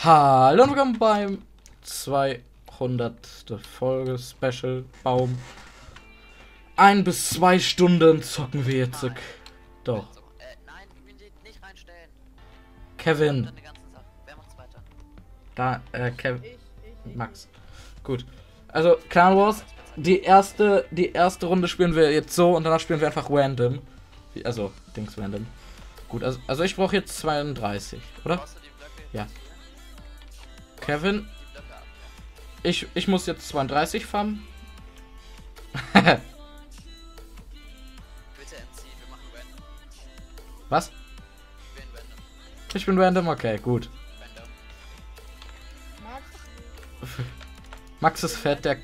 Hallo und willkommen beim 200. Folge Special Baum. 1 bis 2 Stunden zocken wir jetzt. Doch. Nein, nicht reinstellen. Kevin. Wer macht's weiter? Da, Kevin. Max. Gut. Also, Clan Wars. Die erste Runde spielen wir jetzt so und danach spielen wir einfach random. Also, Dings random. Gut, also ich brauche jetzt 32, oder? Ja. Kevin. Ich muss jetzt 32 farmen. Bitte MC, wir machen random. Was? Ich bin random. Ich bin random, okay, gut. Random. Max ist fett, der.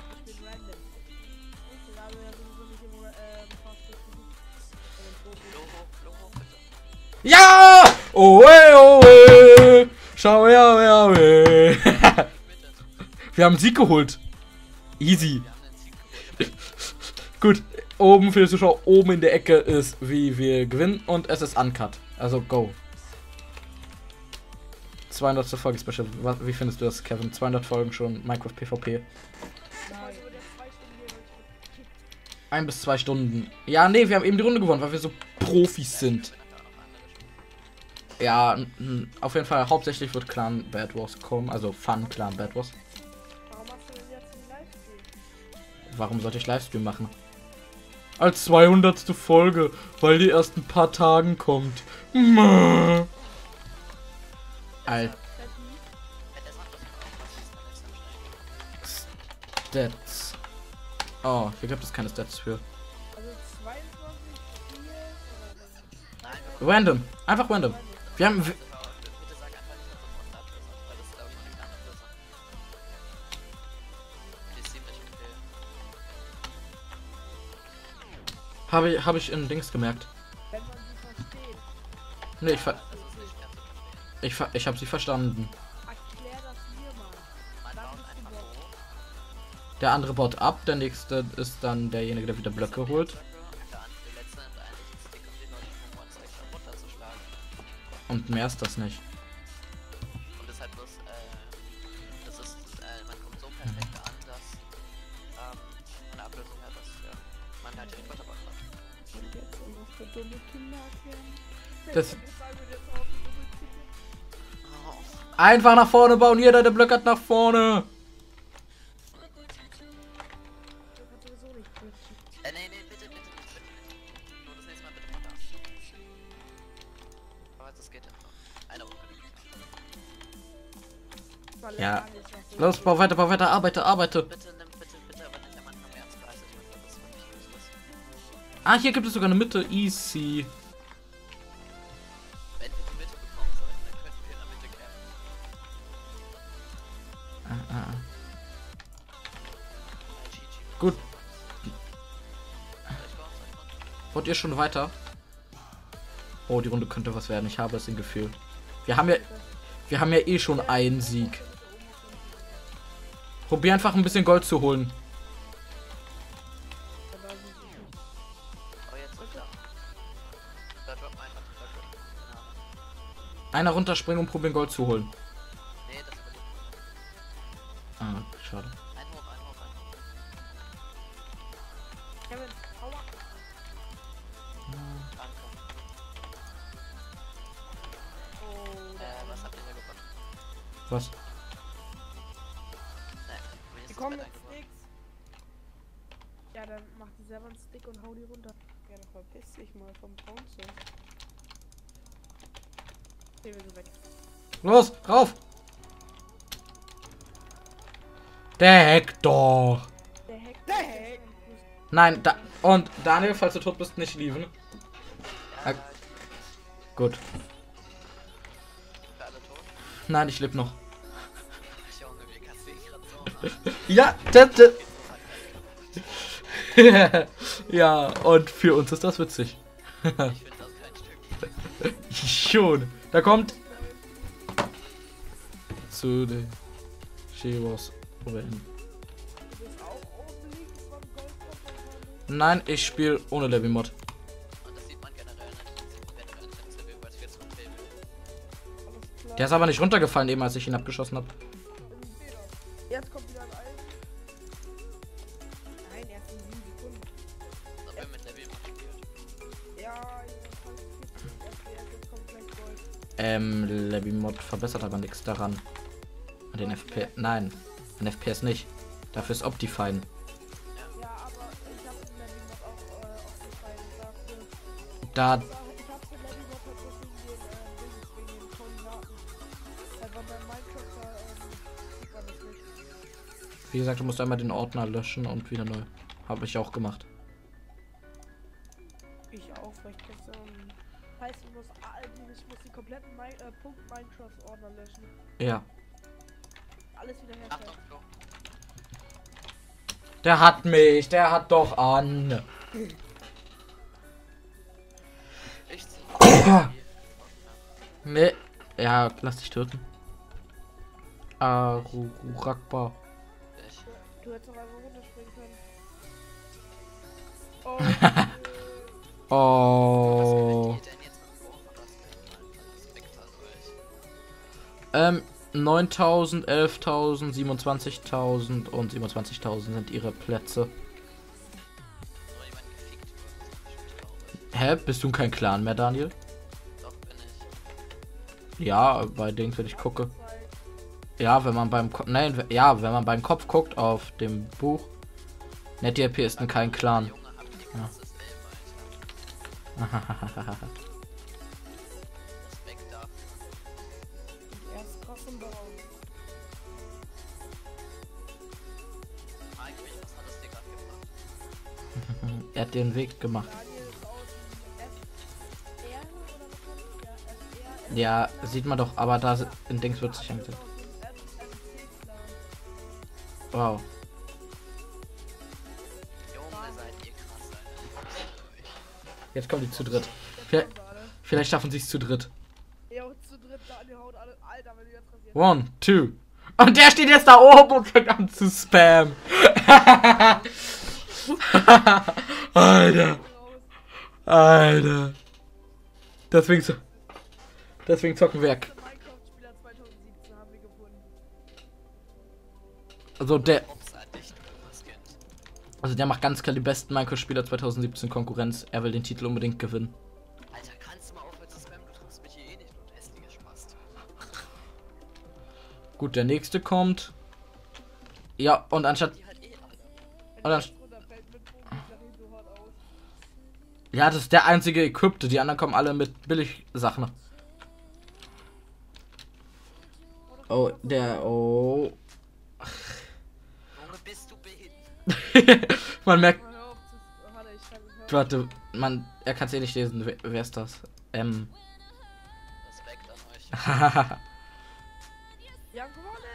Flo hoch, bitte. Ja! Oe! Schau her, Bitte. Wir haben einen Sieg geholt. Easy. Wir haben den Sieg geholt. Gut, oben für die Zuschauer, oben in der Ecke ist, wie wir gewinnen und es ist uncut. Also go. 200. Folge Special. Wie findest du das, Kevin? 200 Folgen schon Minecraft PvP. 1 bis 2 Stunden. Ja, nee, wir haben eben die Runde gewonnen, weil wir so Profis sind. Ja, auf jeden Fall, hauptsächlich wird Clan Bad Wars kommen, also Fun Clan Bad Wars. Warum machst du denn jetzt einen Livestream? Warum sollte ich Livestream machen? Als 200. Folge, weil die erst ein paar Tagen kommt. Stats. Oh, hier gibt es keine Stats für. Also 22, 4 oder Random, einfach random. Wir haben. Bitte sag einfach nicht, dass du Mod abschließt, weil das ist, glaube ich, noch eine andere Sache. Die ist ziemlich okay. Habe ich in Dings gemerkt. wenn man sie versteht. Nee, Es ist nicht mehr zu verstehen. ich habe sie verstanden. Erklär das mir mal. Man baut einfach hoch. Der andere baut ab, der nächste ist dann derjenige, der wieder Blöcke holt. Der letzte nimmt eigentlich einen Stick, um die Leute vom One-Stack runterzuschlagen. Und mehr ist das nicht. Und das ist halt bloß, das ist, man kommt so perfekt an, dass, von der Ablösung her, dass, ja, man halt direkt weitermachen kann. Und jetzt irgendwas für dumme Kinder erklären. Das- Oh. Einfach nach vorne bauen, jeder der Blöcke hat nach vorne. Nee, bitte nicht. Nur das nächste Mal bitte von da. Aber das geht ja noch. Eine Runde. Ja. Los, bau weiter, arbeite. Bitte, aber nicht am Anfang mehr als 30. Das ist wirklich useless. Ah, hier gibt es sogar eine Mitte. Easy. Wenn wir die Mitte bekommen sollten, dann könnten wir in der Mitte campen. GG. Gut. Soll ich bauen? Wollt ihr schon weiter? Oh, die Runde könnte was werden. Ich habe es im Gefühl. Wir haben ja eh schon einen Sieg. Probier einfach ein bisschen Gold zu holen. Oh, jetzt ist da. Da droppt einfach. Keine Ahnung. Einer runterspringen und probieren Gold zu holen. Nee, das überlebt. Ah, schade. Ein hoch. Kevin, aua. Danke. Oh, Was habt ihr hier bekommen? Was? die kommen mit Sticks. Ja, dann mach die selber einen Stick und hau die runter. Ja, dann verpiss dich mal vom Bronze. Okay, wir sind weg. Los, rauf! Der Hector! Der Heck. Der Heck. Nein, und Daniel, falls du tot bist, nicht lieben. Ja, Gut. für alle tot. Nein, ich lebe noch. Junge, wir kassieren gerade so. Ja, ja, und für uns ist das witzig. Ich finde das kein Stück. Schon. Da kommt zu den Shivos. Du bist auch oben links vom Goldkopf. Nein, ich spiele ohne Level Mod. Und das sieht man generell nicht. Das sieht generell nicht, als wir über 14 Table. Alles klar. Der ist aber nicht runtergefallen, eben als ich ihn abgeschossen habe. Jetzt kommt wieder ein Eis. Nein, erst in 7 Sekunden. Ob er mit Level spielt. Ja, jetzt kommt gleich Gold. Levy-Mod verbessert aber nichts daran. An den FPS. Nein, an FPS nicht. Dafür ist Optifine. Ja, aber ich habe den Level-Mod auch aufgefallen. Da. Ich habe den Level-Mod tatsächlich wegen den Koordinaten. Weil bei Minecraft sieht man das nicht. Wie gesagt, du musst einmal den Ordner löschen und wieder neu. Habe ich auch gemacht. Ich auch, weil ich gestern. Heißt, ich muss die kompletten Punkt Minecraft-Ordner löschen. Ja. Alles wieder Ach herstellen. doch, Flo. Der hat mich, der hat doch an. Ich zieh. Ne. Ja, lass dich töten. Rakbar. Ich. Du hättest doch einfach runterspringen können. Oh. Oh. Was geht denn jetzt mit dem Spectre durch? 9.000, 11.000, 27.000 und 27.000 sind ihre Plätze. Oder jemand gefickt wird. Hä? Bist du kein Clan mehr, Daniel? Doch, bin ich. Ja, bei Dings, wenn ich gucke. Ja, wenn man beim Nein, ja, wenn man beim Kopf guckt auf dem Buch. NetDRP ist kein Clan. Junge, hab die Ja. krasses Elb, Alter. Spectre. Er ist krass im Bau. Frag mich, was hat es dir gerade gebracht? Er hat den Weg gemacht. Daniel ist aus dem FR oder was war das? Ja, FR. Ja, sieht man doch, aber da in Dings wird sich angezeigt. Wow. Junge, seid ihr krass, Alter. Jetzt kommen die zu dritt. Vielleicht schaffen sie es zu dritt. Ja, und zu dritt, Daniel haut alle. Alter, wenn du jetzt rasiert. 1, 2. Und der steht jetzt da oben und fängt an zu spammen. Alter. Alter. Deswegen zocken wir. Minecraft-Spieler 2017 haben wir gefunden. Also der Großartig, das Kind. Also der macht ganz klar die besten Minecraft-Spieler 2017 Konkurrenz. Er will den Titel unbedingt gewinnen. Alter, kannst du mal aufhören zu spammen? Du triffst mich hier eh nicht, du hässlicher Spast. Gut, der nächste kommt. Ja, und anstatt... Die halt eh alle. Und dann, Runterfällt mit Bogen, sieht das so hart aus. ja, das ist der einzige Equipte. Die anderen kommen alle mit Billig-Sachen. Oh, der... Oh... Junge, bist du behindert? Man merkt... Hör auf zu. Warte, ich kann nicht hören. Warte, er kann es eh nicht lesen. Wer ist das? Respekt an euch. Wir haben gewonnen!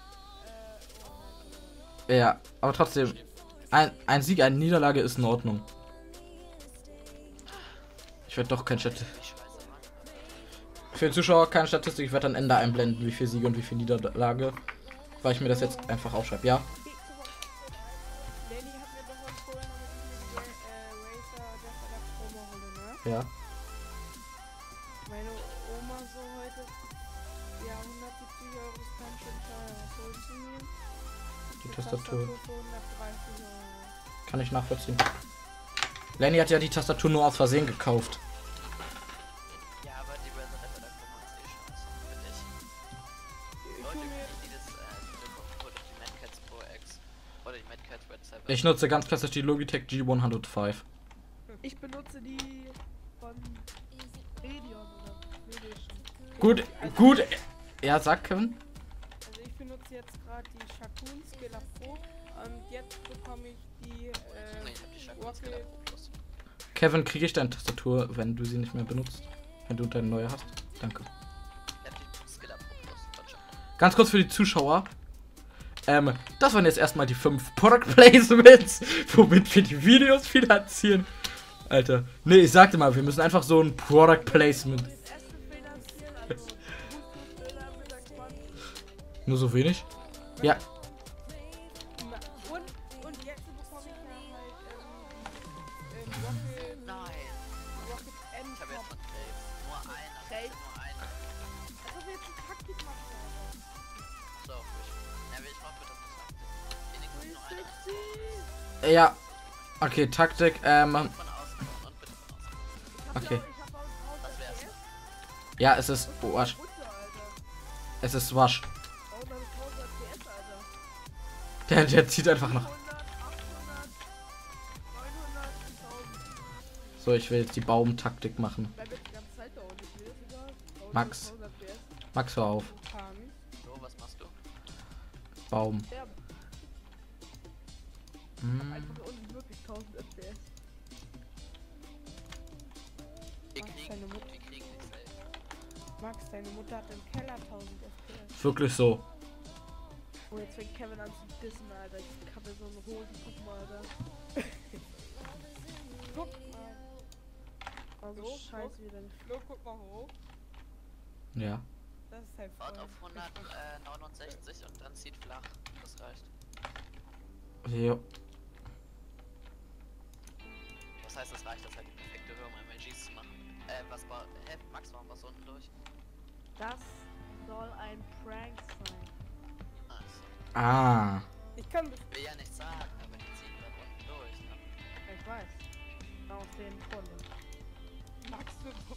Ja, aber trotzdem. Ein Sieg, eine Niederlage ist in Ordnung. Ich werde doch kein Statistik. Ich scheiße Mann. Für den Zuschauer keine Statistik. Ich werde dann Ende einblenden, wie viel Siege und wie viel Niederlage. Weil ich mir das jetzt einfach aufschreibe. Ja. Lenny hat mir doch was vorher noch mit Racer der Promo holen, ne? Ja. Meine Oma so heute. Ja, 170 € ist ganz schön teuer. Was holen sie mir? Die Tastatur. Für 130 €. Kann ich nachvollziehen. Lenny hat ja die Tastatur nur aus Versehen gekauft. Ja, aber die Razer der Promo ist eh scheiße. Finde ich. Leute, die das oder die Mad Cats Pro X oder die Mad Cats Red 7. Ich nutze ganz klassisch die Logitech G105. Ich benutze die von Radeon oder Radeon. Gut, gut. Ja, sag Kevin. Also ich benutze jetzt gerade die Shakun Scalar Pro und jetzt bekomme ich die Nee, ich hab die Shotgun Scalar Pro Plus. Kevin, kriege ich deine Tastatur, wenn du sie nicht mehr benutzt? Wenn du deine neue hast? Danke. Ich hab die Scalar Pro Plus von Shotgun. Ganz kurz für die Zuschauer. Das waren jetzt erstmal die 5 Product Placements, womit wir die Videos finanzieren. Alter. Nee, ich sagte mal, wir müssen einfach so ein Product Placement. das Essen finanzieren, also Fußballbilder mit der Quant. Nur so wenig? Ja. Und jetzt bekomme ich ja halt Rocket, Nein, Rocket M ich habe jetzt Top. von Graves nur einen. Graves? Nur einen. Als ob wir jetzt einen Ja. Okay, Taktik. Von außen und bitte von außen. Okay. Das wär's. Ja, es ist Wasch. Es ist Wasch. Der zieht einfach noch. So, ich will jetzt die Baumtaktik machen. Max. Max, hör auf. So, was machst du? Baum. Einfach unmöglich 1000 FPS. Wir kriegen nicht safe. Max, deine Mutter hat im Keller 1000 FPS. Wirklich so. Oh, jetzt fängt Kevin an zu dissen, Alter. Ich habe so einen Hosen, guck mal, Alter. Guck mal. Also scheiße wieder nicht. Flo, guck mal hoch. Ja. Das ist halt Fahrt auf 169 und dann zieht flach. Das reicht. Jo. Was heißt, das reicht? Das halt die perfekte Höhe, um MLGs zu machen. Was war. Max, warum was unten durch? Das soll ein Prank sein. Nice. Ah. Ich kann das. Will ja nicht sagen, aber die ziehen da unten durch, ne? Ich weiß. Aus den Gründen. Max,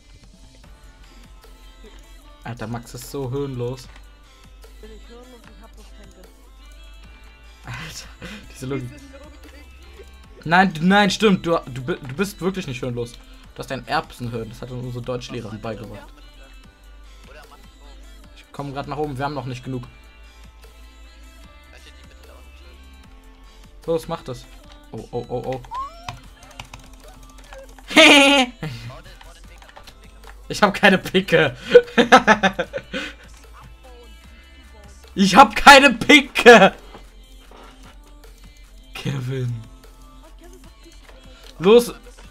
Alter, Max ist so höhenlos. will ich hören und ich hab das Hände. Alter, diese Logik. Nein, stimmt. Du bist wirklich nicht höhenlos. Du hast deinen Erbsenhöhen. Das hat uns unsere Deutschlehrerin beigebracht. Oder macht hoch. Ich komme gerade nach oben. Wir haben noch nicht genug. Könnt ihr die bitte da unten töten? Los, mach das. Oh. Bau den Weg ab. Ich habe keine Picke. Ich habe keine Picke. Kevin. Los.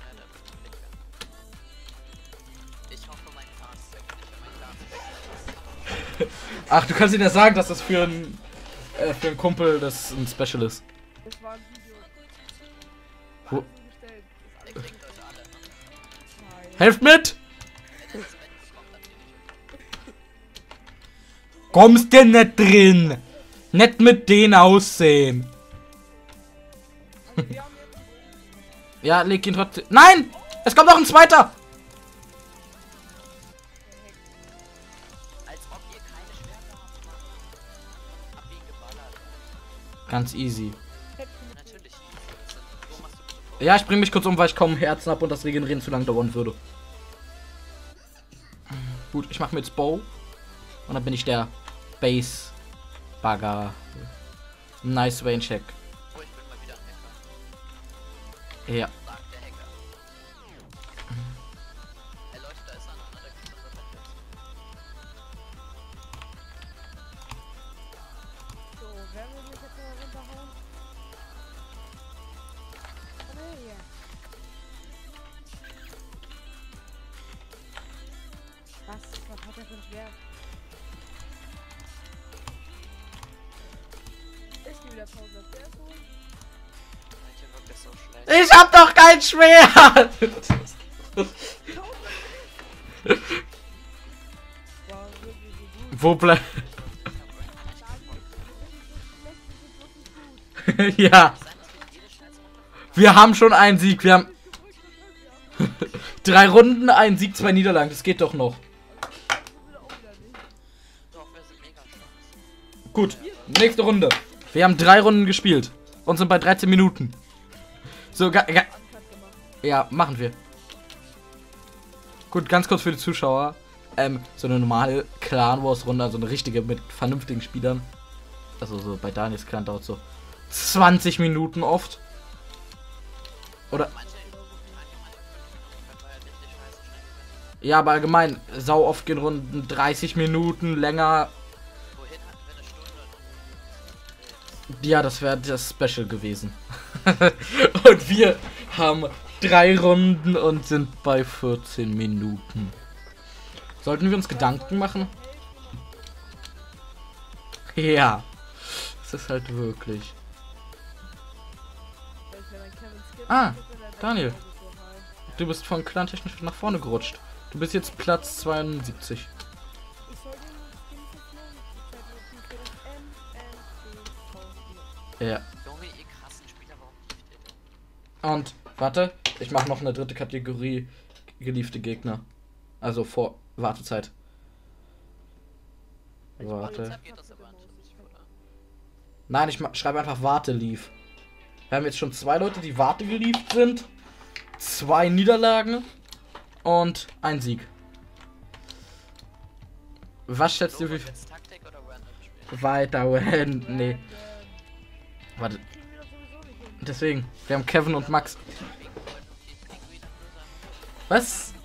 Ich hoffe, mein Clan ist weg. Wenn mein Clan ist weg. Ach, du kannst ihm ja sagen, dass das für einen Kumpel das ein Special ist. Das war ein Video. Wo? Gestellt. Der kriegt euch alle, ne? Nein. Helft mit! Wenn er das Bett bekommt, dann bin ich. Kommst denn nicht drin? Nicht mit denen aussehen. Wir haben jetzt Ja, leg ihn trotzdem. Nein! Es kommt noch ein zweiter! Als ob ihr keine Schwerter habt, Mann. Hab ihn geballert. Ganz easy. Natürlich. So machst du bitte vor. Ja, ich bring mich kurz um, weil ich kaum Herzen habe und das Regenerieren zu lang dauern würde. Gut, ich mache mir jetzt Bow. Und dann bin ich der Base-Bagger. Nice Range Check. Oh, ich bin mal wieder ein Hacker. Ja. Sagt der Hacker. Hey Leute, da ist einer, ne? Der kriegt unser Bett jetzt. so, werden wir mich jetzt mal runterhauen? Komm her hier. Was hat er für ein Schwert? Ich geh wieder 1000 FPS holen. Seid ihr wirklich so schlecht? Ich hab doch kein Schwert! War wirklich so gut. Wo bleibt. Schlecht, Ja. Sein, dass wir jede Scheiße runterfallen. Wir haben schon einen Sieg. Wir haben 3 Runden, einen Sieg, 2 Niederlagen. Das geht doch noch. Doch, wir sind mega stark. Gut, nächste Runde. Wir haben 3 Runden gespielt und sind bei 13 Minuten. So, ja, machen wir. Gut, ganz kurz für die Zuschauer. So eine normale Clan Wars Runde, also eine richtige mit vernünftigen Spielern. Also so bei Daniels Clan dauert so 20 Minuten oft. Oder Manche können wir halt richtig scheiße schnell gewinnen. ja, aber allgemein sau oft gehen Runden 30 Minuten länger. Wohin hatten wir eine Stunde? Ja, das wäre das Special gewesen. Und wir haben 3 Runden und sind bei 14 Minuten. Sollten wir uns Gedanken machen? Ja. Das ist halt wirklich. Ah, Daniel. Du bist von Clan technisch nach vorne gerutscht. Du bist jetzt Platz 72. Ich soll den Skin für Ja. Junge, ihr krassen Spieler, warum trifft ihr Und, warte, ich mache noch eine dritte Kategorie geliebte Gegner. Also vor Wartezeit. Warte. Jetzt geht das aber nicht, oder? Nein, ich schreibe einfach Warte-Lief. Wir haben jetzt schon 2 Leute, die Warte gelieft sind. 2 Niederlagen. Und ein Sieg. Was schätzt du, wie viel? Jetzt Taktik oder Random spielen? Weiter, nee. Warte. Kriegen wir das sowieso nicht hin. Deswegen, wir haben Kevin und Max. Was?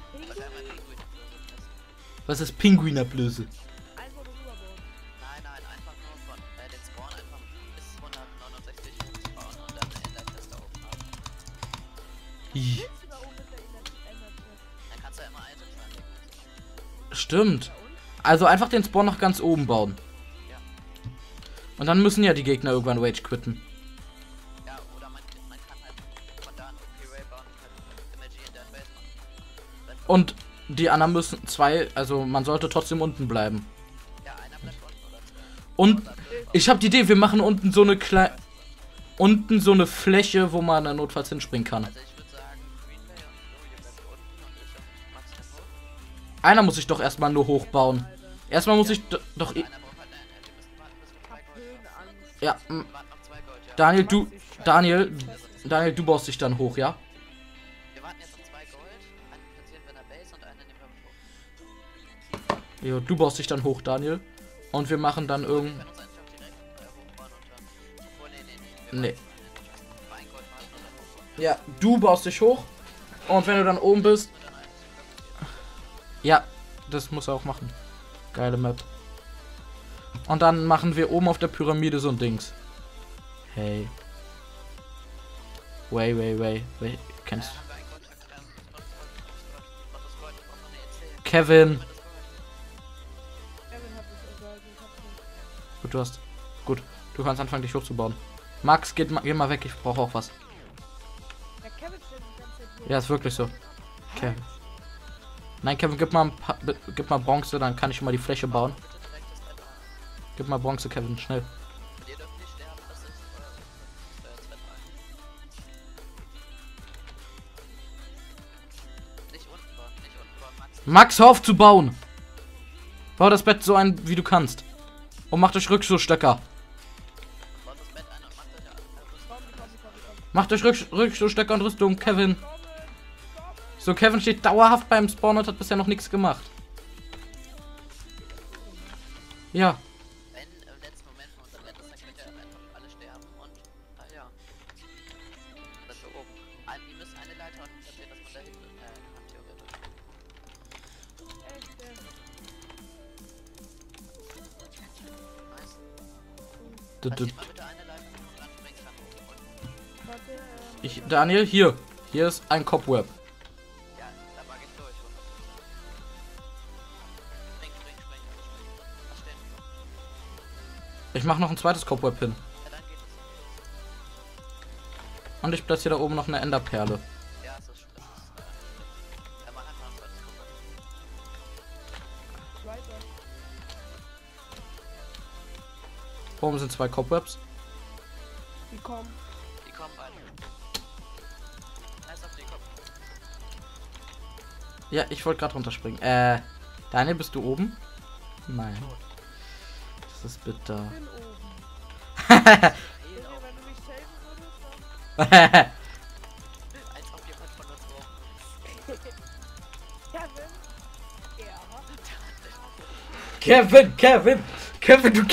Was ist Pinguinablöse? Einfach nur rüberbauen. Nein, einfach nur von den Spawn einfach bis 169 hochbauen und dann in der Test da oben haben. Ih, Willst du da oben mit der Ender-Chest? Dann kannst du ja immer Items anlegen. stimmt. Also einfach den Spawn nach ganz oben bauen. Ja. Und dann müssen ja die Gegner irgendwann Rage quitten. Ja, oder man kann halt von da an OP-Ray bauen und halt Imagine in deren Base machen. Und die anderen müssen 2, also man sollte trotzdem unten bleiben. Ja, einer bleibt unten oder 2. Und ich habe die Idee, wir machen unten so eine Fläche, wo man dann notfalls hinspringen kann. Also ich würde sagen, Green Bay und Flo, ihr bleibt unten und ich und Max dann hoch. Einer muss sich doch erstmal nur hochbauen. Erstmal muss ich doch... Einer braucht halt eine, wir müssen warten, bis wir 3 Gold haben. Höhenangst. Ja, Wir warten noch 2 Gold, ja. Daniel, du baust dich dann hoch, ja? Wir warten jetzt auf 2 Gold, einen platzieren wir in der Base und einen nehmen wir mit hoch. Jo, du baust dich dann hoch, Daniel. Und wir machen dann Wir irgend... können uns eigentlich auch direkt hochbauen und dann... Obwohl, nee. Nee. Für ein Gold warten und dann hochbauen. Ja, du baust dich hoch. Und wenn du dann oben bist... Und dann eigentlich Ja, das muss er auch machen. Geile Map. Und dann machen wir oben auf der Pyramide so ein Dings. Hey. Way. Kennst du? haben wir ein Gold, das Gold, ich brauch noch eine EC. Kevin. Das Gold. Kevin hat es egal, ich hab's nicht. Gut, Gut, du kannst anfangen, dich hochzubauen. Max, geh mal weg, ich brauche auch was. Ja, Kevin steht die ganze Zeit hier. Ja, ist wirklich so. Kevin. Nein, Kevin, gib mal Bronze, dann kann ich schon mal die Fläche bauen. Bitte direkt das Bett an. Gib mal Bronze, Kevin, schnell. Und ihr dürft nicht sterben, das ist das Bett ein. Nicht unten bauen, Max. Max, hör auf zu bauen! Bau das Bett so ein, wie du kannst. Und macht euch Rückstoßstöcker. Baut das Bett ein und macht euch Rüstung. Macht euch Rückstoßstöcker und Rüstung, Kevin. So, Kevin steht dauerhaft beim Spawn und hat bisher noch nichts gemacht. Ja. Wenn im letzten Moment von unserem letzten Segment ja einfach alle sterben und, ja. Das für oben. Ihr müsst eine Leiter unten platzieren, dass man da hinten kann, theoretisch. Nice. Platziert mal bitte eine Leiter und dann springt dann hoch. Und, Daniel, hier. Hier ist ein Cobweb. ja, da mag ich durch. Spring. Was stehen? Ich mache noch ein zweites Cobweb hin. Ja, dann geht es. Und ich platziere da oben noch eine Enderperle. Ja, es ist ja, mach einfach ein zweites Guck. Weiter. Oben sind 2 Cobwebs. Die kommen. Die kommen beide. Nice auf die Kopf. Ja, ich wollte gerade runterspringen. Daniel, bist du oben? Nein. Das ist bitter. Ich bin oben. Junge, wenn du mich saven würdest, dann... Als ob jemand von uns braucht. Kevin? Ja. Kevin, du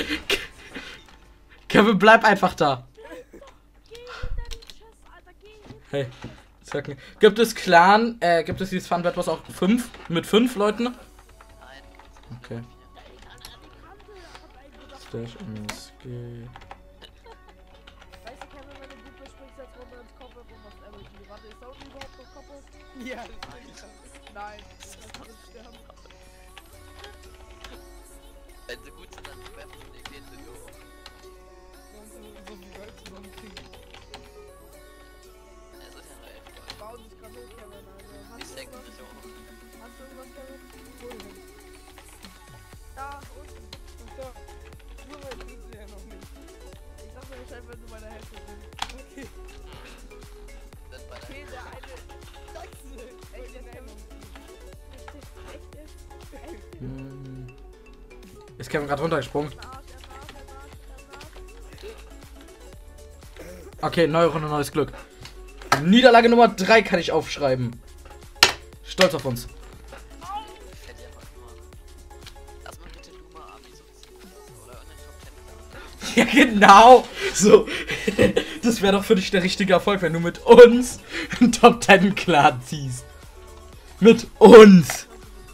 Kevin, bleib einfach da. Geh hinter die Chest, Alter, geh hinter. Hey, sag mir. Gibt es dieses Fun Battle auch mit 5 Leuten? Nein. Okay. Die Kante hat einen gedacht. Stash MSG. Weißt du, Kevin, wenn du gut bist, springst du jetzt runter ins Kopf und machst Everything. Warte, ist Sound überhaupt noch Kopf? Ja, nein. Das kann nicht sterben. Wenn sie gut sind, dann werfen sie die Gehen zu dir hoch. So wie Welt zusammenkriegen. Es ist ja nur 11 Gold. Bauen sich gerade hoch, Kevin, Alter. Die Hast du stacken irgendwas? sich hoch. Hast du irgendwas, Kevin? Wo denn? Da, unten. Und da. Junge, das ist ja noch nicht. Ich dachte wahrscheinlich, wenn du meine Hälfte bist. Okay. Kevin gerade runtergesprungen. Okay, neue Runde, neues Glück. Niederlage Nummer 3 kann ich aufschreiben. Stolz auf uns. Ja, genau. So. Das wäre doch für dich der richtige Erfolg, wenn du mit uns einen Top 10 Clan ziehst. Mit uns.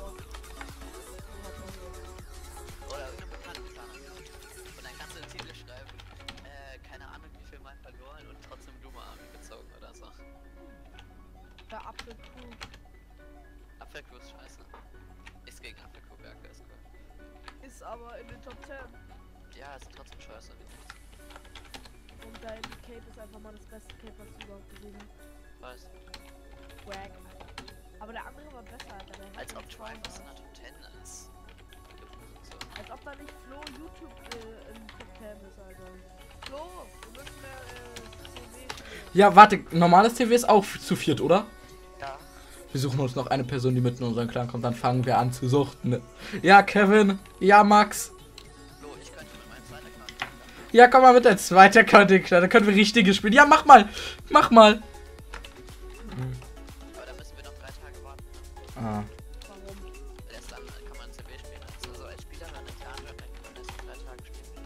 Apfelkuh ist scheiße. Ist gegen Apfelkuhwerke, ist cool. Ist aber in den Top 10. Ja, ist trotzdem scheiße. Und dein Cape ist einfach mal das beste Cape, was du überhaupt gesehen hast. Was? Wack. Aber der andere war besser, Alter. Der Als hat ob mich Tribe gefallen. was in der Top 10 ist. So. Als ob da nicht Flo YouTube in Top 10 ist, Alter. Flo, du müssen mehr CV spielen. Ja, warte, normales TV ist auch zu viert, oder? Ja. Wir suchen uns noch eine Person, die mit in unseren Clan kommt, dann fangen wir an zu suchten. Ja, Kevin. Ja, Max. Flo, ich könnte mit meinem zweiten Account. Ja, komm mal mit deinem zweiten Account in den Clan, dann können wir richtige spielen. Ja, mach mal. Mach mal. Aber da müssen wir noch 3 Tage warten. Ah. Warum? Erst dann kann man CW spielen. Also als Spieler, wenn ein Clan wird, dann kann man erst in 3 Tagen spielen.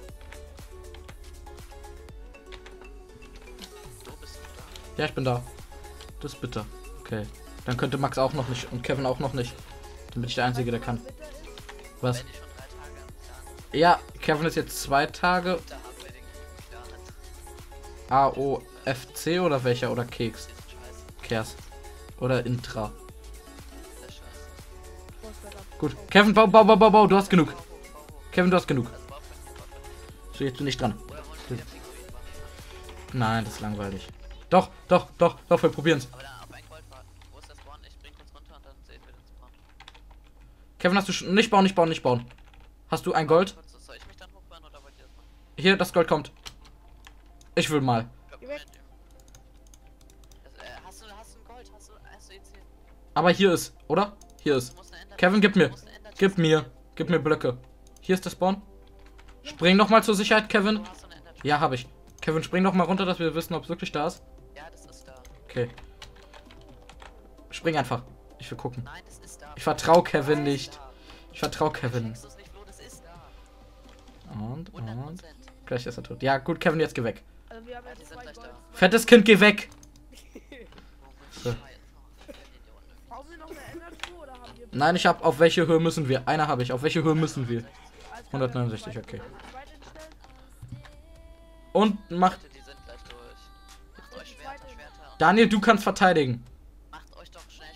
So, bist du da? Ja, ich bin da. Das ist bitter. Okay. Dann könnte Max auch noch nicht und Kevin auch noch nicht. Dann bin ich der Einzige, der kann. Was? Wenn die schon 3 Tage im Clan sind, Ja, Kevin ist jetzt 2 Tage. da haben wir den Clan. AOFC oder welcher? Oder Keks? Die sind scheiße. Kers. Oder Intra. Das ist scheiße. Gut. Kevin, bau. Du hast genug. Kevin, du hast genug. Also war von So, jetzt bin ich dran. Oder wollen wir wieder Pinguin machen? Nein, das ist langweilig. Doch, wir probieren's. Aber dann auf ein Gold warten. Wo ist der Spawn? Ich bring kurz runter und dann sehen wir den Spawn. Kevin, hast du schon. Nicht bauen. Hast du ein Gold? Kurz, soll ich mich dann hochfahren oder wollt ihr das machen? Hier, das Gold kommt. Ich will mal. Kommt Geh weg. mit dem. Hast du ein Gold? Hast du EC? Aber hier ist, oder? Hier ist. Du musst eine Ender- Kevin, gib du mir. musst eine Ender- Gib mir Blöcke. Hier ist der Spawn. Spring noch mal zur Sicherheit, Kevin. Du hast so eine Ender- Ja, habe ich. Kevin, spring noch mal runter, dass wir wissen, ob es wirklich da ist. Ja, das ist da. Okay. Spring einfach. Ich will gucken. Nein, das ist da. Ich vertraue Kevin Das ist nicht. da. Ich vertraue Kevin. Checkst du's nicht, Flo? Das ist da. Und. 100%. Gleich ist er tot. Ja, gut, Kevin, jetzt geh weg. Also wir haben Ja, die jetzt sind 2 gleich Gold. da. Fettes Kind, geh weg. So. Brauchen wir noch eine Ender-Tour oder haben wir... Nein, ich hab. Auf welche Höhe müssen wir? Eine habe ich. Auf welche Höhe müssen wir? Als 169, okay. Zweit instellen? Und macht. Die sind gleich durch. Macht euch Schwerter und Daniel, du kannst verteidigen. macht euch doch schnell.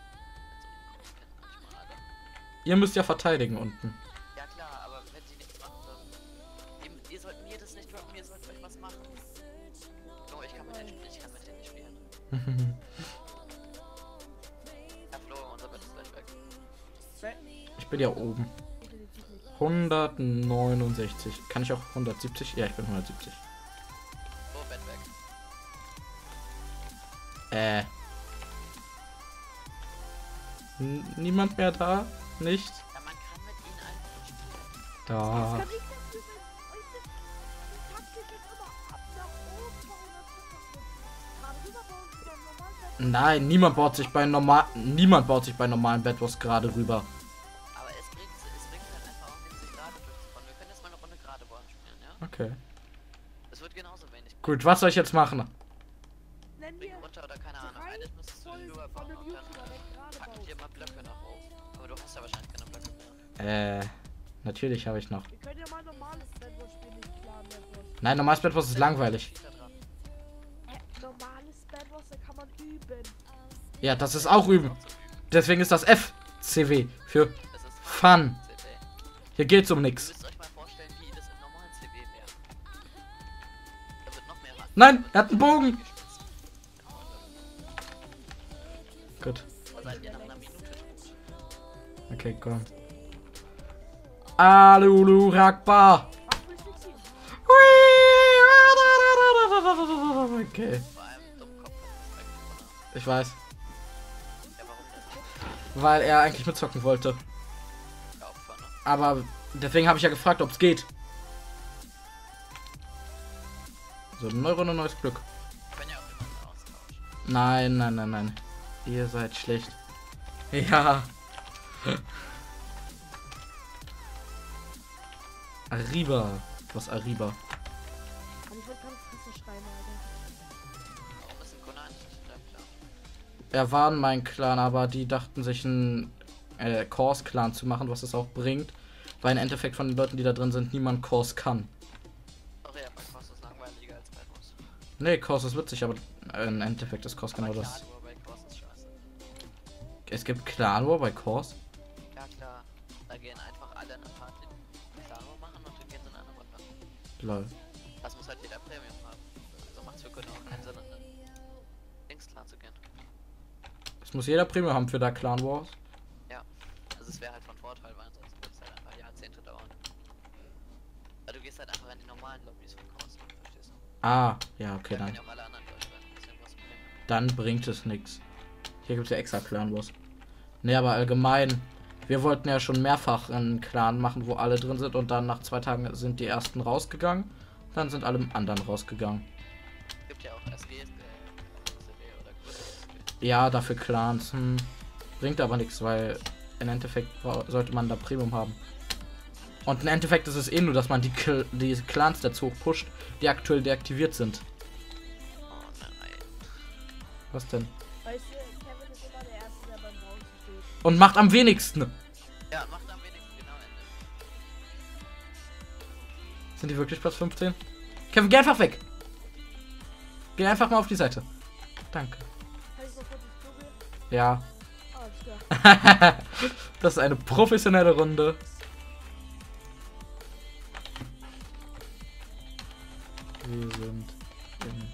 Ihr müsst ja verteidigen unten. Ja klar, aber wenn sie nichts machen, dann. Ihr sollt mir das nicht droppen, ihr sollt euch was machen. Flo, ich kann mit denen nicht spielen. Ja, Flo, unser Bett ist gleich weg. Ich bin ja oben. 169. Kann ich auch 170? Ja, ich bin 170. Flo, Bett weg. Niemand mehr da? Nicht? Ja, man kann mit ihnen einfach spielen. Da. Was kann ich denn für euch Taktik jetzt immer ab nach oben bauen, das ist doch gerade rüberbauen zu seinem normalen Bett. Nein, niemand baut sich bei normalen Bedwars gerade rüber. Aber es bringt halt einfach auch nichts, sich gerade durchzubauen. Wir können jetzt mal eine Runde gerade bauen spielen, ja? Okay. Es wird genauso wenig. Gut, was soll ich jetzt machen? Nennen Bring wir runter oder keine Ahnung. drei Eigentlich müsstest du voll den von rüberbauen einem und YouTuber, dann der gerade packen baut. dir mal Blöcke nach oben. Aber du hast ja wahrscheinlich keine Blöcke mehr. Natürlich habe ich noch. Wir können ja mal normales Bedwars spielen, nicht klar Bedwars. Nein, normales Bedwars ist langweilig. Cheater dran. Normales Bedwars, da kann man üben. Ja, das ist auch üben. Deswegen ist das FCW für Das ist Fun. CW. Hier geht's um Ihr nix. müsst euch mal vorstellen, wie das im normalen CW wäre. Da wird noch mehr ran. Nein, er hat einen Bogen. Gut. Da seid ihr nach einer Minute tot. Okay, komm. Alulu Rakbar. Was willst du ziehen? Okay. Vor allem Dummkopf hat Respekt vor. Ich weiß. Ja, warum das? Weil er eigentlich mitzocken wollte. Ja, Opfer, ne? Aber Deswegen habe ich ja gefragt, ob es geht. So, neue Runde, neues Glück. Ich bin ja auch immer im Austausch. Nein, nein, nein, nein. Ihr seid schlecht. Ja. Arriba. Was Arriba? Aber ich wollte ganz Fresse schreiben, Alter. Warum ist ein Gunnar nicht da klar? Er war in meinem Clan, aber die dachten sich einen Course-Clan zu machen, was es auch bringt. Weil im Endeffekt von den Leuten, die da drin sind, niemand Course kann. Sorry, aber Course ist langweiliger als Batmus. Nee, Course ist witzig, aber im Endeffekt ist Course genau das. Klar, nur bei Course ist scheiße. Es gibt Clan War bei Course. Ja klar, da gehen einfach alle in eine Party Clan War machen und dann gehen sie in eine Runde. Lol. Das muss halt jeder Premium haben. Also macht es für Gunnar auch keinen Sinn, in einen Dings-Clan zu gehen. Es muss jeder Premium haben für da Clan Wars. Ja, also es wäre halt von Vorteil, weil ansonsten würde es halt einfach Jahrzehnte dauern. Weil du gehst halt einfach in die normalen Lobbys von Course, verstehst du? Ah, ja, okay, Da dann. können ja auch alle anderen Leute werden, das ist ja was Problem. Dann bringt es nichts. Hier gibt es ja extra Clan Wars. Nee, aber allgemein. Wir wollten ja schon mehrfach einen Clan machen, wo alle drin sind und dann nach 2 Tagen sind die ersten rausgegangen. Dann sind alle anderen rausgegangen. Es gibt ja auch SGs, CB oder größere SG. Ja, dafür Clans. Bringt aber nichts, weil im Endeffekt sollte man da Premium haben. Und im Endeffekt ist es eh nur, dass man die Clans dazu hoch pusht, die aktuell deaktiviert sind. Oh nein. Was denn? Weißt du, Kevin ist immer der Erste, der beim Bronze steht. Und macht am wenigsten. Ja, macht am wenigsten genau Ende. Sind die wirklich Platz 15? Kevin, geh einfach weg. Geh einfach mal auf die Seite. Danke. Kann ich noch kurz ins Klo gehen? Ja. Alles klar. Das ist eine professionelle Runde. Wir sind in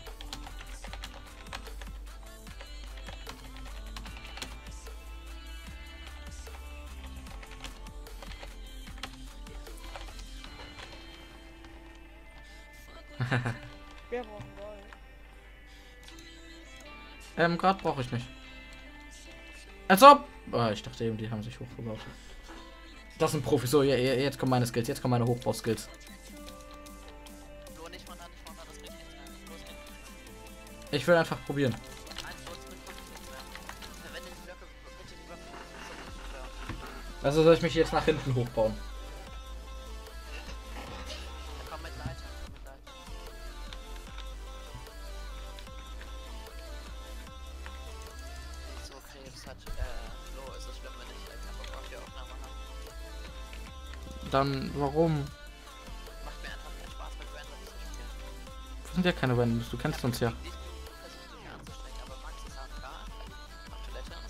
Wir brauchen Gold. gerade brauche ich nicht. Als ob. Oh, ich dachte eben, die haben sich hochgebaut. Das sind Profis. So, jetzt kommen meine Skills. Jetzt kommen meine Hochbau-Skills. Nur nicht von da, das bringt nichts mehr. Bloß nichts mehr. Ich will einfach probieren. Nein, bloß bringt wirklich nichts mehr. Verwende die Blöcke, bitte die Blöcke. So, ja. Also soll ich mich jetzt nach hinten hochbauen. Komm mit Leiter, komm mit Leiter. So, Krebs hat, Flo, ist es schlimm, wenn ich keinen Bock auf die Aufnahme habe? Dann warum? Macht mir einfach keinen Spaß mit Randoms zu spielen. Das sind ja keine Randoms. Du kennst uns ja. Ich versuche mich anzustrengen, aber Max ist AFK, auf Toilette ist.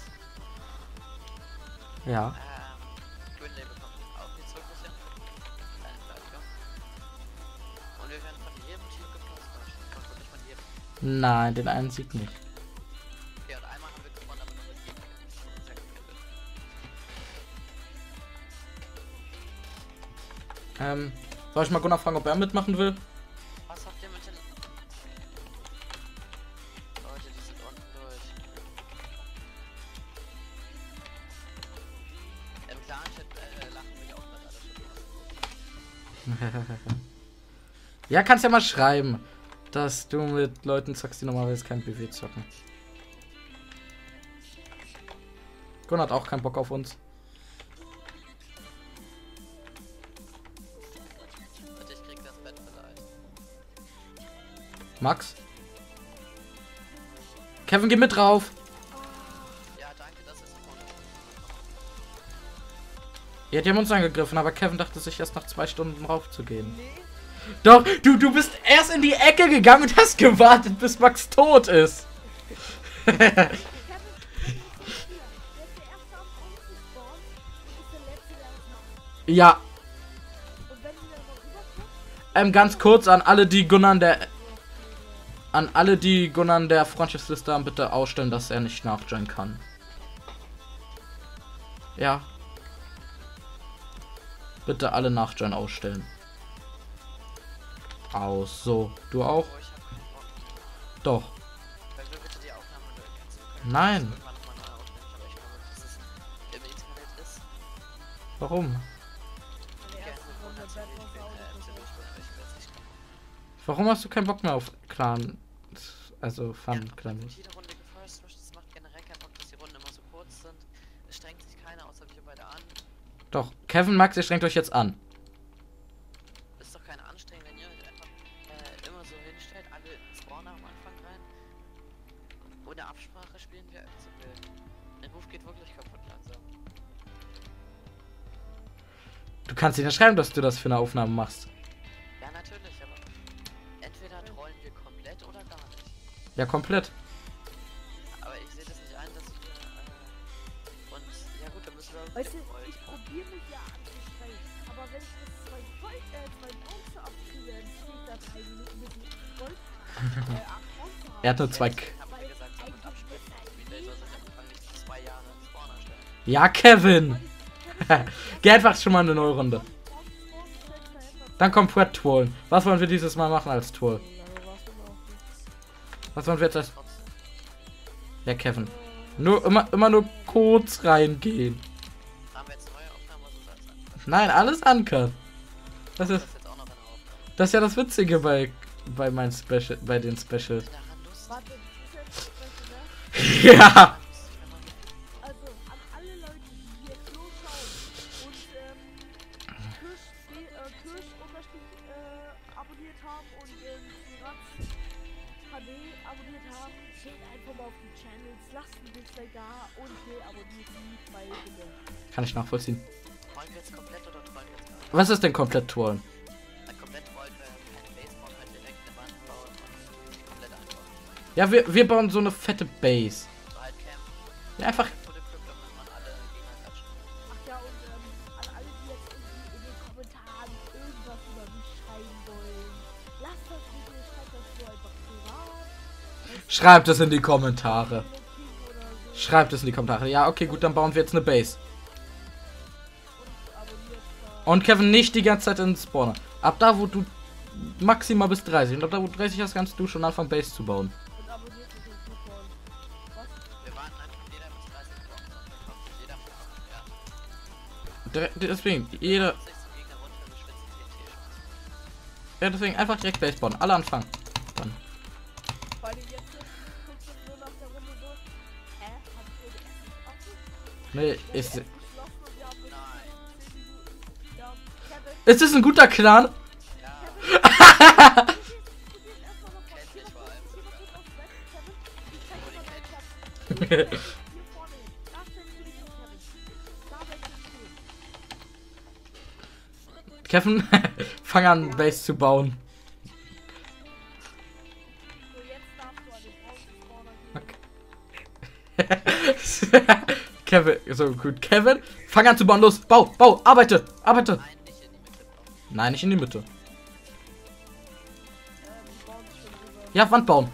Ja. Grünley bekommt auch die Zirkuschen. Kleine Beleidigung. Und wir werden von jedem Team gepflastert. Von wirklich von jedem. Nein, den einen Sieg nicht. Okay, und einmal haben wir gewonnen, aber nur mit jedem. Sehr gut. Soll ich mal Gunnar fragen, ob er mitmachen will? Was habt ihr mit den... Leute, die sind unten durch. Im Clan-Chat lachen mich auch gerade alle schon. Ja, kannst ja mal schreiben, dass du mit Leuten zockst, die normalerweise kein BW zocken. Gunnar hat auch keinen Bock auf uns. Und ich krieg das Bett vielleicht. Max? Kevin, geh mit drauf. Ja, danke, dass ihr Support habt. Ja, die haben uns angegriffen, aber Kevin dachte sich erst nach 2 Stunden raufzugehen. Nee. Doch, du bist erst in die Ecke gegangen und hast gewartet, bis Max tot ist. Kevin, der ist der Erste am Bronze spawnen und ist der Letzte, der das macht. Ja, Und wenn die dann noch rüberkommen, ganz kurz an alle, die Gunnar der Freundschaftsliste haben, bitte ausstellen, dass er nicht nachjoinen kann. Ja. Bitte alle nachjoinen ausstellen. Aus. So. Du auch? Oh, ich hab keinen Bock. Doch. Können wir bitte die Aufnahme neu canceln? Nein. Irgendwann nochmal neu aufnehmen, aber ich glaube, dass es im Internet ist. Warum? wenn der Erste Warum hast du keinen Bock mehr auf Clan? Also Fun Clan. Jede Runde gefirst rushed, das macht generell keinen Bock, dass die Runden immer so kurz sind. Es strengt sich keiner außer wir beide an. Doch, Kevin, Max, ihr strengt euch jetzt an. Ist doch keine Anstrengung, wenn ihr euch einfach immer so hinstellt, alle Spawner am Anfang rein. Ohne Absprache spielen wir so wild. Der Ruf geht wirklich kaputt langsam. Du kannst nicht schreiben, dass du das für eine Aufnahme machst. Ja, natürlich, aber entweder trollen wir komplett oder gar nicht. Ja, komplett. Aber ich sehe das nicht ein, dass wir uns. Ja, gut, dann müssen wir. Weißt du, ich probiere mich ja anzustrengen, aber wenn ich jetzt zwei Bronze abkriege, dann stehe ich da 3 Minuten mit dem Gold. 8 Bronze haben. Er hat nur 2. Ich hab mir gesagt, so mit Absprechen und Relator sind am Anfang nicht 2 Jahre einen Spawner stellen. Ja, Kevin! Geh einfach schon mal eine neue Runde. Dann kommt Fred Troll. Was wollen wir dieses Mal machen als Troll? Was wollen wir jetzt als... Trotzdem. Ja, Kevin. Nur immer nur kurz reingehen. Haben wir jetzt eine neue Aufnahme oder so als Anfang? Nein, alles uncut. Das ist Das ist jetzt auch noch eine Aufnahme. das ist ja das Witzige bei meinen Special, bei den Specials. Daran Lust. Warte, das ist jetzt sprechen, ne? Ja. Also, an alle Leute, die hier Flo schauen und Kirsch abonniert haben und Siratz HD abonniert haben, geht einfach mal auf die Channels, lasst ein Dislike da und abonniert die bei Bitte. Kann ich nachvollziehen. Trollen wir jetzt komplett oder trollen wir jetzt gar nicht? Was ist denn komplett Trollen? Komplett trollen wir keine Baseball, halt direkt eine Wand bauen und komplett einfach. Ja, wir bauen so eine fette Base. So halt campen. Ja, einfach. Full Equip, damit man alle Gegner klatschen kann. Ach ja, und an alle, die jetzt irgendwie in den Kommentaren irgendwas über mich schreiben wollen, lasst das bitte, schreibt das so einfach privat. Schreibt es in die Kommentare. Oder so. Schreibt es in die Kommentare. Ja, okay, gut, dann bauen wir jetzt eine Base. Und abonniert Und Kevin, nicht die ganze Zeit in den Spawner. Ab da, wo du maximal bis 30. Und ab da, wo du 30 hast, kannst du schon anfangen, Base zu bauen. und abonniert mich und Super. Was? Wir warten einfach jeder bis 30 Blocken und dann kommt sich jeder von ab. Ja. Deswegen, jeder. Sich zum Gegner runter, wir schwitzen TNT-Shots. Ja, deswegen einfach direkt Base bauen. Alle anfangen. Dann. Vor allem jetzt guckst du nur nach der Runde so, hab ich OBS nicht offen? Nee, OBS ist. geschlossen und wir haben mit 10 Minuten. Ja, Kevin. Ist es ein guter Clan? Ja, kennt mich vor allem sogar. Kevin, fang an, Base zu bauen. Kevin, so gut. Kevin, fang an zu bauen, los. Bau, arbeite. Nein, nicht in die Mitte bauen. Nein, nicht in die Mitte. Ja, Wand bauen.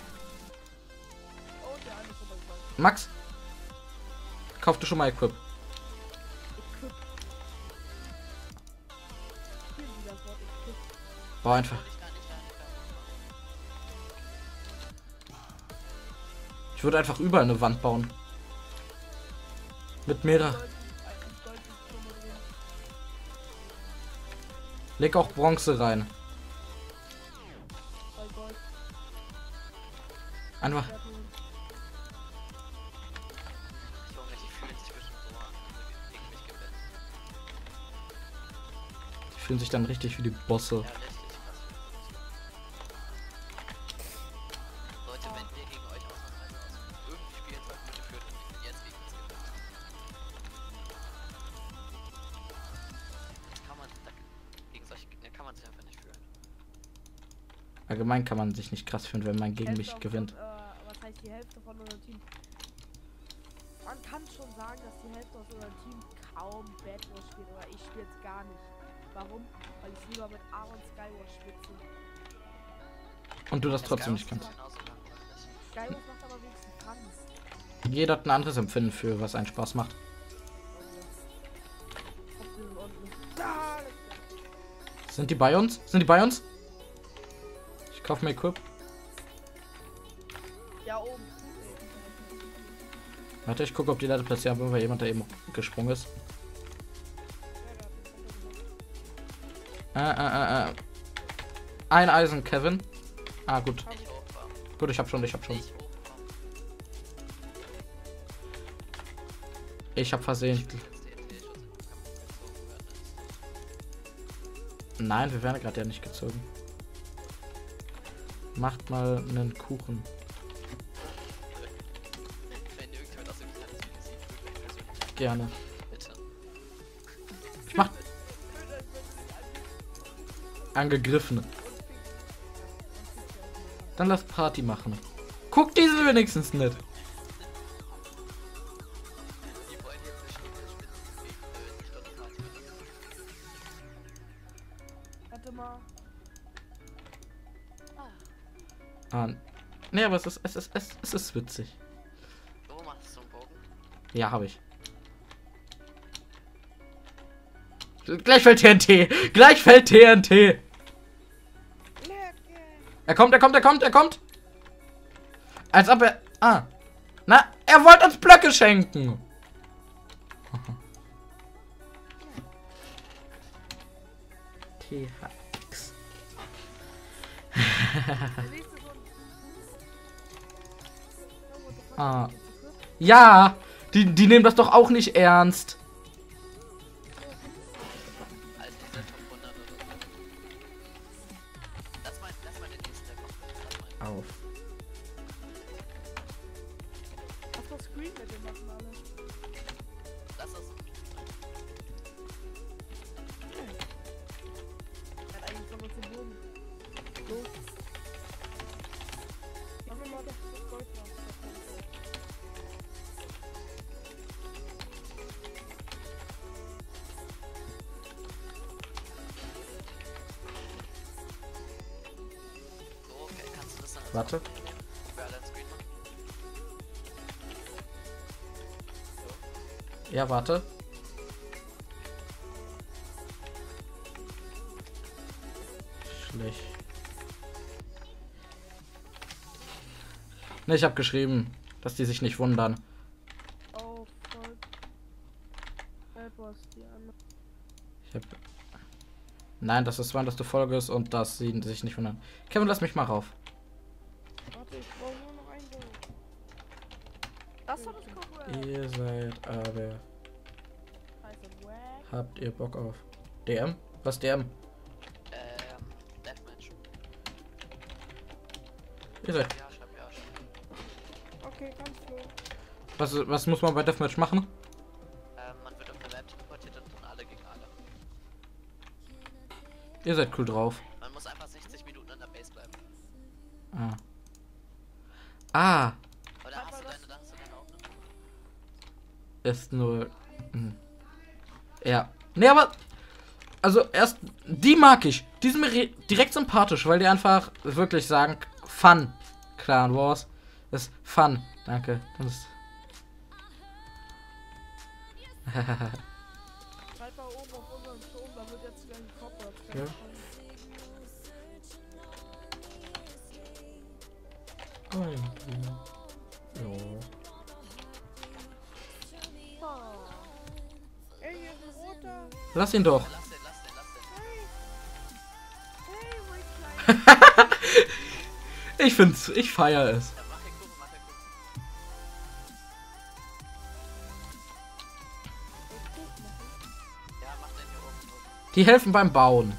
Max, kauf du schon mal Equip. Bau einfach. Ich würde einfach überall eine Wand bauen. Mit mehreren. Leg auch Bronze rein. Einfach. Junge, die fühlen sich bestimmt so an, wenn sie gegen mich gewinnen. Die fühlen sich dann richtig wie die Bosse. Ja, richtig krass. Leute, wenn wir gegen euch ausnahmsweise irgendwie spielen sollten, bitte führt uns nicht jetzt gegen uns gewinnen. Kann man, gegen solche Gegner kann man sich einfach nicht fühlen. Allgemein kann man sich nicht krass fühlen, wenn man gegen mich gewinnt. Was heißt die Hälfte von unserem Team? Man kann schon sagen, dass die Hälfte aus unserem Team kaum Bad Wars spielt, aber ich spiele es gar nicht. Warum? Weil ich lieber mit Aaron Skywars spitze. Und du das trotzdem nicht Skywars kannst. ist genauso langweilig. Skywars macht aber wenigstens Tanz. Jeder hat ein anderes Empfinden für was einen Spaß macht. Sind die bei uns? Ich kauf mir Equip. Ja, oben. Warte, ich gucke, ob die Leute platziert haben, weil jemand da eben gesprungen ist. Ein Eisen, Kevin. Ah, gut. Ich hochfahren. Gut, ich hab schon. Ich hochfahren. Ich hab versehentlich. Nein, wir werden gerade ja nicht gezogen. Macht mal einen Kuchen. Wenn irgendjemand aus dem kleinen Video sieht, würde ich persönlich Gerne. bitte. Ich mach angegriffen. Dann lass Party machen. Guck diesen wenigstens nicht. Die wollen jetzt eine Stunde Party machen. Warte mal. Ah, nee, aber es ist witzig. Wo machst du einen Bogen? Ja, habe ich. Gleich fällt TNT. Gleich fällt TNT. Er kommt. Als ob er... Ah. Na, er wollte uns Blöcke schenken. THX. Ah. Ja, die nehmen das doch auch nicht ernst. Als dieser Top 100 oder so. Lass mal den nächsten kommen. Auf. Lass mal Screen mit dem machen, alle. Lass das. Er hat eigentlich von uns den Bogen. So. Machen wir mal das Gold raus. So, okay, kannst du das dann als Warte. für alle einen Screen machen? Ja, warte. Schlecht. Ne, ich habe geschrieben, dass die sich nicht wundern. Oh, voll. Was die andere. Ich hab... Nein, das ist wann, dass du folgest und dass sie sich nicht wundern. Kevin, lass mich mal rauf. Warte, ich brauche nur noch ein Gold. Das soll das Cobra. Ihr seid aber... Scheiße, wack. Habt ihr Bock auf DM? Was DM? Deathmatch. Ihr seid... Ja, schreib. Okay, kannst du. Was muss man bei Deathmatch machen? Man wird auf eine Map teleportiert und dann alle gegen alle. Ihr seid cool drauf. Man muss einfach 60 Minuten in der Base bleiben. Ah. Ah. Oder hast du deine auch noch? Ist nur... Ja. Nee, aber... Also erst... Die mag ich. Die sind mir direkt sympathisch, weil die einfach wirklich sagen... Fun. Clan Wars. Ist Fun. Danke. Das ist... Schreib mal oben auf unseren Turm, da wird jetzt gleich ein Cobra. Ja. Ja. Ey, hier ist ein roter. Lass ihn doch. Lass den. Hey, mein Kleiner. Ich feiere es. Ja, mach den Kuchen. Ja, mach den hier oben so. Die helfen beim Bauen.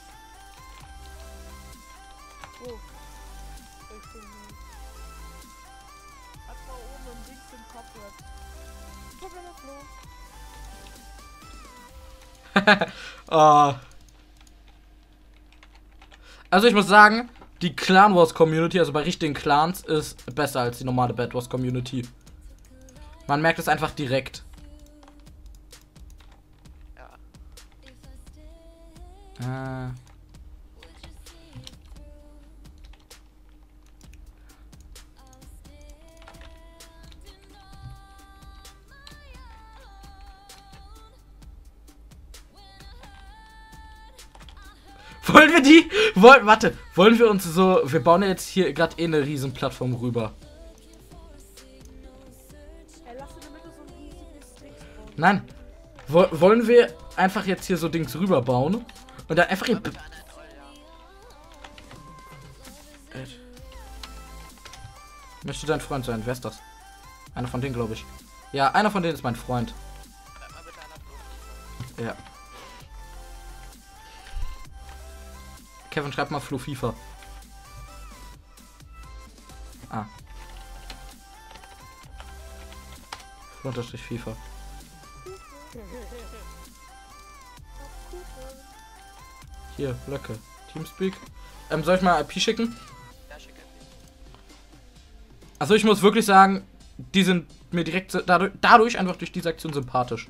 Oh. Ich bin nicht. Hat mal oben im Dings im Cobra. Cobra Flo. Ah. Also ich muss sagen, die Clan Wars Community, also bei richtigen Clans, ist besser als die normale Bed Wars Community. Man merkt es einfach direkt. Ja. Ah. Wollen wir die? Warte, wollen wir uns so... Wir bauen ja jetzt hier gerade eine riesen Plattform rüber. Ey, lass in der Mitte so ein riesiges Dings bauen. Nein. Wollen wir einfach jetzt hier so Dings rüber bauen? Und dann einfach... Möchte dein Freund sein. Wer ist das? Einer von denen, glaube ich. Ja, einer von denen ist mein Freund. Bleib mal bitte einer Blumen. Ja. Kevin, schreib mal Flo FIFA. Ah. Unterstrich FIFA. Hier, Blöcke. Teamspeak. Soll ich mal IP schicken? Ja, schicke. Also ich muss wirklich sagen, die sind mir direkt dadurch einfach durch diese Aktion sympathisch.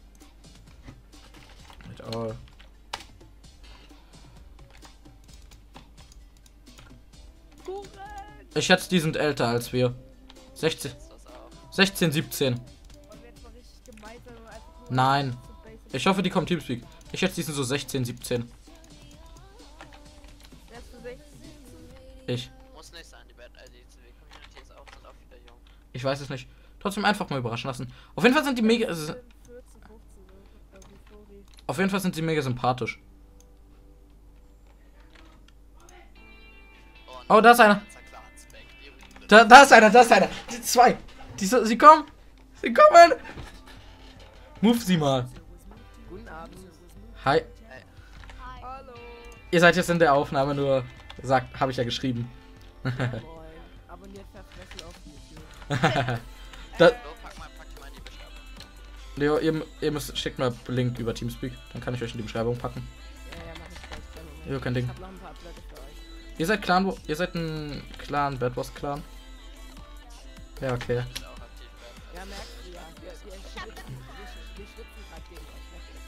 Ich schätze, die sind älter als wir. 16, Ist das auch. 16, 17. Wollen wir jetzt mal richtig gemein sein und einfach nur Nein. zu basic- Ich hoffe, die kommen Teamspeak. Ich schätze, die sind so 16, 17. Wer ist für 16? Ich. Muss nicht sein, die CW-Community ist auch, sind auch wieder jung. Ich weiß es nicht. Trotzdem einfach mal überraschen lassen. Auf jeden Fall sind die mega. 14, 15, wie Flori. Auf jeden Fall sind sie mega sympathisch. Und Oh, da ist einer. ganzer Clan-Spec, die- Da ist einer, da ist einer. Die zwei. Sie kommen. Sie kommen. Move sie mal. Guten Abend. Hi. Hallo. Ihr seid jetzt in der Aufnahme, nur sagt, habe ich ja geschrieben. Moin. Abonniert Verfressen auf YouTube. Da, Flo, pack die mal in die Beschreibung. Leo, ihr müsst, schickt mal Link über Teamspeak. Dann kann ich euch in die Beschreibung packen. Ja, mach ich gleich. Kleinen Moment. Jo, kein Ding. Ich hab noch ein paar Blöcke für euch. Ihr seid ein Clan, Bad Wars Clan. Ja, okay. Ist auch aktiv werden. Ja, merkst du ja. Wir schwitzen gerade gegen euch.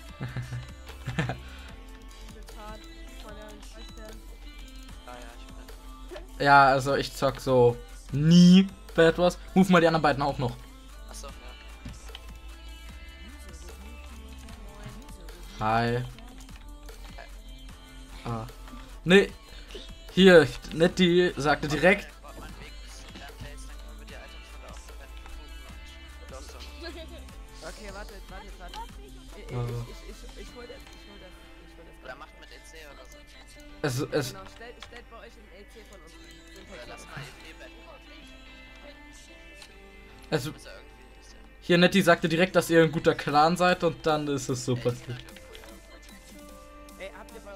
Getan. Von der Schwestern. Ah ja, ich bin. Ja, also ich zock so nie Bad Wars. Move mal die anderen beiden auch noch. Achso, ja. Hi. Ah. Nee. Hier, Nettie sagte direkt. Mein Weg bis zum Lernplace, dann können wir die Items von der Ausverwendung und Lost on. Okay, wartet. Ich hol das. Oder macht mit EC oder so. Es, Genau, stellt bei euch ein LC von uns. Oder lass mal eben Bett. es, Ist ja irgendwie ein bisschen. hier, Nettie sagte direkt, dass ihr ein guter Clan seid und dann ist es so passiert. Ey, habt ihr mal.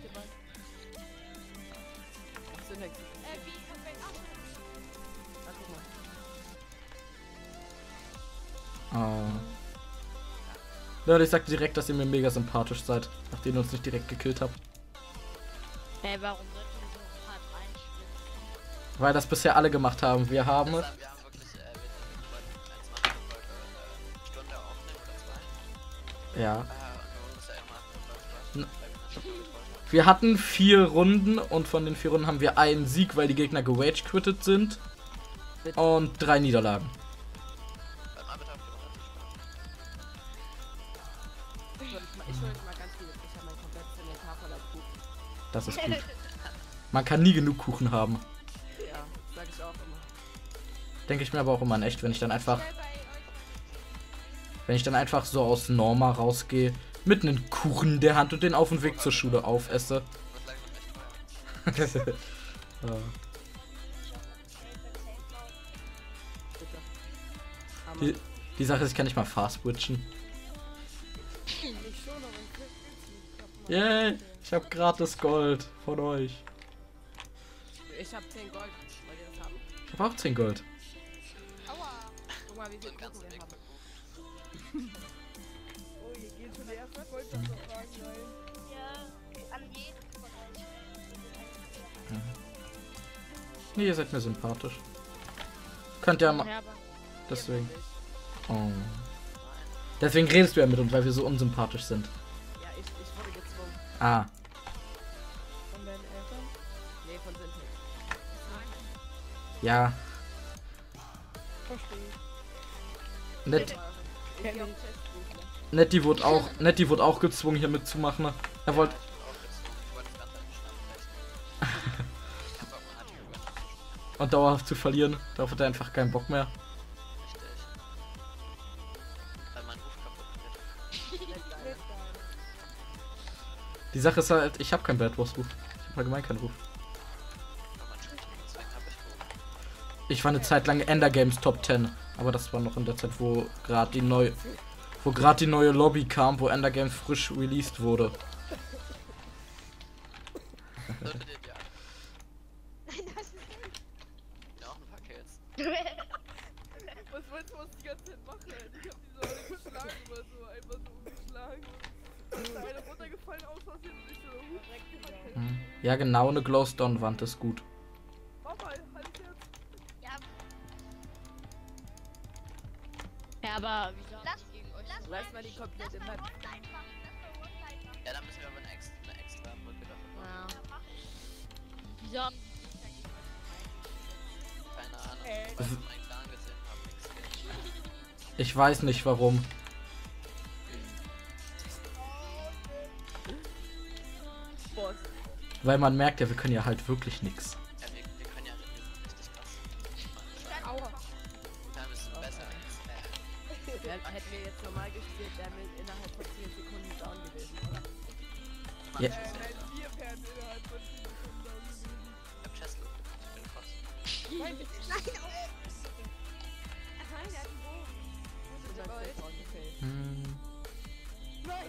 Syntax. Ah, guck mal. Ah. Leute, ich sagte direkt, dass ihr mir mega sympathisch seid, nachdem ihr uns nicht direkt gekillt habt. Hey, warum sollten wir so hart reinschwitzen? Weil das bisher alle gemacht haben. Wir haben es. Wir haben wirklich, wir wollten 21 Folge Stunde aufnehmen oder 2. Ja. Und wir müssen ja immer N- Folge. Wir hatten 4 Runden und von den 4 Runden haben wir einen Sieg, weil die Gegner gerage-quittet sind. Und 3 Niederlagen. Warte mal bitte auf die Runde. Ich hol jetzt mal ganz viel. Ich habe mein komplettes Inventar voller Kuchen. Das ist gut. Man kann nie genug Kuchen haben. Ja, sag ich auch immer. Denke ich mir aber auch immer in echt, wenn ich dann einfach so aus Norma rausgehe, mit einem Kuchen in der Hand und den auf dem Weg zur Schule aufesse. Wird langsam echt teuer. Ja. Bitte. Aber Die Sache ist, ich kann nicht mal fast switchen. ich schon, aber ich Yay! Ich habe gratis Gold von euch. Ich hab 10 Gold. Wollt ihr das haben? Ich habe auch 10 Gold. Guck mal, wie So viel einen ganzen Kuchen wir Weg haben. verbucht. Oh, hier geht schon der erste Freundschaftsanfragen rein. Ja, an jeden von euch. Nee, ihr seid mir sympathisch. Könnt ja mal. Ja, aber Deswegen. Oh. Deswegen redest du ja mit uns, weil wir so unsympathisch sind. Ja, ich wurde gezwungen. Ah. Von deinen Eltern? Nee, von Syntax. Ja. Verstehe. Net, Ich geh auf den Testbuch, ne? Nettie wurde auch gezwungen, hier mitzumachen. Er wollte. Ich bin auch gezwungen. Ich wollte das Ganze nicht standfesten. Ich hab auch mal hart gewöhnt. Und dauerhaft zu verlieren. Darauf hat er einfach keinen Bock mehr. Richtig. Weil mein Ruf kaputt wird. Die Sache ist halt, ich habe keinen Bad Wars Ruf. Ich habe allgemein keinen Ruf. Aber mein Schutz, deswegen hab ich Ruf. Ich war eine Zeit lang Ender Games Top 10. Aber das war noch in der Zeit, wo gerade die neue Lobby kam, wo Ender Games frisch released wurde. Sollte den ja. Nein, das ist Ja, auch ein paar Kills. Was wolltest du die ganze Zeit machen? Ich hab die so alle geschlagen oder so, einfach so umgeschlagen. Da ist einer runtergefallen aus Versehen und ich so hochgehalten. Ja, genau, eine Glowstone-Wand ist gut. Mama, halt jetzt. Ja. Ja, aber wieso hab ich gegen euch so Lass mal die komplette Map. Ja, dann müssen wir aber eine extra Brücke dafür machen. Ja. Wieso haben die sich da gegen euch Keine Ahnung. Weil ich meinen Clan gesehen habe, nichts geht. Ich weiß nicht warum. Boss. Weil man merkt ja, wir können ja halt wirklich nichts. Ja, wir können ja richtig krass. Aua. Da bist du besser als Hätten wir jetzt normal gespielt, wären wir innerhalb von 10 Sekunden down gewesen, oder? Ja. Nein, wir wären innerhalb von 10 Sekunden down gewesen. Ich hab Chestloot. Ich bin krass. Nein, bitte. Nein, der hat einen Bogen. Wo ist der Gold? Nein!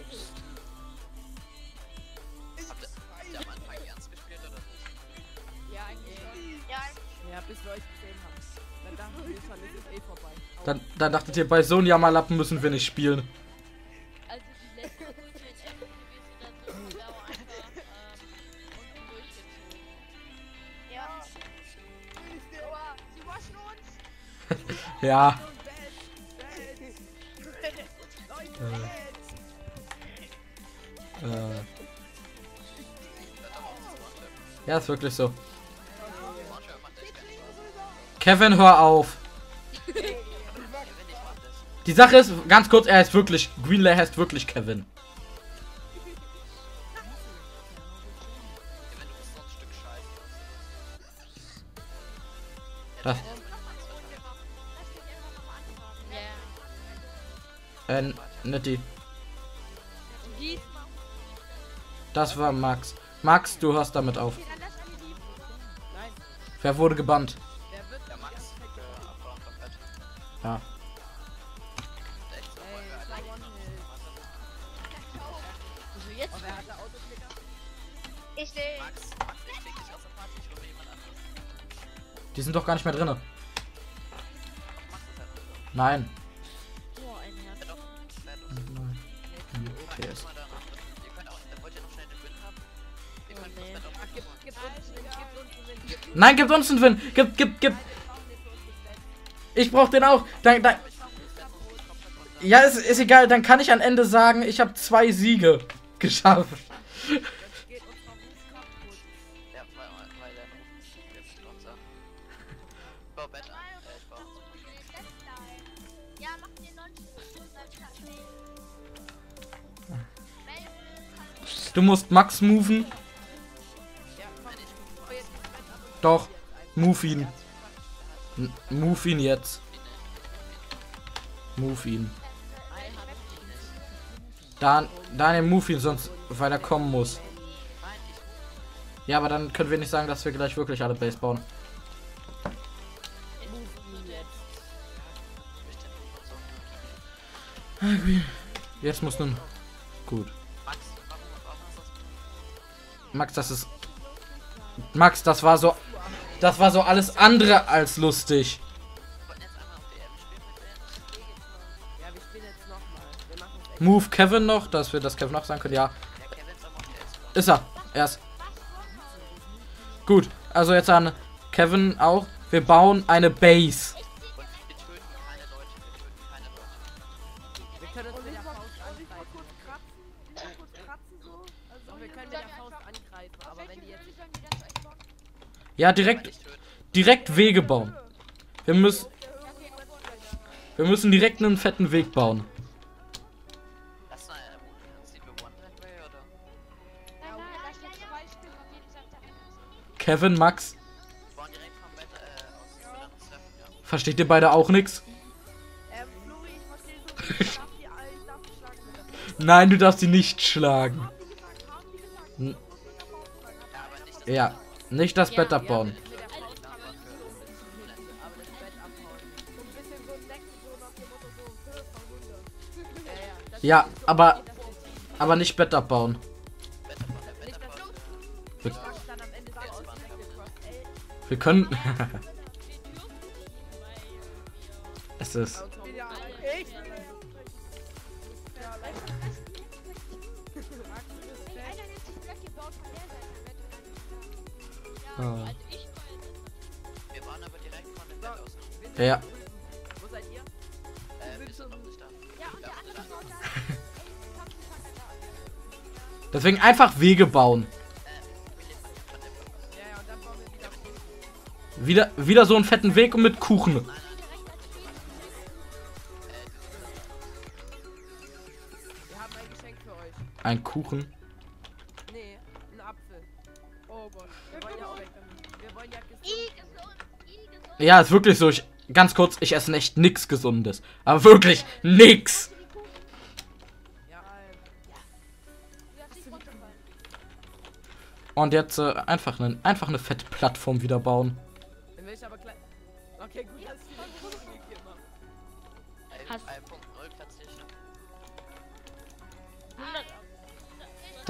Habt ihr am Anfang ernst gespielt oder nicht? Ja, eigentlich schon. Ja, Ja, bis wir euch gesehen haben. Dann dachten wir schon, es ist eh vorbei. Aua. Dann dachtet ihr, bei so einem Jammerlappen müssen wir nicht spielen. also die letzte Runde in Essen gewesen, da sind wir auch einfach unten durchgezogen. Ja. Aua, sie waschen uns! Ja. Ja, ist wirklich so. Launcher macht echt keinen Spaß. Kevin, hör auf. Wenn ich mach das. Die Sache ist, ganz kurz, er heißt wirklich, Greenlay heißt wirklich Kevin. Wenn du bist so ein Stück Scheiße. Das, Ja. Netti. Diesmal. Das war Max. Max, du hörst damit auf. Nein, Wer wurde gebannt? der wird Ja, Max, abbauen komplett. Ja. Echt so, Ey, wollen wir das war alle One-Hit. Also jetzt. Oh, wer hatte Autoklicker? Ich sehe. Max, ich krieg dich aus der Party, ich hole mir jemand anderes. Die sind doch gar nicht mehr drinne. Max ist halt nicht so. Nein. Oh, ein Herz. Ja doch, sehr los. Okay, Guck ist. mal danach. Ihr könnt auch, wollt ihr noch schnell den Win haben? Ihr Oh, könnt nee. komplett auf Gib uns einen Win. Nein, gib uns einen Win. Gib. Ich brauch den auch. Ja, ist egal. Dann kann ich am Ende sagen, ich habe 2 Siege geschafft. Geht unser Ruf kaputt. Ja, weil der noch jetzt unser. Bau Bett an. Ich baue. Ja, mach den Launch. Du musst Max moven. Ja, komm. Oh, jetzt geht's weiter. Doch. Move ihn. Move ihn jetzt. Move ihn. Daniel, move ihn, sonst, weil er kommen muss. Ja, aber dann können wir nicht sagen, dass wir gleich wirklich alle Base bauen. Jetzt muss nun. Gut. Max, warum hast du das? Max, das ist. Max, das war so. Das war so alles andere als lustig. Wir wollten jetzt einmal auf DM spielen mit denen. Ja, wir spielen jetzt nochmal. Wir machen es echt. Move Kevin noch, dass wir das Kevin noch sagen können. Ja, Ja, Kevin ist aber auf DS. ist er. Erst. Gut, also jetzt an Kevin auch. Wir bauen eine Base. Und wir töten keine Leute. Wir können uns mit der Faust Soll ich mal angreifen. kurz kratzen? Kurz kratzen so? Also Doch, wir können mit der Faust angreifen, aber wenn die jetzt... Ja, direkt Wege bauen. Wir müssen direkt einen fetten Weg bauen. Das ist eine Prinzip One-Time-Way oder? Kevin, Max, Wir bauen direkt vom Bett aus Treffen, ja. versteht ihr beide auch nichts? Flori, ich verstehe so nicht. Ich darf die alle, ich darf die schlagen mit der Faust. Nein, du darfst sie nicht schlagen. Haben die gesagt. Ja, aber nicht das Ja, nicht das Bett abbauen. Mit der Faust kann man so ein bisschen hin, aber Ja, aber nicht Bett abbauen. Wetter. Wir, Max dann am Ende so ausgerechnet Cross. Ey, wir können. Wir dürfen nicht, weil Es ist. ja, ich. Ja, leider. Max ist Ey, fest. einer hat sich Blöcke gebaut von der Seite. ja, Ah. also ich war jetzt Wir waren aber direkt von dem Bett aus. Wir sind Ja. drüben. Wo seid ihr? Wir sind noch nicht da. Ja, und der andere ist auch da. Ey, komm, die fangen da an. Deswegen einfach Wege bauen. Wir leben von dem Block aus. Ja, und dann bauen wir wieder Brücken. Wieder so einen fetten Weg und mit Kuchen. Direkt als Wir haben ein Geschenk für euch. Ein Kuchen. Nee, ein Apfel. Oh Gott. Wir wollen ja auch weg damit. Wir wollen ja gesund. gesund. Ja, ist wirklich so. Ganz kurz, ich esse echt nix Gesundes. Aber wirklich nix. Ja, Du darfst nicht runterfallen. Und jetzt einfach eine fette Plattform wieder bauen. dann will ich aber gleich. Okay, gut, dass ich den Kuchen hier mache. Hast- 1.0 platziere ich noch. 100. Da.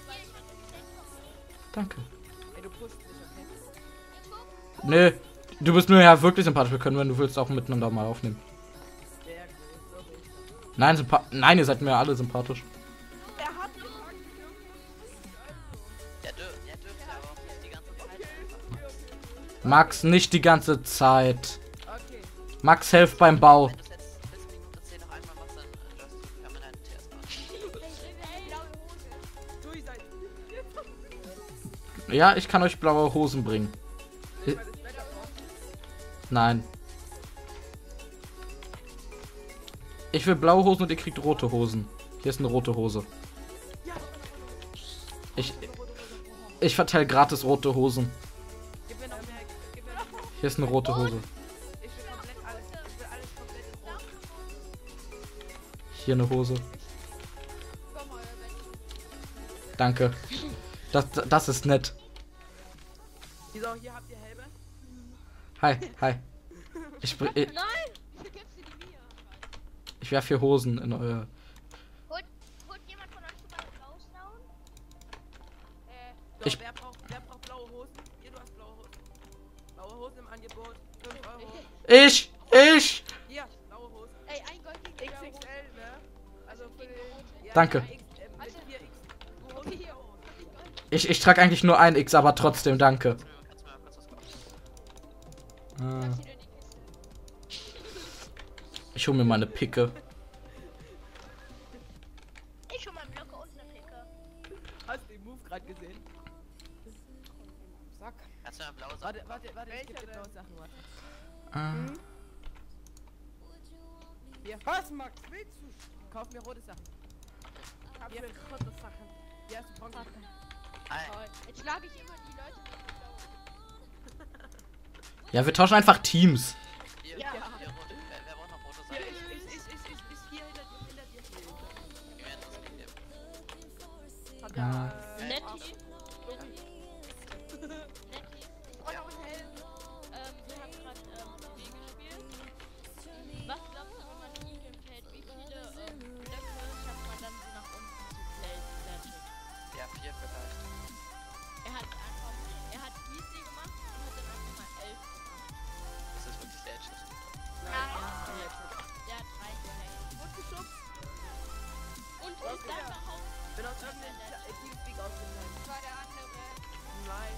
Danke. Ey, du pusht mich, okay? Nö, du bist nur ja wirklich sympathisch. Wir können, wenn du willst, auch miteinander mal aufnehmen. Sehr gut, so will ich. Nein, ihr seid mir alle sympathisch. Er hat gesagt, Ja, dürft ihr aber auch nicht die ganze Zeit einfach. Max, nicht die ganze Zeit. okay. Max, helft beim Bau. Wenn du es jetzt bis Minute 10 noch einmal machst, dann just du permanent TS machen. Du seid. Ja, ich kann euch blaue Hosen bringen. Weil das Wetter braucht. Nein. Ich will blaue Hosen und ihr kriegt rote Hosen. Hier ist eine rote Hose. Ich verteile gratis rote Hosen. Gib mir noch mehr. Gib mir noch mehr. Hier ist eine rote Hose. Ich will komplett alles. Ich will alles komplett in Rot. Hier eine Hose. Komm mal, Danke. Das ist nett. Wieso, hier habt ihr Helme? Hi. Nein! Wie gibst du die mir? Ich werfe hier Hosen in euer. Holt jemand von euch sogar raushauen? So, Ich- wer braucht blaue Hosen? Hier, du hast blaue Hosen. Blaue Hosen im Angebot. 5 Euro. Ich! Hier, blaue Hosen. Ey, ein Gold gegen XXL, ne? Also für den. Ja, Danke. Ja, mit 4X. Du holst 4 Euro. Ich trage eigentlich nur ein X, aber trotzdem danke. Kannst du mir mal kurz was kaufen? Ah. Ich hole mir mal eine Picke. Ich hol mal einen Block und eine Picke. Hast du den Move gerade gesehen? Sack. Kannst du mir blaue Sachen? Warte, ich geb dir blaue Sachen, warte. Ah. Hier. Was, Max? Willst du? Kauf mir rote Sachen. Hier. Rote Sachen. Hier hast du Bronze. Jetzt schlage ich immer die Leute mit Ja, wir tauschen einfach Teams. Hier, Ja. hier, rote. Wer braucht noch rote Hier, Sachen? ich hier hinter dir. Wir werden das nicht nehmen. Hat Ah. Nettie. Nettie. Nettie. Ich brauch noch einen Helm. Wir haben gerade WoW gespielt. Was glaubst du, wenn man E-Game fällt? Wie viele Blöcke schafft man dann so nach unten zu flashen? Ja, 4 vielleicht. Er hat easy gemacht und hat dann einfach mal 11 gemacht. Das ist wirklich sehr schlecht. Nein. Der hat 3 gehackt. Wurde geschubst. Und Okay, ist dann ja. behauptet, Bin aus irgendeinem Teamspeak ausgefallen. Das war der andere. Nein.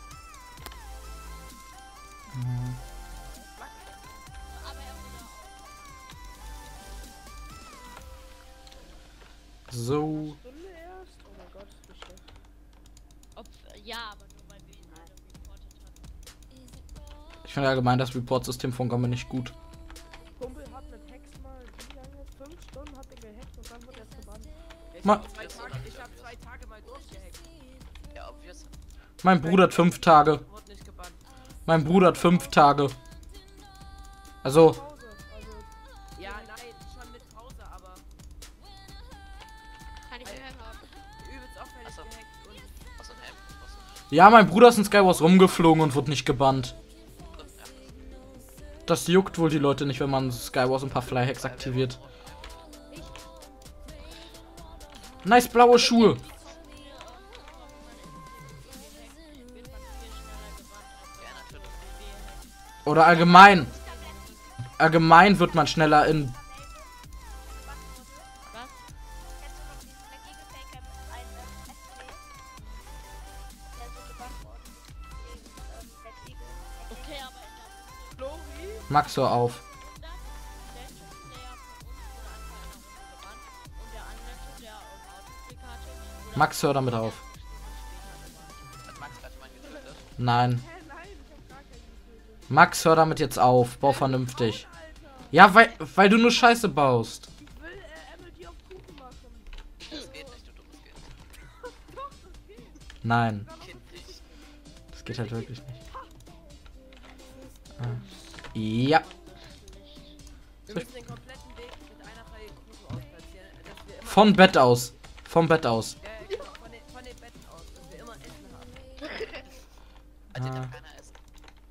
aber er wurde auch. So. Stunde erst? Oh mein Gott, wie schlecht. Ja, aber nur weil wir ihn alle reportet hatten. Ich finde allgemein das Report-System von Gomme nicht gut. Kumpel hat mit Hex mal wie lange? 5 Stunden hat er gehackt und dann wird er gebannt. Ich Ma- hab 2 Tage mal durchgehackt. Ja, obvious. Mein Bruder hat 5 Tage. Wurde nicht gebannt. Mein Bruder hat 5 Tage. Also, Pause. Also. Ja, nein, schon mit Pause, aber Kann ich mir haben. übelst auffällig Ach so. gehackt und. Was so ein Helm? Was so ja, mein Bruder ist in Skywars rumgeflogen und wurde nicht gebannt. ein ja. Das juckt wohl die Leute nicht, wenn man Skywars ein paar Flyhacks aktiviert. Nice, blaue Schuhe. Oder allgemein. Allgemein wird man schneller in... Okay, aber in der Flori? Max, hör auf. Max, hör damit auf. Hat Max gerade jemanden getötet? Nein. Hä, nein, ich hab gar keinen getötet. Max, hör damit jetzt auf. Bau vernünftig. Alter, Ja, weil du nur Scheiße baust. ich will MLG auf Kuchen machen. Das geht nicht, du dummes Kind. Doch, das geht. Nein, Kindlich. das geht halt wirklich nicht. Ja. Wir müssen den kompletten Weg mit einer Reihe Kuchen ausplatzieren, dass wir immer Vom Bett aus. Vom Bett aus. genau, von den Betten aus, dass wir immer Essen haben. Alter, Ah. darf keiner essen.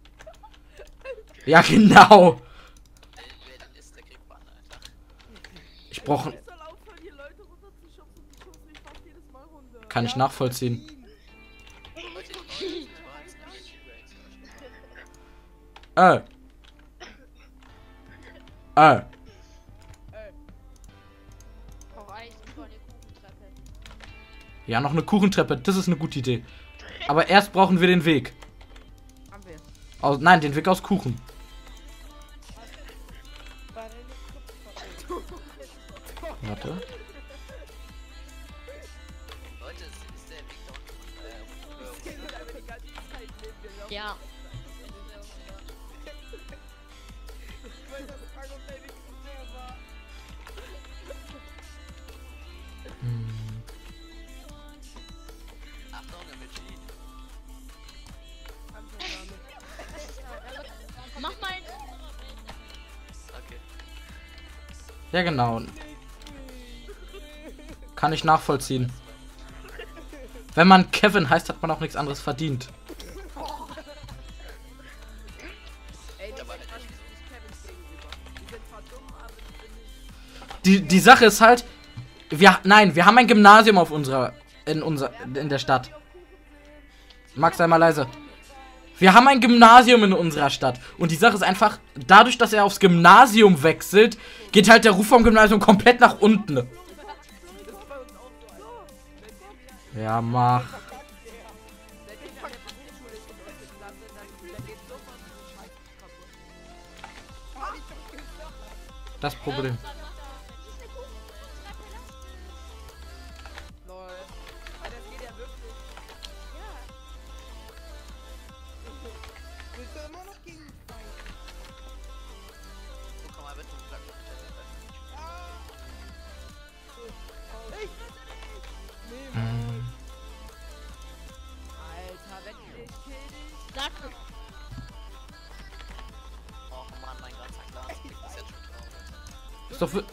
Ja, genau. Wer denn isst, der kriegt Bann, Alter. Ich brauche... Ich soll aufhören, hier Leute runterzuschubsen. Die schubsen mich fast jedes Mal runter. Kann ich nachvollziehen. Leute, ich war jetzt nämlich Raid. Auch eigentlich voll eine Kuchentreppe. Ja, noch eine Kuchentreppe. Das ist eine gute Idee. Aber erst brauchen wir den Weg. Haben wir. Nein, den Weg aus Kuchen. Warte. Leute, ist der Weg da unten Wir sind einfach die ganze Zeit neben mir laufen. Ja. Ich weiß, dass Frank und Baby zu sehr war. Achtung, er will cheat. Mach mal. Okay. Ja, genau. Kann ich nachvollziehen. Wenn man Kevin heißt, hat man auch nichts anderes verdient. Ey, die sind krass Kevins gegenüber. Die sind zwar dumm, aber die sind nicht. Die Sache ist halt, wir haben ein Gymnasium auf in der Stadt. Max, sei mal leise. Wir haben ein Gymnasium in unserer Stadt. Und die Sache ist einfach, dadurch, dass er aufs Gymnasium wechselt, geht halt der Ruf vom Gymnasium komplett nach unten. Das ist bei uns auch so. Ja, mach. Seitdem der an der Berufsschule ist in 9. Klasse, dann geht sofort diese Scheiße kaputt. Hab ich doch gesagt. Das Problem. Lol. Aber das geht ja wirklich. Ja. Willst du immer noch gegen mich fighten? So, komm mal bitte, bleib doch bitte. Ich nee, Hm. Alter, wenn ich kill dich. Sag. Oh Mann, mein ganzer Clan ist jetzt schon traurig. Ist doch für...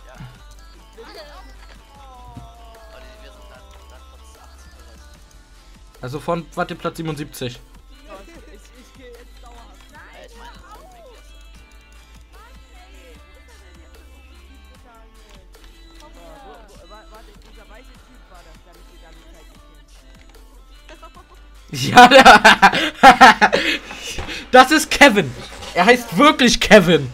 Oh, wir sind dann Platz 80 oder so. Also von, warte, Platz 77. Ich kill jetzt dauerhaft. Ich meine, das ist ein Weg jetzt. Warte, dieser weiße Typ war das, der mich die ganze Zeit gekillt. Ja, das ist Kevin. Er heißt wirklich Kevin.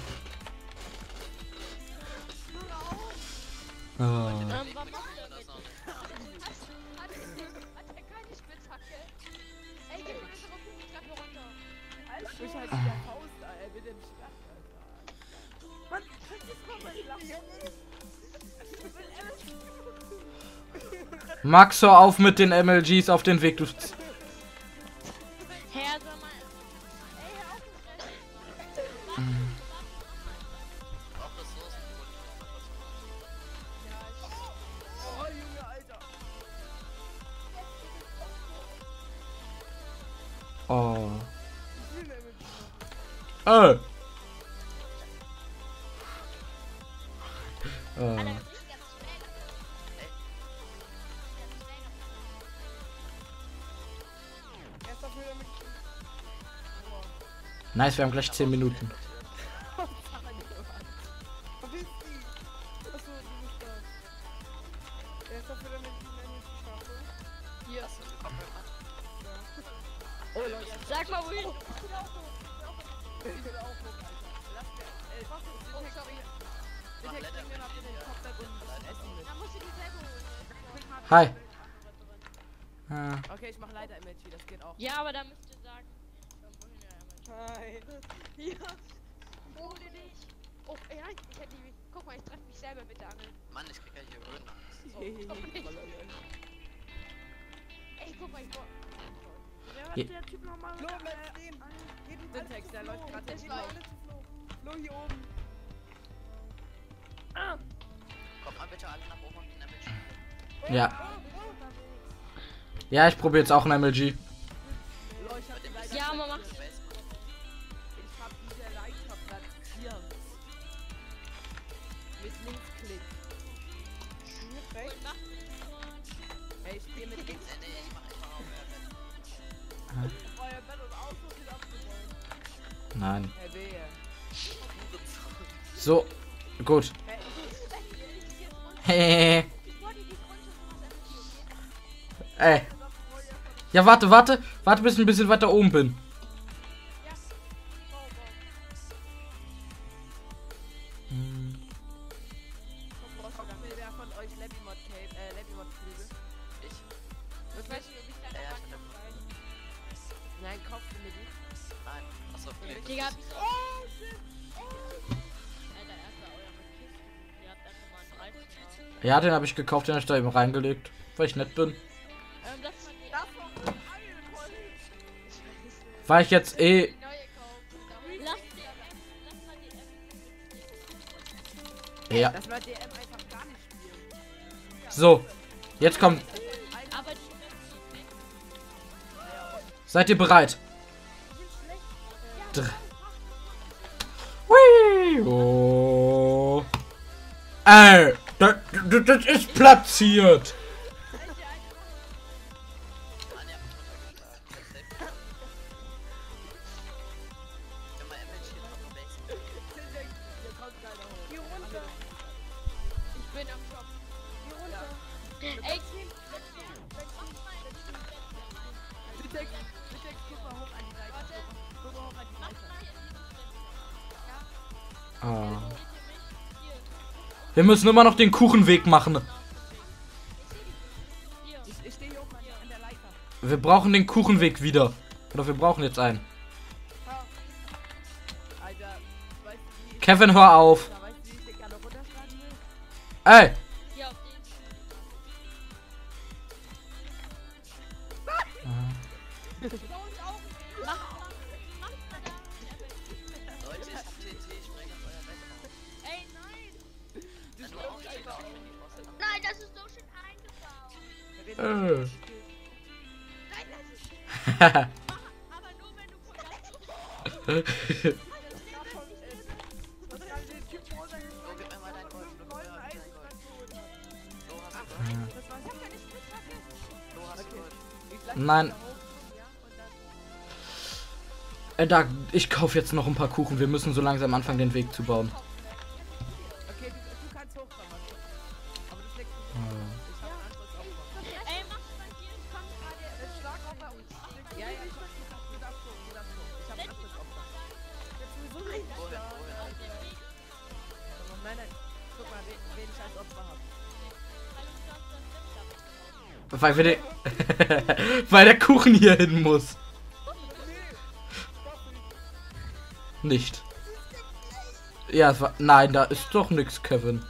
Oh. Was macht ihr damit? Das auch nicht. Hat er keine Spitzhacke? Ey, geh von unserer Kuchentreppe runter. Also, Ich halt mit der Faust, Alter, mit dem Schlag, Alter. Mann, kannst du es mal lachen? Max, hör auf mit den MLGs auf den Weg. Du Herr, sag mal. Ey, hör auf mit Rennen. Auch Ressourcen, die wollte ich noch mal kurz machen. Oh, Junge, Alter. Oh. Ich will nämlich noch. Erst dafür, damit ich... Nice, wir haben gleich 10 Minuten. Verpiss die! Achso, du bist Er ist dafür, damit ich ihn nicht schaffe. Hier. Hast du bekommen, Mann? Oh Leute, Sag mal wohin. ich will auch hoch, Alter. Lass mir, was ist Oh, sorry. den Text bringen wir noch in den Kopfbett und ein bisschen Essen mit. Da musst du die selber holen. Hi. Ah. Okay, ich mach leider MLG, das geht auch. Ja, aber da müsst ihr sagen. Wohin er Nein. Ja. Hole dich. Oh, ey, nein, ich hätte die. Guck mal, ich treffe mich selber mit der Angel. Mann, ich krieg ja hier Höhenangst. Ey, guck mal, ich boah. Wer war Je- der Typ nochmal? Flo, bleib stehen. Syntax, der läuft gerade Der der Schlau. Flo hier oben. Kommt mal bitte alle nach oben und in der Mitte. Ja. Ja, ich probiere jetzt auch ein MLG. Leute, ich hab die Leiter. Ja, man macht. Ich hab diese Leiter platziert. Mit Linksklick. Rechts? Ey, ich geh mit links. Nee, ich mach immer auf. Euer Bett und Auto sind abgebaut. Nein. Herr Wehe. So. Gut. Hey, Hey. Ey. Ja, warte, bis ich ein bisschen weiter oben bin. Hm. will wer von euch Labimod Flügel? Ich? Was weißt du, wie ich Ja, ja, stimmt. Nein, kauf mir die. Nein. Achso, okay. Digga, hab ich. Oh, shit. Alter, erstmal eure Kisten. Ihr habt einfach mal einen 13er. Ja, den habe ich gekauft, den habe ich da eben reingelegt. Weil ich nett bin. Das war die Das war ein Eilkoll. Weil ich jetzt eh. neue kaufen. Lass die M. Ja. Das war DM einfach gar nicht spielen. So. Jetzt kommt. Aber die M. Seid ihr bereit? Hui. Oh. Ey. Das ist platziert. Anja muss runtergeschlagen. Kann man MLG noch wechseln? Ihr kommt leider hoch. Hier runter. Ich bin am Shop. Hier runter. Ey, Syntax, guck mal hoch an die Seite. Guck mal hoch an die Seite. Ah. Wir müssen immer noch den Kuchenweg machen. Ich stehe hier oben an der Leiter. Wir brauchen den Kuchenweg wieder. Oder wir brauchen jetzt einen. Alter, weißt du, wie Kevin, hör auf. weißt du, wie ich den gerne runterschlagen will? Ey. hier auf den. Leute, ich hab TNT, ich spreng auf euer Bett auf. Ey, nein! Wenn du aufstehst, auch wenn die Bosse noch. Nein, das ist so schön eingebaut. Nein, das ist. Aber nur wenn du. Was kann den Typ runtergeschlagen? So, gib mir mal dein Gold. Flo, gib mir mal dein Gold. So hast du Gold. Das war keine Spitzhacke. So hast du Gold. Ich lass Nein. dich da hoch, ja, und dann. Ich kaufe jetzt noch ein paar Kuchen. Wir müssen so langsam anfangen, den Weg zu bauen. Okay, du kannst hochkommen. Aber du schlägst nicht. Ah. Ich hab ein anderes Opfer. Ey, mach mal hier. Ich komm gerade. Jetzt schlag auch bei uns. Ja, ja, du darfst hoch, du darfst hoch. Ich hab ein anderes Opfer. Jetzt sowieso nicht. Wohin, wohin? Nein, nein. Guck mal, wen ich als Opfer hab. Weil wir den weil der Kuchen hier hin muss. Nicht. Ja, es war. Nein, da ist doch nix, Kevin.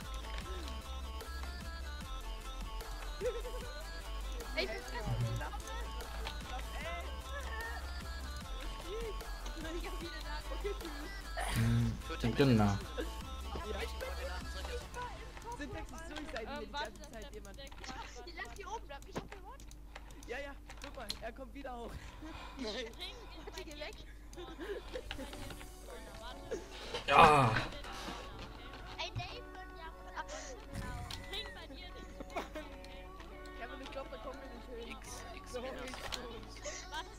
Ey, ich bin fest. Genau. Syntax ist Suicide hier die Warte, ganze Zeit jemand. Ich lass die oben bleiben. Ich hab den Wort. Ja, ja, guck mal, er kommt wieder hoch. Warte, geh weg. Ja. Ey, Dave wird ja Spring bei dir nicht. Kevin, ich glaube, da kommen wir nicht hin. X So hoch minus geht's zu 1. uns. Warte.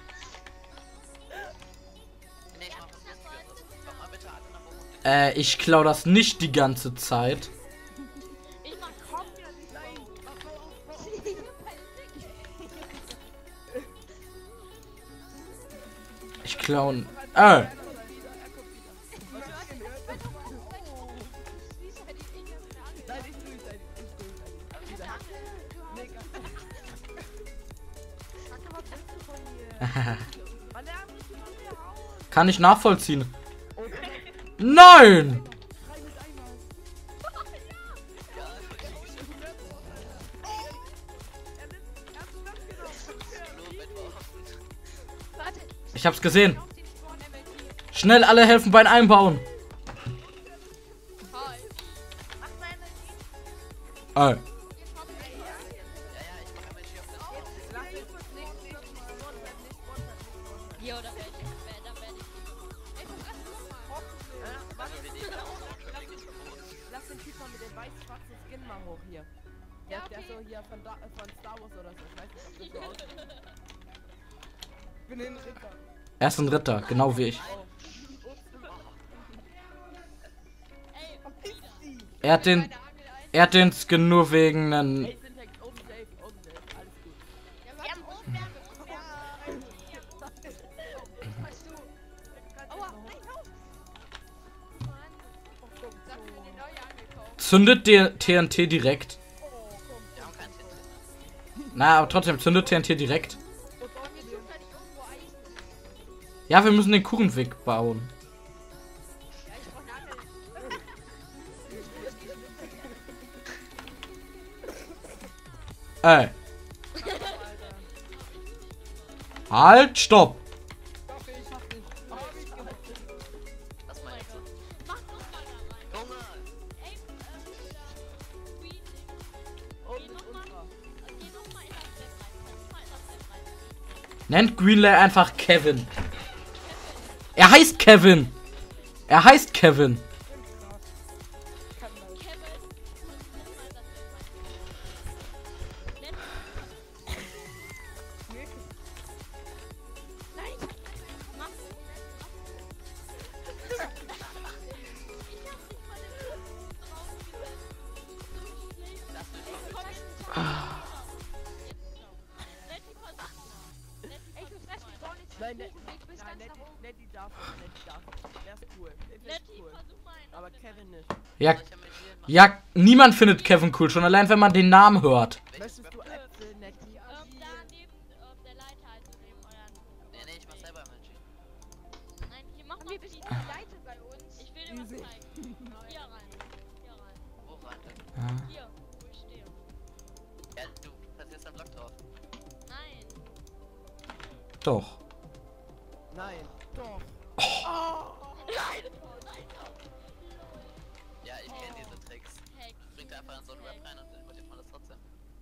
Nee, ich mach was Lustiges. Kommt mal bitte alle nach oben. Ich klau das nicht die ganze Zeit. Ich mach Komm ja nicht rein. klauen. Er kommt wieder. Nein, ich grüße ihn. Nee, gar nicht. Kacke, was willst du von mir? Mann, der andere Typ will mir raus. Kann ich nachvollziehen. Nein! Rein mit einmal. Er hat es genommen. Warte, Ich hab's gesehen. auf den Spawn MLG. Schnell alle helfen beim Einbauen. Hi. Mach mal MLG. Ey. Ja, ich mach einmal hier auf das. Lass mich kurz nicht sponsern. Hier oder welche? Dann werde ich die machen. Ey, verlass mich mal. Lass den Typ mal mit dem weiß-schwarzen Skin mal hoch hier. Ja, Der ist okay. so hier von Star Wars oder so. Ich weiß nicht, ob das so aussieht. Ich bin ein Ritter. Er ist ein Ritter, genau wie ich. Ey, Er hat den, meine Angel ein. er hat den Skin nur wegen nen. Hey, Syntax, oben safe, alles gut. Ja, wir haben Umberge. Weißt du? Aua, nein, auf! Mann. Sag mir eine neue Angel kaufen. Zündet der TNT direkt. Wir haben keinen Titel. Na, aber trotzdem, zündet TNT direkt. Und wir zufällig irgendwo Eisen. Ja, wir müssen den Kuchenweg bauen. Ja, ich brauch eine Angel. Ey. Halt, stopp. Was meinst du? Mach noch mal da rein. Junge! Ey, Queen, Oben geh ist noch mal unserer. in das Lab rein. Kannst mal in das Lab rein. Nennt Greenlaw einfach Kevin. Er heißt Kevin. Er heißt Kevin. Kevin, kannst mal in das Lab rein. Nenn- Nein, mach. Ich hab nicht mal den Fuß draufgesetzt. Lass mich Komm, mal jetzt mit. schau. Nettie versucht mal. Ey, du fress mich doch nicht. Nein, Kuchenweg bis ganz nach oben. Nettie darf. Der ist cool. Der ist Nettie, cool. versuch mal einen Aber auf den Kevin nicht. Ja, Soll ich einmal hier machen? ja, niemand findet Kevin cool, schon allein wenn man den Namen hört. Welches Möchtest du Weapon? Äpfel, Nettie? Da neben der Leiter, also neben euren. Nee, ich mach selber MLG. Nein, hier mach mal bitte die Leiter bei uns. Ich will dir was Easy. zeigen. Hier rein. Hier rein. Wo rein denn? Hier, wo ich stehe. Ja, du platzierst einen Block drauf. Nein. Doch. Nein. Doch. Ja, ich kenne diese Tricks. Heck. Bringt einfach in so einen Rap rein und dann überlebt man das trotzdem.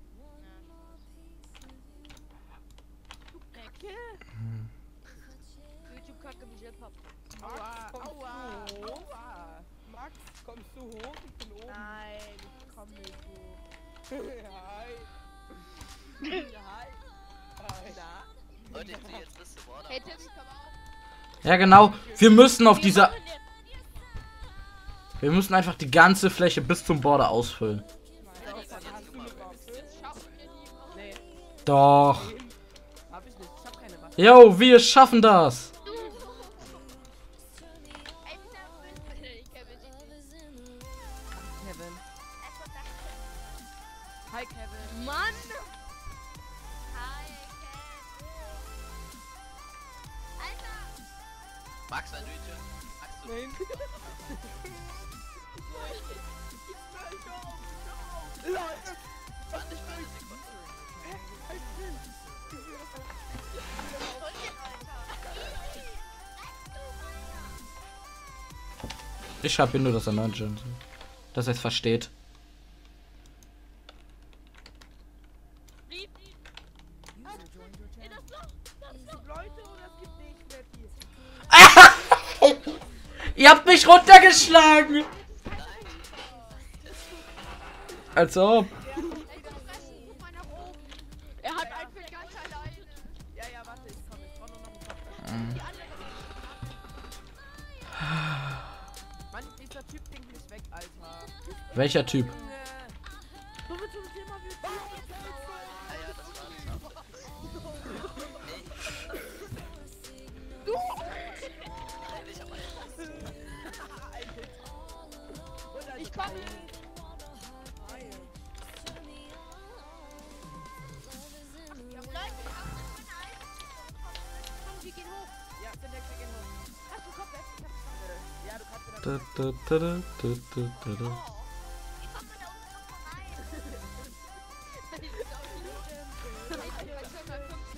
YouTube-Kacke mich jetzt ab. Aua. Aua. Aua. Max, kommst du hoch? Ich bin oben. Nein, ich komm nicht hoch. Hi. Hi. Na? Leute, ich sehe jetzt bis zum Border. Hey, Timmy, komm auf. Ja, genau. Wir müssen auf Wir dieser. machen jetzt- Wir müssen einfach die ganze Fläche bis zum Border ausfüllen. Doch, dann hast du eine Waffe? Jetzt schaffen wir die. Nee, Doch. hab ich nicht. Ich hab keine Waffe. Jo, wir schaffen das. Ey, bitte, ich kenne mich nicht. Kevin. Hi, Kevin. Mann! Hi, Ken. Alter! Max, ein Hütchen. Max, du. Nein. Leute. 20 Sekunden. Ich schreibe ihm nur, dass er 9 dass er es versteht. Blieb! In das Loch! Es gibt Leute oder es gibt nicht Nettie? Ihr habt mich runtergeschlagen. Als ob. Ey, gefressen! Guck mal nach oben! Er hat einen für ganz alleine! Ja, ja, warte, ich komm. Ich brauch nur noch einen Kopf. Die anderen Mann, dieser Typ denkt nicht weg, Alter. Welcher Typ? Sollen wir zum Thema wie Ah ja, das war das. Ich hab einen. Ich komme. Leute, komm, wir gehen hoch. Ja, Syntax, wir gehen hoch. Hast du komplett? Ja, du kannst Da, wieder. da, da, da, da, da, da. Wie kommt man da unten noch rein? Ich bin bei Circa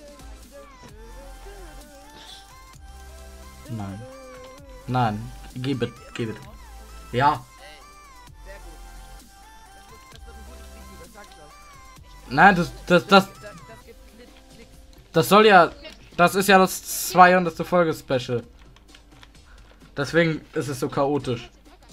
15. Nein. Nein. Gib es. Gib es. Ja. Sehr gut. Das wird ein gutes Video, das sag ich euch. Nein, das Das gibt Klicks. das soll ja. Das ist ja das 200. Folge-Special. Deswegen ist es so chaotisch.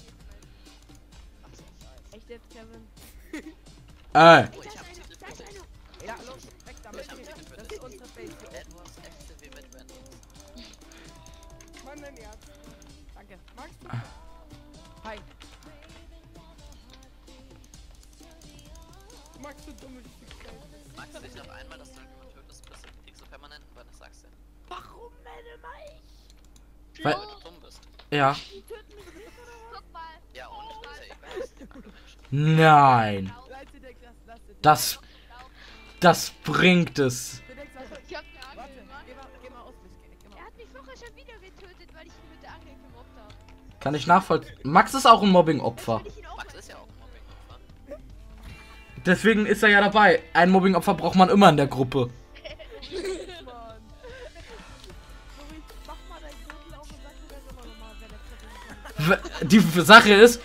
Echt jetzt, Kevin? Ey. Oh, ich hab Titel für dich. Ja, los, weg damit. Ich hab Titel für Das dich. ist unsere Base. Edwards FCW mit Random. Mann, dein Ernst. Danke. Magst du? Hi. Magst du dumme Stückchen? Magst du dich noch einmal, dass du jemanden tötest, bis du kriegst du permanenten Banner, sagst du. Warum denn immer ich? Weil- Weil du dumm bist. Ja. Guck mal. Ja, und ist ja egal, das sind andere Menschen. Nein. Lass Syntax, lass Syntax. Das bringt es. Syntax, warte. Ich hab eine Warte, Angel, Mann. geh mal aus mich. Geh mal. Er hat mich vorher schon wieder getötet, weil ich ihn mit der Angel gemobbt habe. Kann ich nachvollziehen. Max ist auch ein Mobbing-Opfer. Weil ich ihn auch Max ist ja auch ein Mobbing-Opfer. Deswegen ist er ja dabei. Ein Mobbing-Opfer braucht man immer in der Gruppe. Mann. Sorry, mach mal dein Gürtel auf und sag mir das immer nochmal, wer der Zettel ist. Die Sache ist,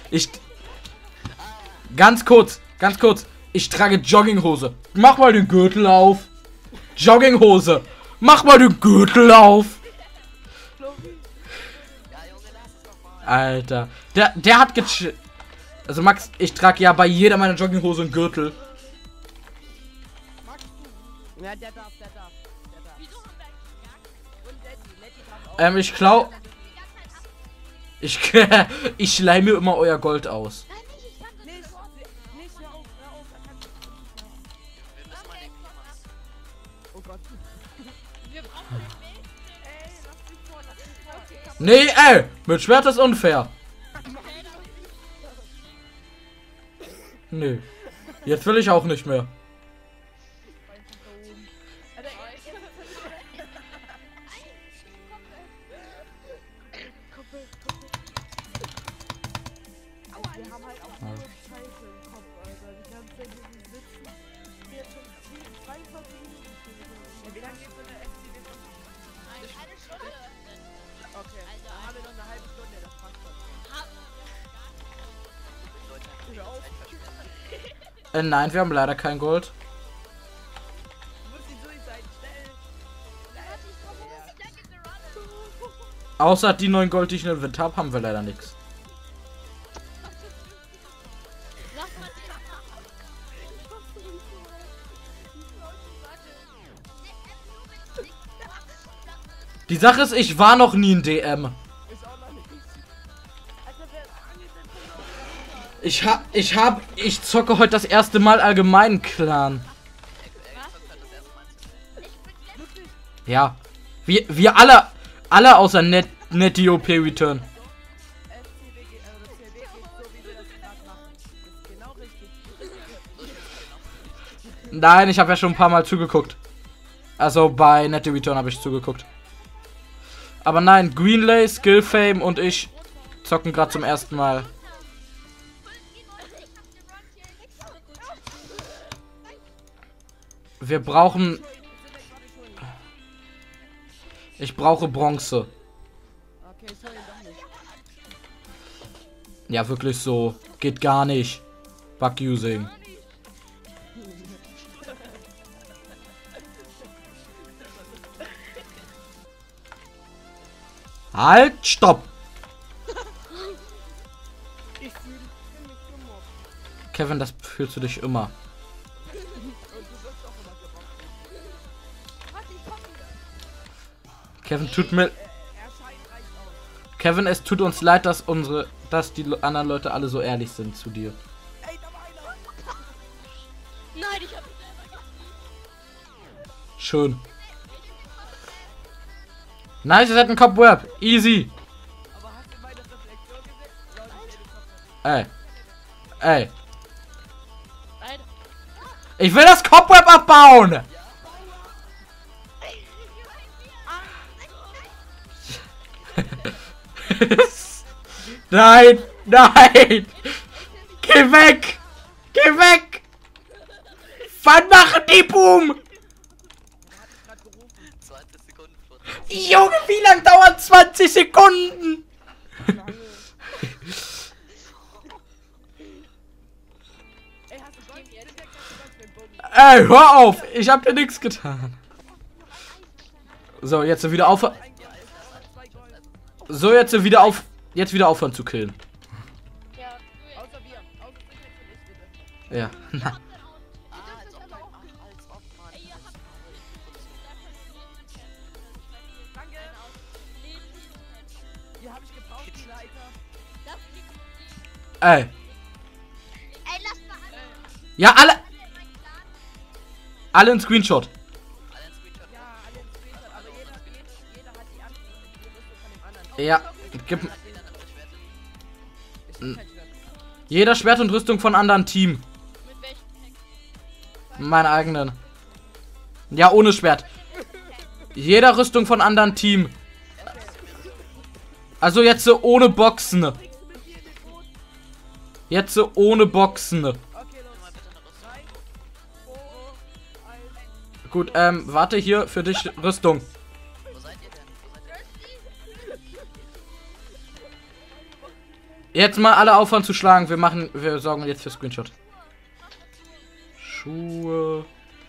ganz kurz. Ich trage Jogginghose. Mach mal den Gürtel auf. Jogginghose. Mach mal den Gürtel auf. Ja, Junge, lass es doch mal. Alter. Der hat Also Max, ich trage ja bei jeder meiner Jogginghose einen Gürtel. Magst du? Ja, der darf. Wieso haben wir eigentlich gar keinen? Und Letty darf auch. Ich klau. Ich schleim mir immer euer Gold aus. Nein, nicht, ich kann das Nicht, nicht. nicht, hör auf, er kann nicht. Wir müssen mal den Klimas. Oh Gott. Wir brauchen ein Bild. Ey, lass mich vor. Okay. Nee, mit Schwert ist unfair. Nee. Jetzt will ich auch nicht mehr. Wir haben halt auch nur Scheiße im Kopf, Alter. Die ganze Zeit hier so sitzen. Wir jetzt schon 22 Minuten spielen. Wie lange geht so eine FCW? Eine Stunde. Okay, Also, dann haben wir noch eine halbe Stunde, das passt schon. Die Leute haben Hör auf. Zeit verschwendet. Nein, wir haben leider kein Gold. Du musst die Suicide schnell. Warte, ich komm hoch. Danke, Gerard. Außer die 9 Gold, die ich in der Inventar habe, haben wir leider nichts. Lass mal den. Die Sache ist, ich war noch nie in DM. Ist auch noch nicht. Alter, wer angelt denn von Ich zocke heute das erste Mal allgemein Clan. Ja. Wir alle außer Netty OP Return. FCW geht, das CW geht so, wie wir das gerade machen. Das ist genau richtig. Nein, ich habe ja schon ein paar Mal zugeguckt. Also bei Netty Return habe ich zugeguckt. Aber nein, Greenlay, Skillfame und ich zocken gerade zum ersten Mal. Wir brauchen... Ich brauche Bronze. Okay, ich hol ihn doch nicht. Ja, wirklich so. Geht gar nicht. Bug using. Halt, stopp! Ich fühle mich gemobbt. Kevin, das fühlst du dich immer. Und du wirst auch immer gemobbt. Warte, ich komm wieder. Kevin, tut mir... Erscheint reicht aus. Kevin, es tut uns leid, dass die anderen Leute alle so ehrlich sind zu dir. Ey, da war einer. Nein, ich hab mich selber gekillt. Schön. Nice, ihr seid ein Cobweb. Easy. Aber hast du meine Reflexion gesehen? Leute, ich sehe den Kopf. Ey. Ey. Nein. Ich will das Cobweb abbauen. Nein. Nein. Geh weg. Geh weg. Wann machen die Boom? 20 Sekunden vor. Junge, wie lang dauert 20 Sekunden? Ey, hast du Gold? Jetzt hast du ganz mit Bogen. Ey, hör auf. Ich hab dir nichts getan. So, jetzt wieder auf. So, jetzt wieder auf. Jetzt wieder aufhören zu killen. Ja, du Außer wir. Außer Sicherheit und ich bitte. Ja. Na. Als ob, Mann. Ey, ihr habt Danke. Hier habe ich gebraucht, die Leiter. Ey. Ey, lass mal alle. Ja, alle. Alle in Screenshot. Alle in Screenshot. Ja, alle im Screenshot, aber jeder hat die andere die Rüstung von dem anderen. Ja. Gib Hat jeder ein anderes Schwert? Ich hab kein Schwert. jeder Schwert und Rüstung von anderen Team. Mit welchem Hack? Meinen eigenen. Ja, ohne Schwert. Jeder Rüstung von anderen Team. Also jetzt so ohne Boxen. Jetzt so ohne Boxen. Okay, los. Mal bitte eine Rüstung. 3, 2, 1. Gut, warte hier für dich Rüstung. Wo seid ihr denn? Jetzt mal alle aufhören zu schlagen. Wir sorgen jetzt für Screenshot. Schuhe.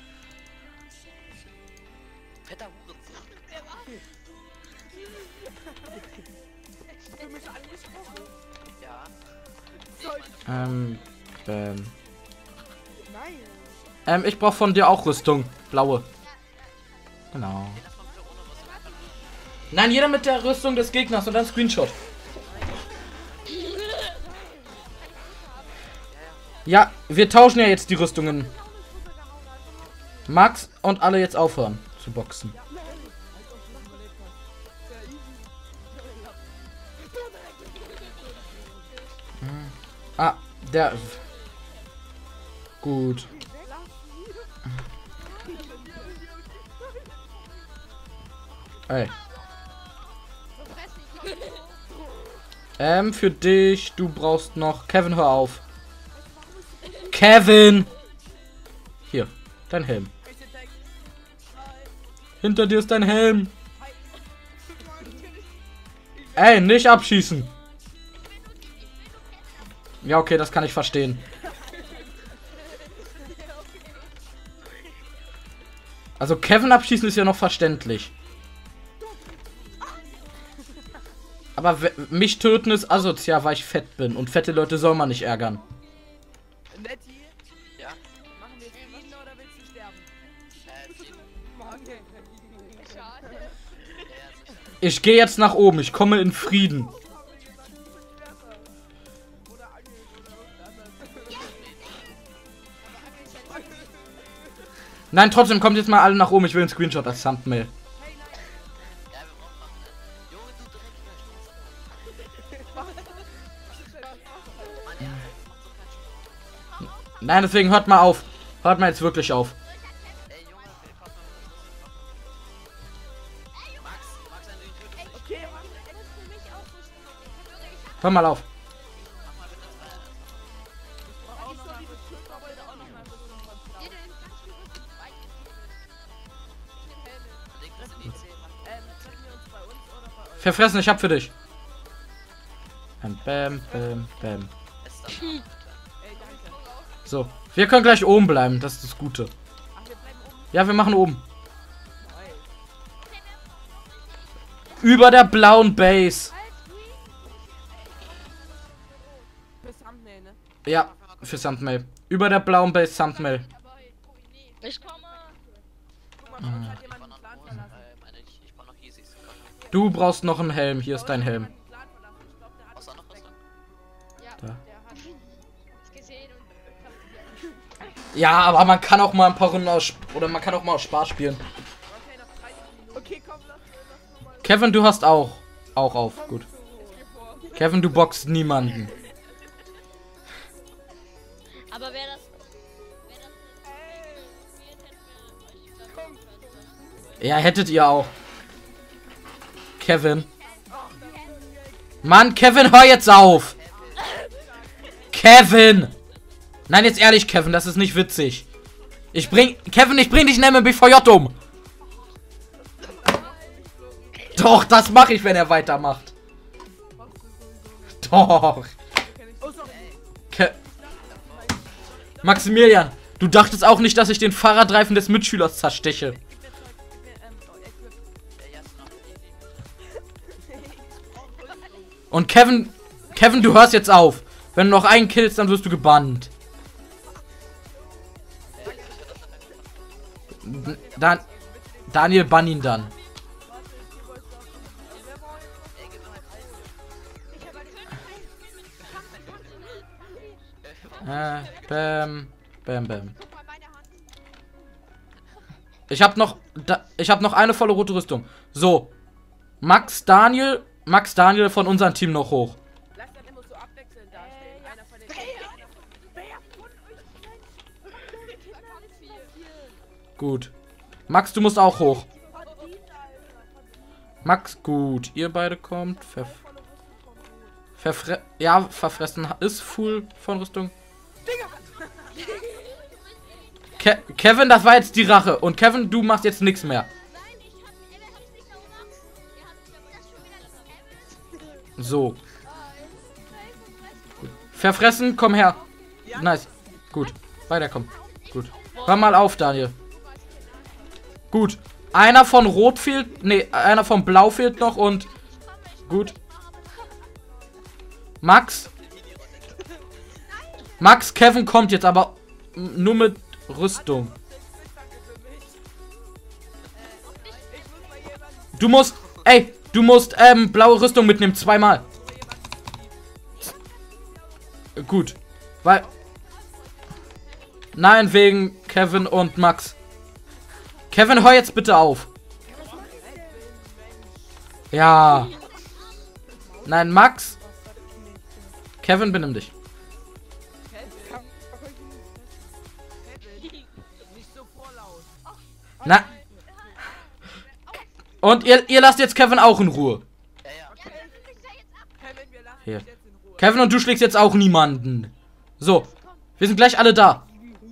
Fetter Hurensohn. Für mich angesprochen. Ja. Bäm. Nein. Ich brauch von dir auch Rüstung. Blaue. Genau. Lass mal bitte ohne Rüstung einfach nur. Nein, jeder mit der Rüstung des Gegners und dann Screenshot. Ja, wir tauschen ja jetzt die Rüstungen. Max und alle jetzt aufhören zu boxen. Ah, der. Gut. Ey. Für dich, du brauchst noch. Kevin, hör auf. Kevin! Hier, dein Helm. Hinter dir ist dein Helm. Ey, nicht abschießen. Ja, okay, das kann ich verstehen. Also Kevin abschießen ist ja noch verständlich. Aber mich töten ist asozial, weil ich fett bin. Und fette Leute soll man nicht ärgern. Nettie, Ja. machen wir jetzt Frieden oder willst du sterben? Frieden. Okay. Schade. Ja, sicher. Ich gehe jetzt nach oben. Ich komme in Frieden. Oder Angeln oder irgendwas. Nein, trotzdem kommt jetzt mal alle nach oben. Ich will einen Screenshot als Thumbnail. Ja, wir brauchen noch einen. Junge, du dreckiger Scheiße. Mann, ja, das macht so keinen Spaß. Nein, deswegen hört mal auf. Hört mal jetzt wirklich auf. Ey, Junge, wir kaufen mal Max, wenn du ihn tötest, ich Okay, Mann. Für mich auch Rüstung. Hör mal auf. mach mal bitte 2. brauch auch noch eine Rüstung, aber auch noch eine Rüstung von Blau. Jeder ist ganz viel Rüstung. Ich nehm Helme. Leg das in die 10. Treffen wir uns bei uns oder bei euch? Verfressen, ich hab für dich. Bam, bam, bam. Ist das Ey, danke. So, wir können gleich oben bleiben. Das ist das Gute. Ach, wir bleiben oben. Ja, wir machen oben. Ey. Über der blauen Base. Fürs Thumbnail, ne? Ja, für Thumbnail. Über der blauen Base Thumbnail. Ich komme. Guck mal, bei uns hat Ich jemand brauch den noch Plan Hosen, verlassen. meine ich brauch noch Yeezys. Du brauchst noch einen Helm. Hier ist dein Helm. Bei uns hat jemand den Plan verlassen. Ich glaub, der hat Außer uns noch weg. Rüstung. Ja, Da. der hat es gesehen und kam Ja, aber man kann auch mal ein paar Runden aus oder man kann auch mal aus Spaß spielen. Okay, nach 30 Minuten. Okay, komm, lass mal Kevin, du hast auch auf. Gut. Kevin, du boxt niemanden. Aber wer das gespielt, hätten wir euch glaube Ja, hättet ihr auch. Kevin. Mann, Kevin, hör jetzt auf. Kevin. Nein, jetzt ehrlich, Kevin, das ist nicht witzig. Kevin, ich bring dich in MMBVJ um. Doch, das mache ich, wenn er weitermacht. Doch. Maximilian, du dachtest auch nicht, dass ich den Fahrradreifen des Mitschülers zersteche. Und Kevin, du hörst jetzt auf. Wenn du noch einen killst, dann wirst du gebannt. Daniel, bann ihn dann. Bam. Ich hab noch eine volle rote Rüstung. So. Max Daniel von unserem Team noch hoch. Lass dann immer so abwechselnd dastehen. Einer von den Gut. Max, du musst auch hoch. Max, gut. Ihr beide kommt. Verfressen ist full von Rüstung. Kevin, das war jetzt die Rache. Und Kevin, du machst jetzt nichts mehr. So. Verfressen, komm her. Nice. Gut. Weiter, komm. Gut. Hör mal auf, Daniel. Gut. Einer von Rot fehlt. Ne, einer von Blau fehlt noch und. Gut. Max, Kevin kommt jetzt, aber nur mit Rüstung. Du musst blaue Rüstung mitnehmen, zweimal. Gut. Weil. Nein, wegen Kevin und Max. Kevin, hör jetzt bitte auf. Ja. Nein, Max. Kevin, benimm dich. Na. Und ihr lasst jetzt Kevin auch in Ruhe. Hier. Kevin, und du schlägst jetzt auch niemanden. So. Wir sind gleich alle da.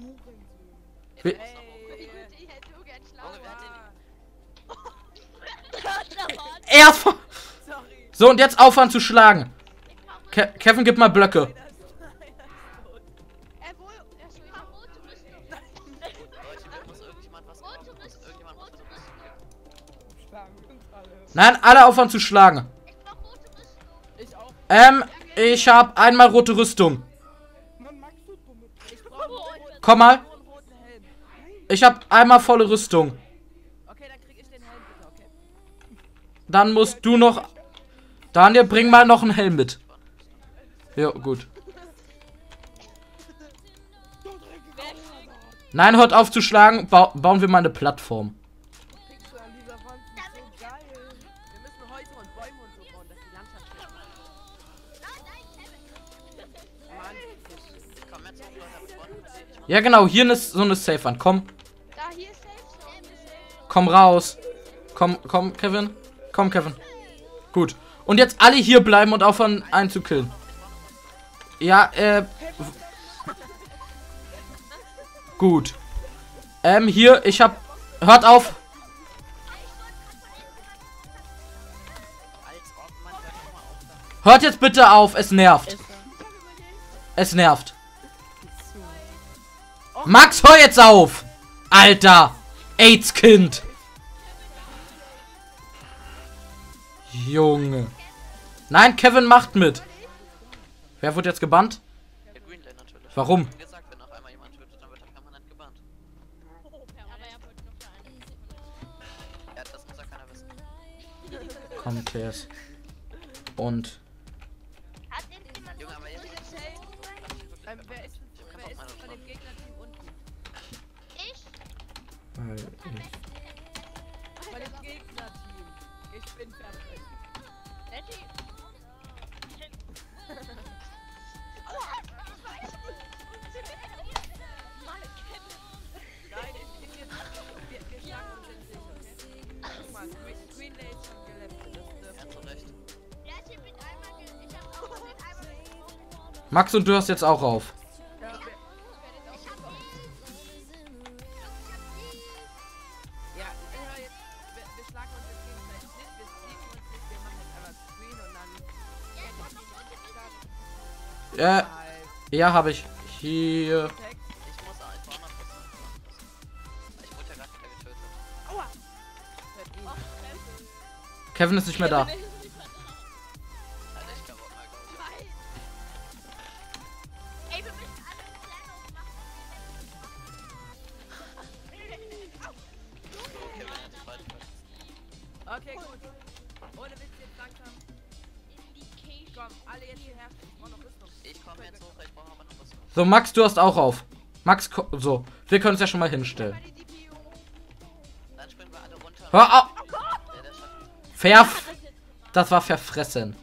Erst. So, und jetzt aufhören zu schlagen. Kevin, gib mal Blöcke. Nein, alle aufhören zu schlagen. Ich habe einmal rote Rüstung. Komm mal. Ich habe einmal volle Rüstung. Okay, dann krieg ich den Helm bitte, okay? Dann musst du noch... Daniel, bring mal noch einen Helm mit. Ja, gut. Nein, hört auf zu schlagen. Bauen wir mal eine Plattform. Kriegst du an dieser Wand so geil. Wir müssen Häuser und Bäume und so bauen, dass die Landschaft schön Komm, jetzt noch Leute. Ja, genau. Hier ist so eine Safe-Wand. Komm. Da, hier ist Safe. Komm raus. Komm, Kevin. Komm, Kevin. Gut. Und jetzt alle hier bleiben und aufhören, einen zu killen. Ja, gut. Hier, ich hab... Hört auf. Hört jetzt bitte auf. Es nervt. Es nervt. Max, hör jetzt auf. Alter. AIDS-Kind. Junge. Nein, Kevin macht mit. Wer wird jetzt gebannt? Der Greenland natürlich. Warum? Wie gesagt, wenn noch einmal jemand tötet, dann wird er permanent gebannt. Aber er wollte noch für eine Sekunde. Ja, das muss ja keiner wissen. Kommt TS. Und Hat irgendjemand Junge, aber jetzt... Wer ist von dem Gegnerteam unten? ich? Von dem Gegnerteam. Gehst bin fertig. Daddy. Nein, ich bin jetzt. Wir schlagen uns jetzt nicht, okay? Guck mal, Green Day ist schon gelevelt. Das Ja, zu Recht. Ja, ich bin einmal ich hab auch den einmal getroffen. Max, und du hörst jetzt auch auf. Ja, Ich hab auch ja, hör jetzt. Wir schlagen uns jetzt gegenseitig nicht. Wir sneaken uns nicht. Wir machen jetzt einfach Screen und dann. ja, ich hab noch Leute nicht. Ja, habe ich. Hier. Ich muss einfach noch kurz nachmachen. Ich wurde ja gerade wieder getötet. Aua! Och, Kevin ist nicht mehr da. Halt echt kaputt, mal Gott. Nein. Ey, wir müssen alle Planos machen. Okay, wenn ich falsch bin. Okay, gut. Ohne Witz jetzt langsam. Indication. Komm, alle jetzt hierher. Ich brauch noch Rüstung. Ich komme jetzt hoch, ich brauche aber noch was. So, Max, du hast auch auf. Max, so. Wir können es ja schon mal hinstellen. Dann springen wir alle runter. Hör auf! Ja, der schafft. Verf! Das war verfressen.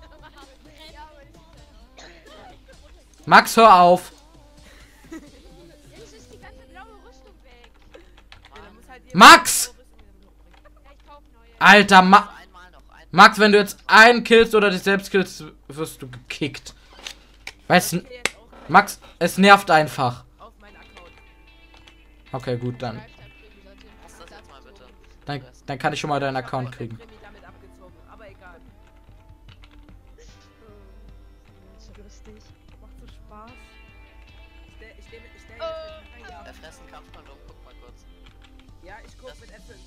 Max, hör auf! Jetzt ist die ganze blaue Rüstung weg. Ja, dann muss halt jemand Max! Rüstung wieder hochbringen. Ja, ich kauf neue. Alter, Einmal noch. Max, wenn du jetzt einen killst oder dich selbst killst, wirst du gekickt. Weißt du, Ich geh jetzt auch rein Max, es nervt einfach. auf meinen Account. Okay, gut, dann. Mach das jetzt mal bitte. Dann kann ich schon mal deinen Ich hab Account auch den kriegen. Krimi damit abgezogen, aber egal. Macht so Spaß. Ich stell jetzt Oh. rein. Er fressen Kampfkondom, guck mal kurz. Ja, ich guck mit Äpfeln.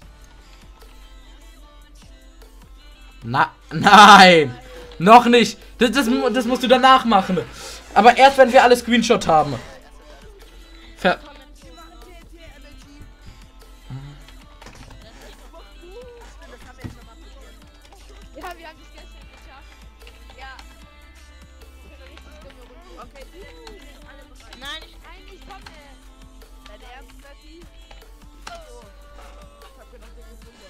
Nein! Noch nicht! Das musst du danach machen. Aber erst, wenn wir alle Screenshot haben. Ver Wir machen TNT, MLG. Das haben wir jetzt schon mal probiert. Ja, wir haben das gestern geschafft. Ja. Das ist eine richtig dumme Runde. Okay, wir sind alle bereit. Nein, ich komme. Deine Ernst, Betty? Oh. Ich hab gedacht, wir sind Wunder.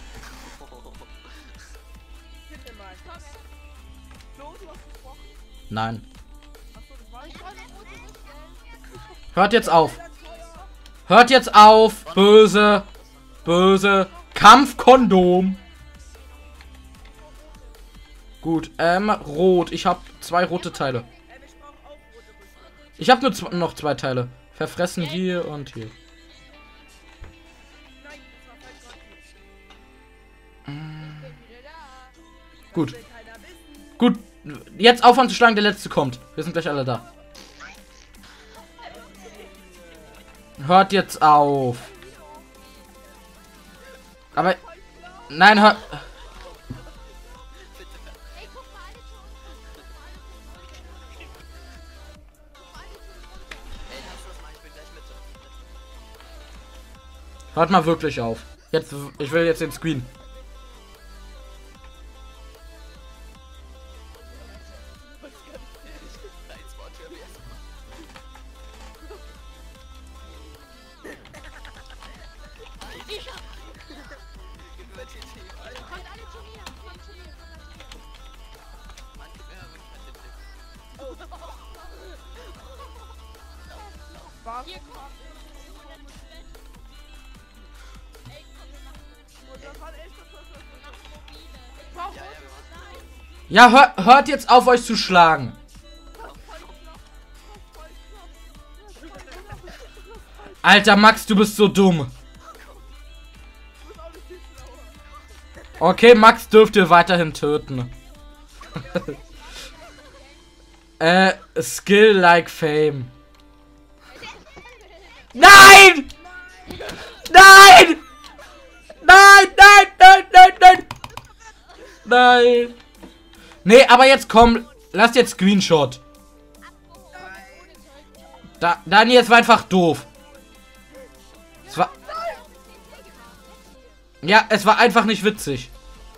Gib mir mal. Flo, du hast gesprochen? Nein. Achso, das war Ich ich. wollte rote Rüstung. Hört jetzt auf. Hört jetzt auf. Böse. Böse. Kampfkondom. Gut, rot. Ich habe 2 rote Teile. Ich brauch auch rote Rüstung. Ich habe nur noch 2 Teile. Verfressen hier und hier. Nein, das war falsch. Ich bin wieder da. Gut. Will keiner wissen. Gut. Jetzt aufhören zu schlagen, der letzte kommt. Wir sind gleich alle da. Hört jetzt auf. Aber. Nein, hört. Ey, guck mal, alle zu uns. Ey, lass das mal, ich bin gleich Mitte. Hört mal wirklich auf. Jetzt. Ich will jetzt den Screen. Kommt alle zu mir. Kommt zu mir. Mann, gib mir mal wirklich mal den Was? Hier, komm. Ey, komm, wir machen Und das war echt wir machen mobile. Ich brauch Ja, ja, wir machen. Ja, hört jetzt auf, euch zu schlagen. Alter Max, du bist so dumm. Okay, Max dürft ihr weiterhin töten. Skill like fame. Nein! Nein! Nein, nein, nein, nein, nein! Nein! Nee, aber jetzt komm, lass jetzt Screenshot. Daniel, es war einfach doof. Es war. Ja, es war einfach nicht witzig.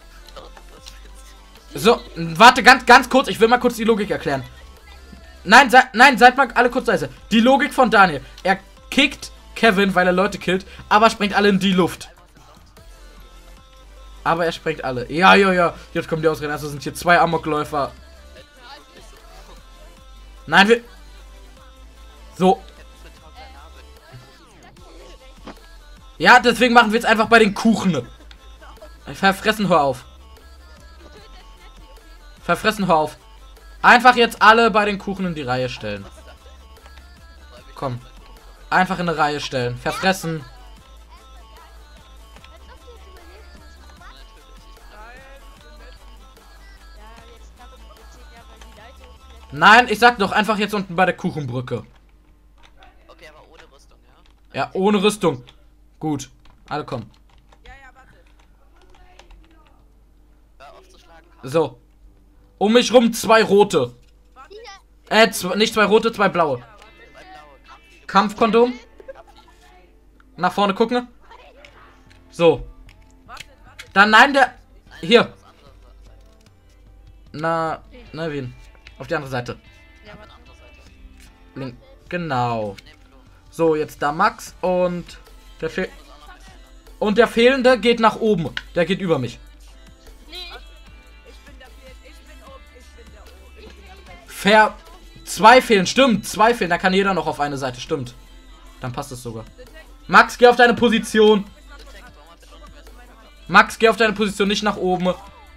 So, warte, ganz kurz, ich will mal kurz die Logik erklären. Nein, seid mal alle kurz leise. Die Logik von Daniel. Er kickt Kevin, weil er Leute killt, aber springt alle in die Luft. Aber er sprengt alle. Ja, ja, ja. Jetzt kommen die Ausreden. Also sind hier 2 Amokläufer. Nein, wir... So. Ja, deswegen machen wir jetzt einfach bei den Kuchen. Verfressen, hör auf. Verfressen, hör auf. Einfach jetzt alle bei den Kuchen in die Reihe stellen. Komm. Einfach in eine Reihe stellen. Verfressen. Nein, ich sag doch einfach jetzt unten bei der Kuchenbrücke. Okay, aber ohne Rüstung, ja? Ja, ohne Rüstung. Gut. Alle kommen. Ja, ja, warte. Hör auf zu schlagen. Karl. So. Um mich rum 2 rote. Nicht 2 rote, 2 blaue. Zwei blaue Kampfi. Kampfkondom. Nach vorne gucken. So. Dann nein, der... Hier. Was anderes Seite. Na, wen? Auf die andere Seite. Ja, aber eine andere Seite. Link. Genau. Nehmen Flo. So, jetzt da Max und der Muss auch noch einer. und der Fehlende geht nach oben. Der geht über mich. Nee, Ich bin der Vier, ich bin oben, ich bin der oben, ich bin der Rechts. Fair. 2 fehlen, stimmt. 2 fehlen. Da kann jeder noch auf eine Seite, stimmt. Dann passt es sogar. Max, geh auf deine Position. Text, warum hat der unten was? Max, geh auf deine Position, nicht nach oben.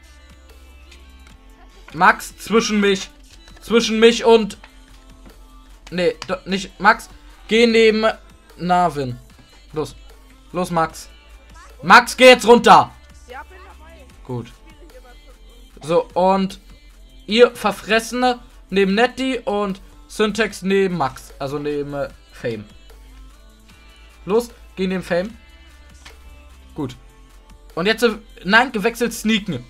Max, zwischen mich und... Nee, nicht... Max, geh neben Narvin. Los. Los, Max. Max, geh jetzt runter. Ja, bin dabei. Gut. Spiele hier mal 5 So, und ihr Verfressene neben Netty und Syntax neben Max. Also neben Fame. Los, geh neben Fame. Gut. Und jetzt, nein, gewechselt sneaken.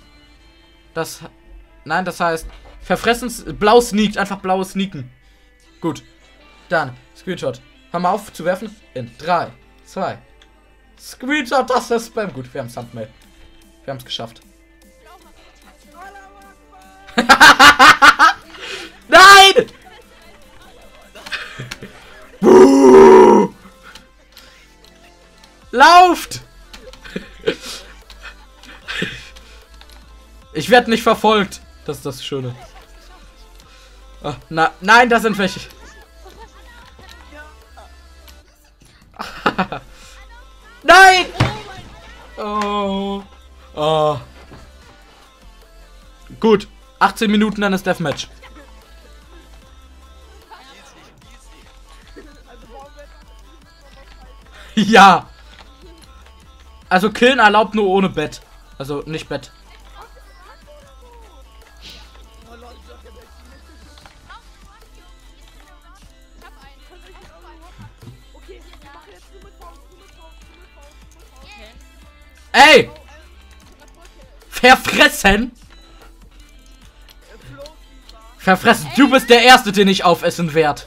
Nein, das heißt, verfressen, blau sneakt, einfach blau sneaken. Gut. Dann, Screenshot. Hör mal auf zu werfen. In 3, 2. Screenshot, das ist Spam. Gut, wir haben Thumbnail. Wir haben es geschafft. Nein! Buh! Lauft! Ich werde nicht verfolgt. Das ist das Schöne. Ah, nein, das sind welche. Nein! Oh. Oh. Gut. 18 Minuten, dann ist Deathmatch. Ja. Also killen erlaubt nur ohne Bett. Also nicht Bett. Okay, ich mache jetzt nur mit Faust, nur mit Faust, nur mit Faust, nur mit Faust. Ey! Verfressen! Verfressen, du bist der Erste, den ich aufessen werd.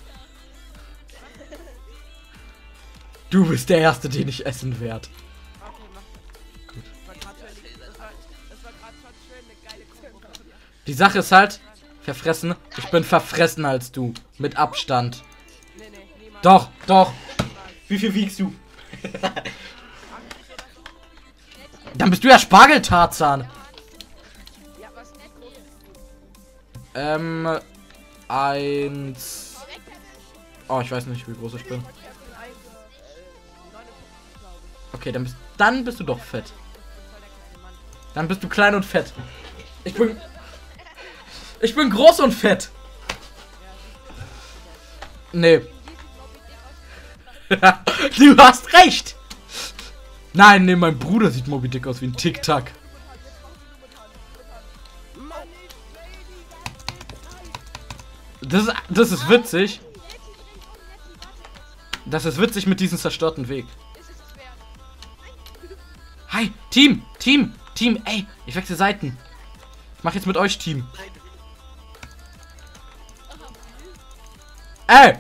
Du bist der Erste, den ich essen werd. Okay, mach. Gut. Das war gerade schon schön eine geile Kombo. Die Sache ist halt, verfressen, ich bin verfressener als du. Mit Abstand. Nee, niemals. Doch, doch. Wie viel wiegst du? Dann bist du ja Spargeltarzan. Ja, was nicht groß ist. 1. Oh, ich weiß nicht, wie groß ich bin. Okay, dann bist du doch fett. Dann bist du klein und fett. Ich bin groß und fett. Nee. Du hast recht. Nein, nee, mein Bruder sieht Moby Dick aus wie ein Tic-Tac. Das ist witzig. Das ist witzig mit diesem zerstörten Weg. Hi, Team, ey, ich wechsle Seiten. Ich mach jetzt mit euch Team. Ey!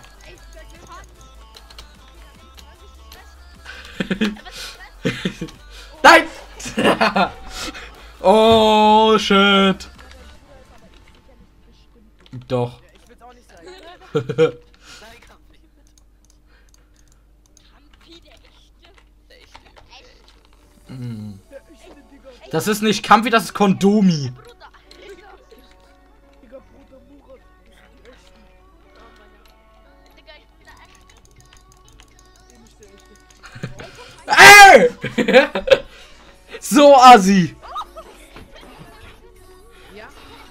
Nein! Oh, shit. Doch. Ich will's auch nicht sein. Nein, Kampfi. Kampi, der echte. Der echte. Hm. Ich bin Digga. Das ist nicht Kampfi, das ist Kondomi. Bruder. Digga, Bruder Murat. Digga, ich bin der Ashton. Ey! So assi. Ja?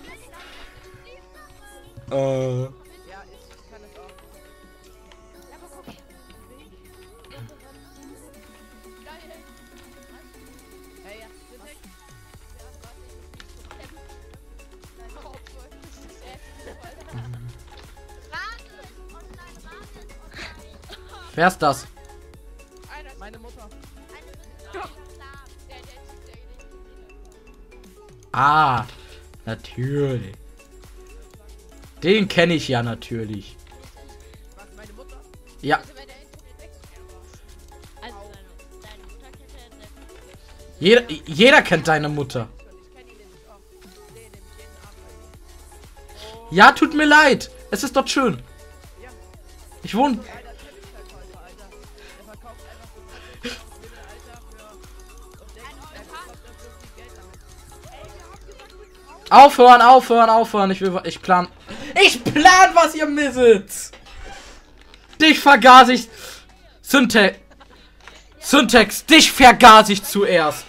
Ja, Ja, ich kann das auch. Hey, ja, perfekt. Wer ist das? Meine Mutter. Ah, natürlich. Den kenne ich ja natürlich. Was, meine Mutter? Ja, Also wenn der Internet weg wäre. Also deine Mutter kennt jeder kennt deine Mutter. Ich kenne ihn nämlich auch. Ich sehe nämlich jeden Abend. Ja, tut mir leid. Es ist dort schön. Ja. Ich wohne. Alter, Teppichverkäufer, Alter. Der verkauft einfach so Teppich aus Mittelalter für... Und denkt, er bekommt dafür viel Geld damit. Aufhören. Ich plan, was ihr misset. Dich vergaß ich. Syntax, dich vergaß ich zuerst.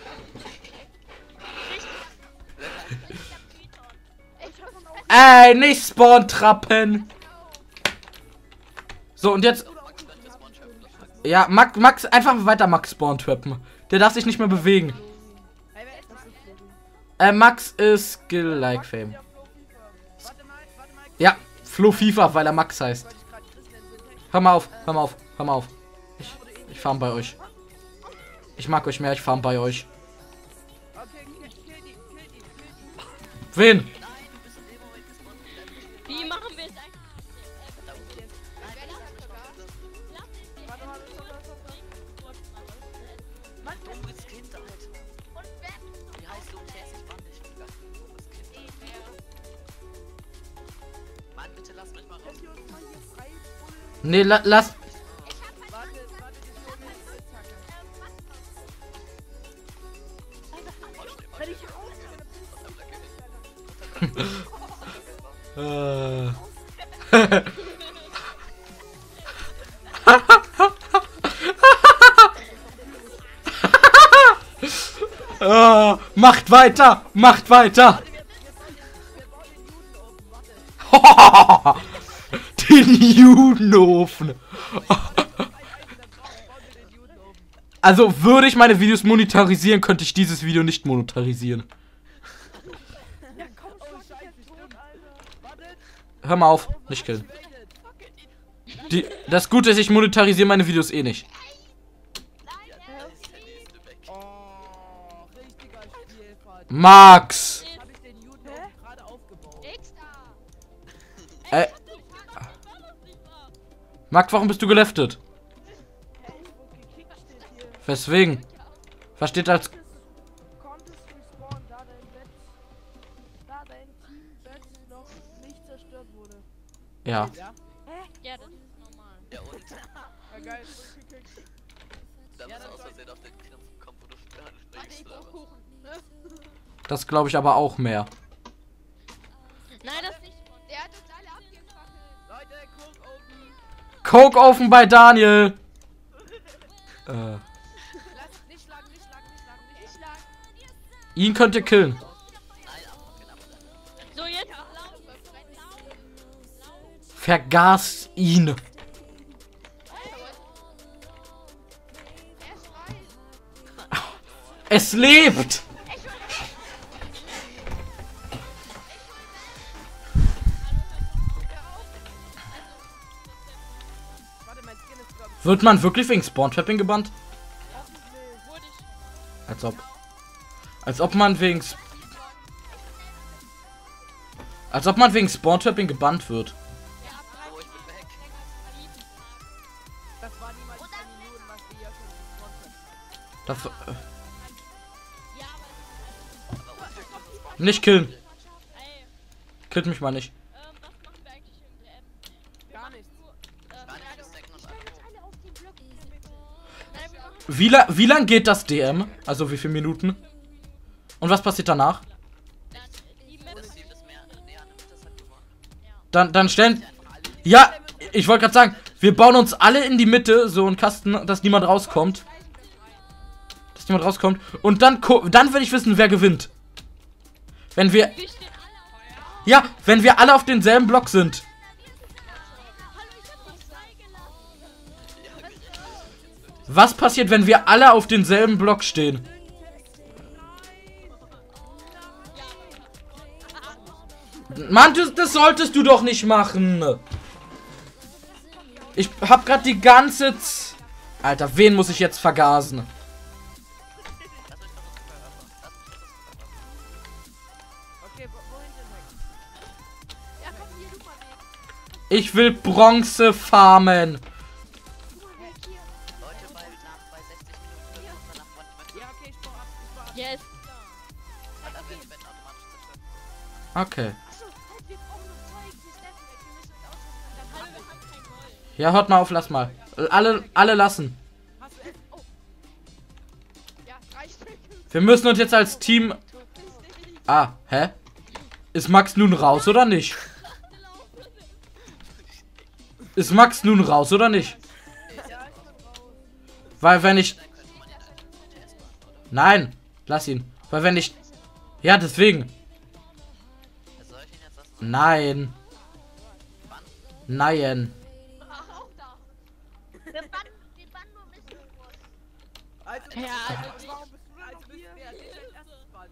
Ey, nicht Spawn-Trappen. So, und jetzt. Ja, Max, einfach weiter Max Spawn-Trappen. Der darf sich nicht mehr bewegen. Hey, wer ist das? Max ist Skill-Like-Fame. Warte mal. Ja, Flo FIFA, weil er Max heißt. Wollte ich gerade Chris nennen, Syntax. Hör mal auf. Ich farm bei euch. Ich mag euch mehr, ich farm bei euch. Okay, kill die. Wen? Wie machen wir es eigentlich? Du bist Kind, Alter. Wie heißt du? Ich fand dich. Du bist Kind. Mann, bitte lass mich mal raus. Könnt ihr uns mal hier frei bullen? Nee, lass. Warte, Wenn ich raus Macht weiter! Den Judenofen! Also würde ich meine Videos monetarisieren, könnte ich dieses Video nicht monetarisieren. Ja, komm, schlag dich tot, Alter. Hör mal auf, nicht killen. Das Gute ist, ich monetarisiere meine Videos eh nicht. Oh, richtiger Spielfahrt. Max! Hab ich den Juden gerade aufgebaut. Max, warum bist du geleftet? Hey, ich wurde gekickt, steht hier. Weswegen? Was steht als... Konntest respawnen, da dein Teambett noch nicht zerstört wurde. Ja. Ja? Ja, das ist normal. Ja, und? Ja, geil. Zurückgekickt. Da Ja, bist du dann aus soll- Versehen auf den Knopf gekommen, wo du gerade sprichst, oder was? Das glaube ich aber auch mehr. Nein, das ist nicht. Der hat uns alle abgefackelt. Leute, Coke Open. Coke offen bei Daniel! Lass, nicht schlagen. Ich lag. Ihn könnt ihr killen. Nein, aber genau. So, jetzt Vergaß ihn. Er schreit. Es lebt! Warte, mein Skin ist, glaub ich, Wird man wirklich wegen Spawn-Trapping gebannt? wurde ich. Als ob. Als ob man wegen... Als ob man wegen Spawn-Trapping gebannt wird. Oh, ich bin weg. das war niemals eine Minute, was wir hier schon gesponsert haben. Das, Ja, aber nicht killen. ey, Killt mich mal nicht. was machen wir eigentlich im DM? Gar nichts. Nein, wir stacken uns alle hoch. Alle auf den Block. Nein, wir machen Wie lang geht das DM? Also wie viele Minuten? Und was passiert danach? Dann die Mitte. Das Team ist mehr näher an der Mitte, das hat gewonnen. Ja. Dann stellen... Ja, ich wollte gerade sagen, wir bauen uns alle in die Mitte, so einen Kasten, dass niemand rauskommt. Und dann will ich wissen, wer gewinnt. Wenn wir... Wir stehen alle auf. Ja, wenn wir alle auf denselben Block sind. Hallo, ich hab dich freigelassen. Was passiert, wenn wir alle auf denselben Block stehen? Mann, das solltest du doch nicht machen. Ich hab grad die ganze Alter, wen muss ich jetzt vergasen? Okay, wohin denn weg? Ja, komm hier, du mal weg. Ich will Bronze farmen. Du mal weg hier. Leute, bei 60 Minuten wird danach nicht mehr Ja, okay, ich baue ab. Yes. weil dann werden automatisch zerstört. Okay. Achso, halt, wir brauchen noch Zeug für Steppenweg. Wir müssen uns ausrüsten und dann Hallo, haben wir haben kein Gold. Ja, hört mal auf, lass mal. Alle lassen. Hast du Essen? Oh, Ja, 3 Stück. Wir müssen uns jetzt als Team... Ah, hä? Ist Max nun raus oder nicht? Ist Max nun raus oder nicht? Weil wenn ich... Nein, lass ihn. Weil wenn ich... Ja, deswegen. Soll ich ihn jetzt lassen? Nein. Nein. Ach, auch da. Wir bannen nur Mist. also, Ja, also warum bist du denn noch hier? Wer ist als erstes Bann?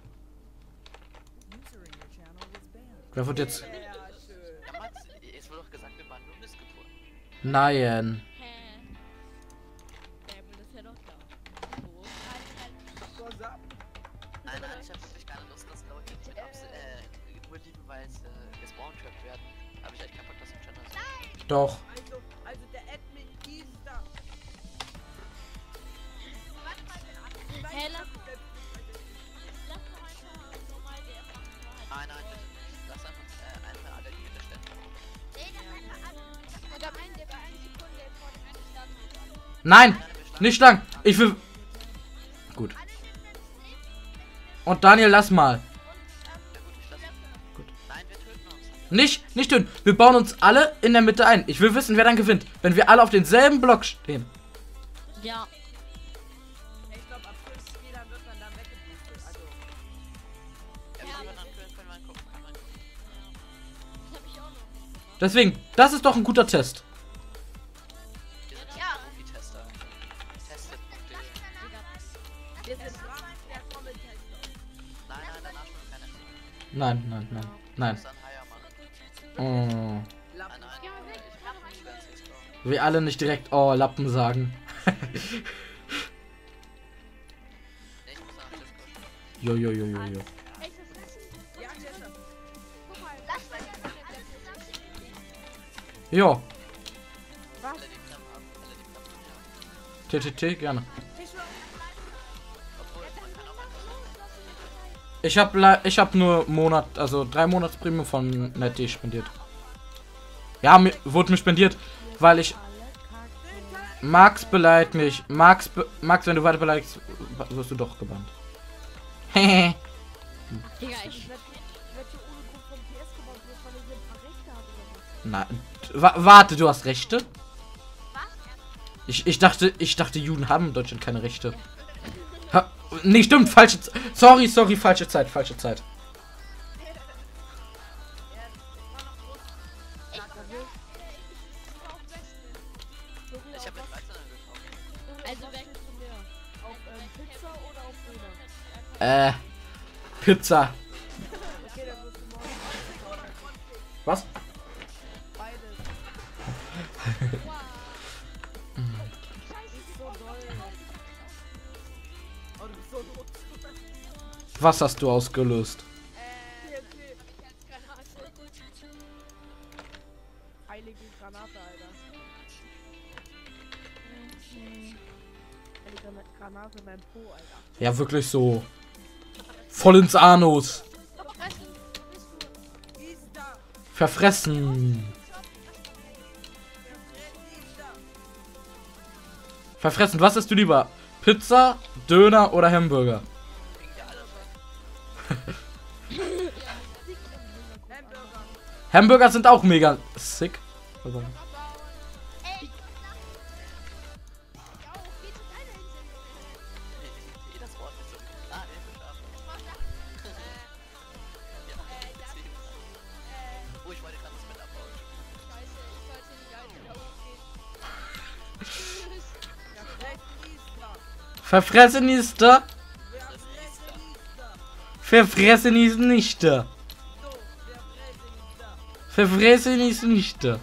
Wer wird jetzt... Ja, schön. Ja, Max, es wurde doch gesagt, wir waren nur Missgeburt. Nein. hä? Das ist ja doch klar. So. Was ab? Nein, ich hab wirklich keine Lust, dass Leute mich mit nur lieben, weil es gespawnt-trappt werden. Da hab ich echt keinen Bock, dass du schon hast. Doch. Also der Admin ist da. Hey, lass doch einfach normal der machen nur halt. Nein, bitte nicht. Lass einfach alle die Widerstände. Und am Ende bei 1 Sekunde vor dem Ende starten wir alle. Nein, nicht lang. Ich will... Gut. Und Daniel, lass mal. Ja gut, ich lasse. Gut. Nein, wir töten uns. Nicht tun. Wir bauen uns alle in der Mitte ein. Ich will wissen, wer dann gewinnt. Wenn wir alle auf denselben Block stehen. Ja. Ich glaube, ab 5 Spielern wird man dann weggeboostet. Also, Ja, aber dann können wir gucken. Das hab ich auch noch. Deswegen, das ist doch ein guter Test. Wir sind Ja. Profi-Tester. Testet.de. wir sind dran. Der Trommeltester. Nein, danach schon keine. Nein. Das Nein. ist ein Heiermann. Oh. Nein, Lappen. ich mach nicht ganz jetzt. Wir alle nicht direkt oh Lappen sagen. Nee, ich muss nach Discord. Jo. Ey, verfressen. Ja, Chester. Guck mal, lass mal gerne zusammen. Jo. Alle die Klappen haben. TTT, gerne. Obwohl, man kann auch einfach Ich hab nur Monat, also 3 Monatsprämie von Netty spendiert. Ja, wurde mir spendiert, weil ich... Max beleidigt mich. Max, wenn du weiter beleidigst, wirst du doch gebannt. Hehe. Digga, ich. Ich wette ohne Grund vom PS gebaut, bloß weil er hier ein paar Rechte hat oder was. Nein. Warte, du hast Rechte? Ich dachte, Juden haben in Deutschland keine Rechte. Nee, stimmt, falsche Zeit. Sorry, falsche Zeit. Ich hab mit 13 gekauft. Also weg zu mir. Auf Pizza oder auf Döner? Pizza. Okay, dann wirst du morgen Was? beides. Ist so doll. Oh, du bist so rot. Was hast du ausgelöst? Heilige Granate, Alter. Heilige Granate in meinem Po, Alter. Ja, wirklich so. Voll ins Anus. Ist da. Verfressen. Verfressen, was isst du lieber? Pizza, Döner oder Hamburger? Hamburger sind auch mega sick. Aber Ey, ja, geh zu deiner Insel. Jedes Wort ist so. Ah, Elfenschaf. Ja, deswegen. Oh, ich wollte gerade das mit abbauen. Scheiße, ich sollte nicht wieder hochgehen. Tschüss. verfressen ist da. Verfressen ist nicht da. Verfressen ist nicht da.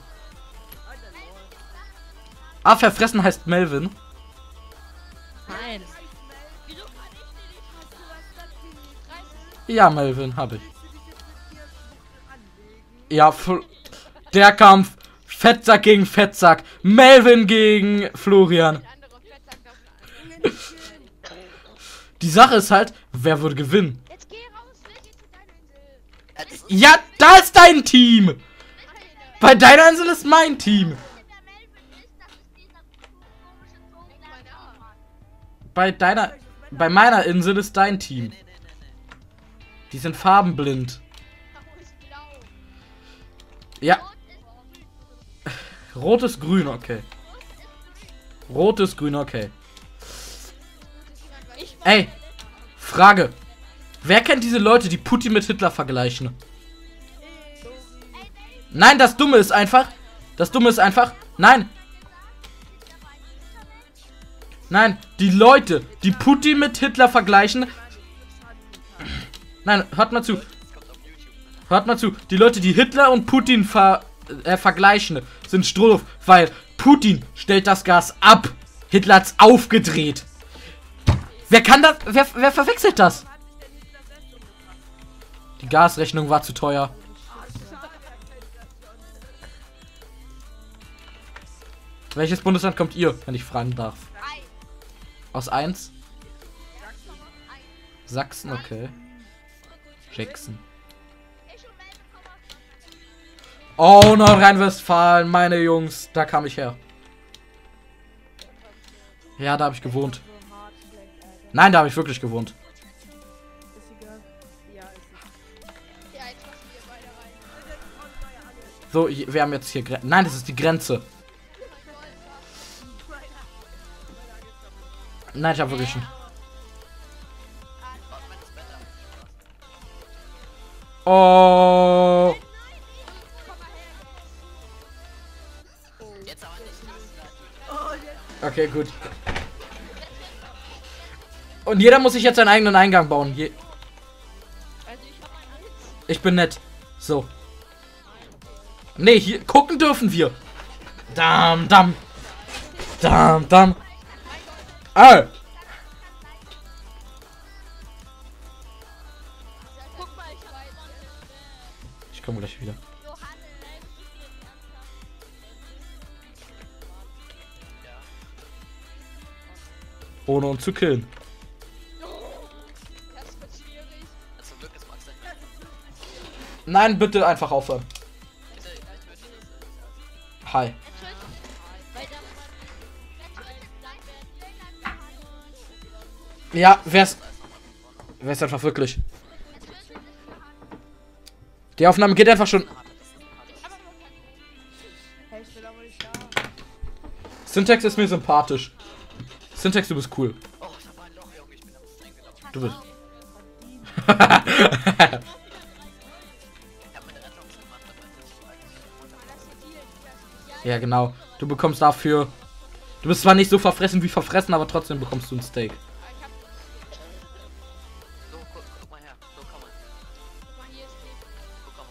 Ah, verfressen heißt Melvin. Nein. Wieso kann ich den nicht? Hast du was das Ja, Melvin, hab ich. Ja, der Kampf. Fettsack gegen Fettsack. Melvin gegen Florian. andere Fettsack auf eine andere. Die Sache ist halt, wer würde gewinnen? Jetzt geh raus, geh zu deiner Insel. Das ist Ja, da ist dein Team. Bei deiner Insel ist mein Team. Bei meiner Insel ist dein Team. Die sind farbenblind. Ja. Rot ist grün, okay. Rot ist grün, okay. Ey, Frage. Wer kennt diese Leute, die Putin mit Hitler vergleichen? Nein, das Dumme ist einfach. Nein. Nein, die Leute, die Putin mit Hitler vergleichen. Nein, hört mal zu. Hört mal zu. Die Leute, die Hitler und Putin vergleichen, sind strohdoof, weil Putin stellt das Gas ab. Hitler hat's aufgedreht. Wer kann das? Wer verwechselt das? Die Gasrechnung war zu teuer. Welches Bundesland kommt ihr, wenn ich fragen darf? Aus 1? Sachsen, okay. Jackson. Oh, Nordrhein-Westfalen, meine Jungs, da kam ich her. Ja, da habe ich gewohnt. Nein, da habe ich wirklich gewohnt. Ist egal. Ja, ist es. Ja, jetzt passen wir beide rein. So, wir haben jetzt hier Nein, das ist die Grenze. Nein, ich habe wirklich einen. Oh. jetzt aber nicht. Okay, gut. Und jeder muss sich jetzt seinen eigenen Eingang bauen. Also ich hab einen Hits. Ich bin nett. So. Nee, hier gucken dürfen wir. Dam, dam. Dam, dam. Ah. Guck mal, ich hab einen. Ich komme gleich wieder. Ohne uns zu killen. Das wird schwierig. Zum Glück ist Max nicht. Nein, bitte einfach aufhören. Bitte, ich töte das. Hi. Weil da Ja, wer's einfach wirklich. Die Aufnahme geht einfach schon. Hey, ich bin aber nicht da. Syntax ist mir sympathisch. Syntax, du bist cool. Oh, da war ein Loch, Junge, ich bin am eingelaufen. Du bist. Ich hab meine Rettung gemacht, aber das Ja, genau. Du bekommst dafür. Du bist zwar nicht so verfressen wie verfressen, aber trotzdem bekommst du ein Steak. So, guck mal her. So, komm mal. Guck mal, hier ist die. So, komm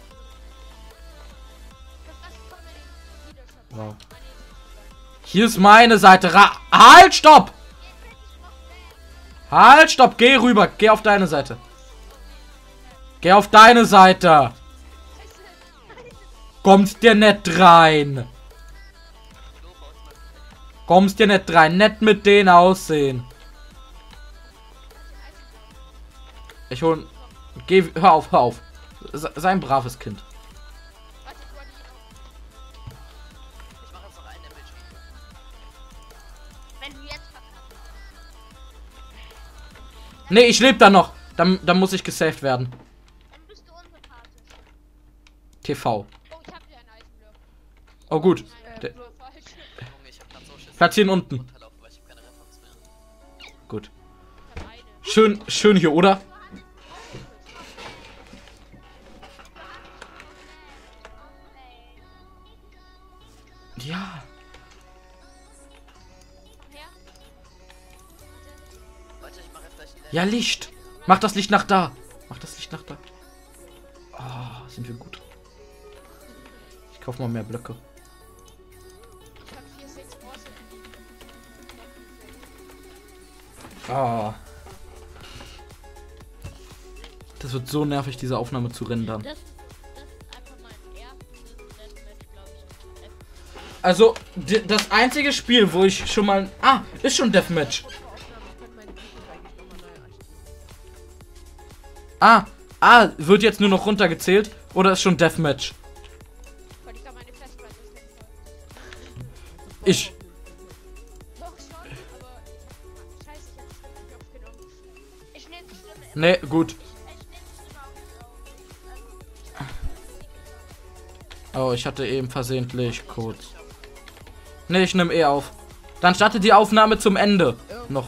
mal. Wow. Hier ist meine Seite. Halt, stopp! Halt, stopp! Geh rüber. Geh auf deine Seite. Geh auf deine Seite. Kommst dir nicht rein. Kommst dir nicht rein. Nicht mit denen aussehen. Ich hol. Geh. Hör auf, hör auf. Sei ein braves Kind. Ich mach jetzt noch einen Damage. Wenn du jetzt verkackst. Nee, ich lebe da noch. Dann muss ich gesaved werden. Dann bist du unsympathisch. TV. Oh, Oh gut. Flo, Falsch. Junge, ich hab grad so Schiss. Platzieren unten. Runterlaufen, weil ich hab keine Referenz mehr. Gut. Kann eine. Schön hier, oder? Ja. Her. Leute, ich mache vielleicht ein Ja, Licht. Mach das Licht nach da. Mach das Licht nach da. Oh, sind wir gut. Ich kauf mal mehr Blöcke. Ich hab 4, 6 Bronze. Ah. Das wird so nervig, diese Aufnahme zu rendern. Das ist einfach mein erstes Deathmatch, glaube ich. Also, das einzige Spiel, wo ich schon mal... Ah, ist schon Deathmatch. Wird jetzt nur noch runtergezählt? Oder ist schon Deathmatch? Weil ich da meine Festplatte ist nicht voll. Ich. Doch schon, aber scheiße, ich hab die Stimme nicht aufgenommen. Ich nehme die Stimme immer. Ne, gut. Ich nehme die Stimme auf. Oh, ich hatte eben versehentlich kurz. Ne, ich nehme auf. Dann starte die Aufnahme zum Ende. Noch.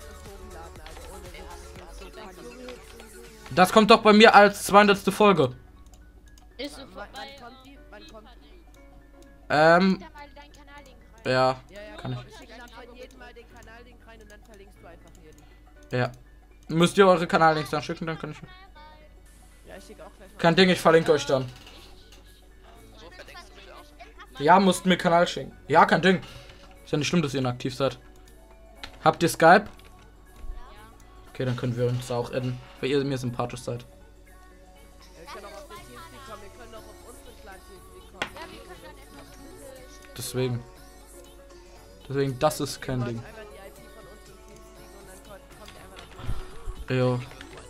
Das kommt doch bei mir als 200. Folge. Ist so Wann vorbei. kommt die? Wann kommt die? Da mal deinen Kanal-Link rein. Ja, Ja, kann ich. Ich schicke dann von jedem mal den Kanal-Link rein und dann verlinkst du einfach jeden. Ja. Müsst ihr eure Kanallinks dann schicken, dann kann ich. Ja, ich schicke auch gleich mal. Kein Ding, ich verlinke euch dann. So verdenkst du mich auch. Ja, musst mir Kanal schicken. Ja, kein Ding. Ist ja nicht schlimm, dass ihr inaktiv seid. Habt ihr Skype? Okay, dann können wir uns auch adden, weil ihr mir sympathisch seid. Wir können auch auf den Teamspeak kommen, wir können auch auf unseren kleinen Teamspeak kommen. Ja, wir können dann etwas Deswegen. Deswegen, das ist kein Ding. Einfach die IP von unserem Teamspeak und dann kommt ihr einfach das. Jo.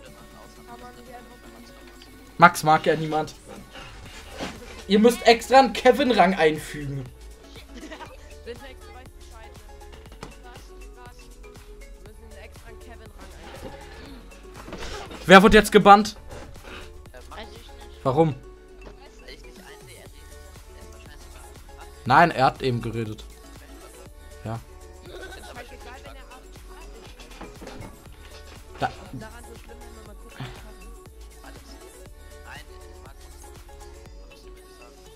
Max mag ja niemand. Ihr müsst extra einen Kevin-Rang einfügen. Bitte, du weißt Bescheid, ne? was. Wir müssen einen extra Kevin-Rang einfügen. Wer wird jetzt gebannt? Also ich nicht. Warum? Weil ich nicht einsehe, er redet. Er ist wahrscheinlich sogar. Nein, er hat eben geredet. Ja. Scheißegal, wenn er auf Da, daran so schlimm, wenn wir mal gucken. Alles. Nein, Max. Was musst du mir nicht sagen?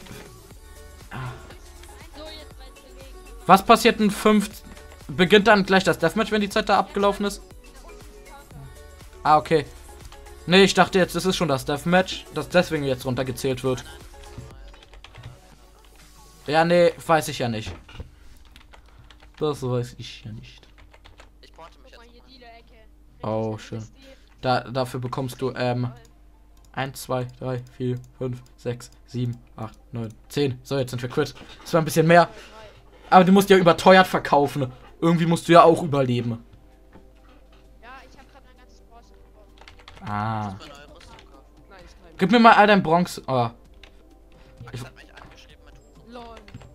So, jetzt weiß ich Weg. was passiert in 5... Beginnt dann gleich das Deathmatch, wenn die Zeit da abgelaufen ist? Ah, okay. Nee, ich dachte jetzt, das ist schon das Deathmatch, das deswegen jetzt runtergezählt wird. Ja, nee, weiß ich ja nicht. Das weiß ich ja nicht. Ich porte mich Guck mal jetzt hier, nochmal. die Ecke. Oh, schön. Dafür bekommst du, 1, 2, 3, 4, 5, 6, 7, 8, 9, 10. So, jetzt sind wir quitt. Das war ein bisschen mehr. Aber du musst ja überteuert verkaufen. Irgendwie musst du ja auch überleben. Ja, ich hab grad ein ganzes Bronze bekommen. Ah. Ich muss mir neue Rüstung kaufen. Nein, ich kann Gib mir mal all dein Bronze. Oh. Max hat mich angeschrieben mit Huren. LOL.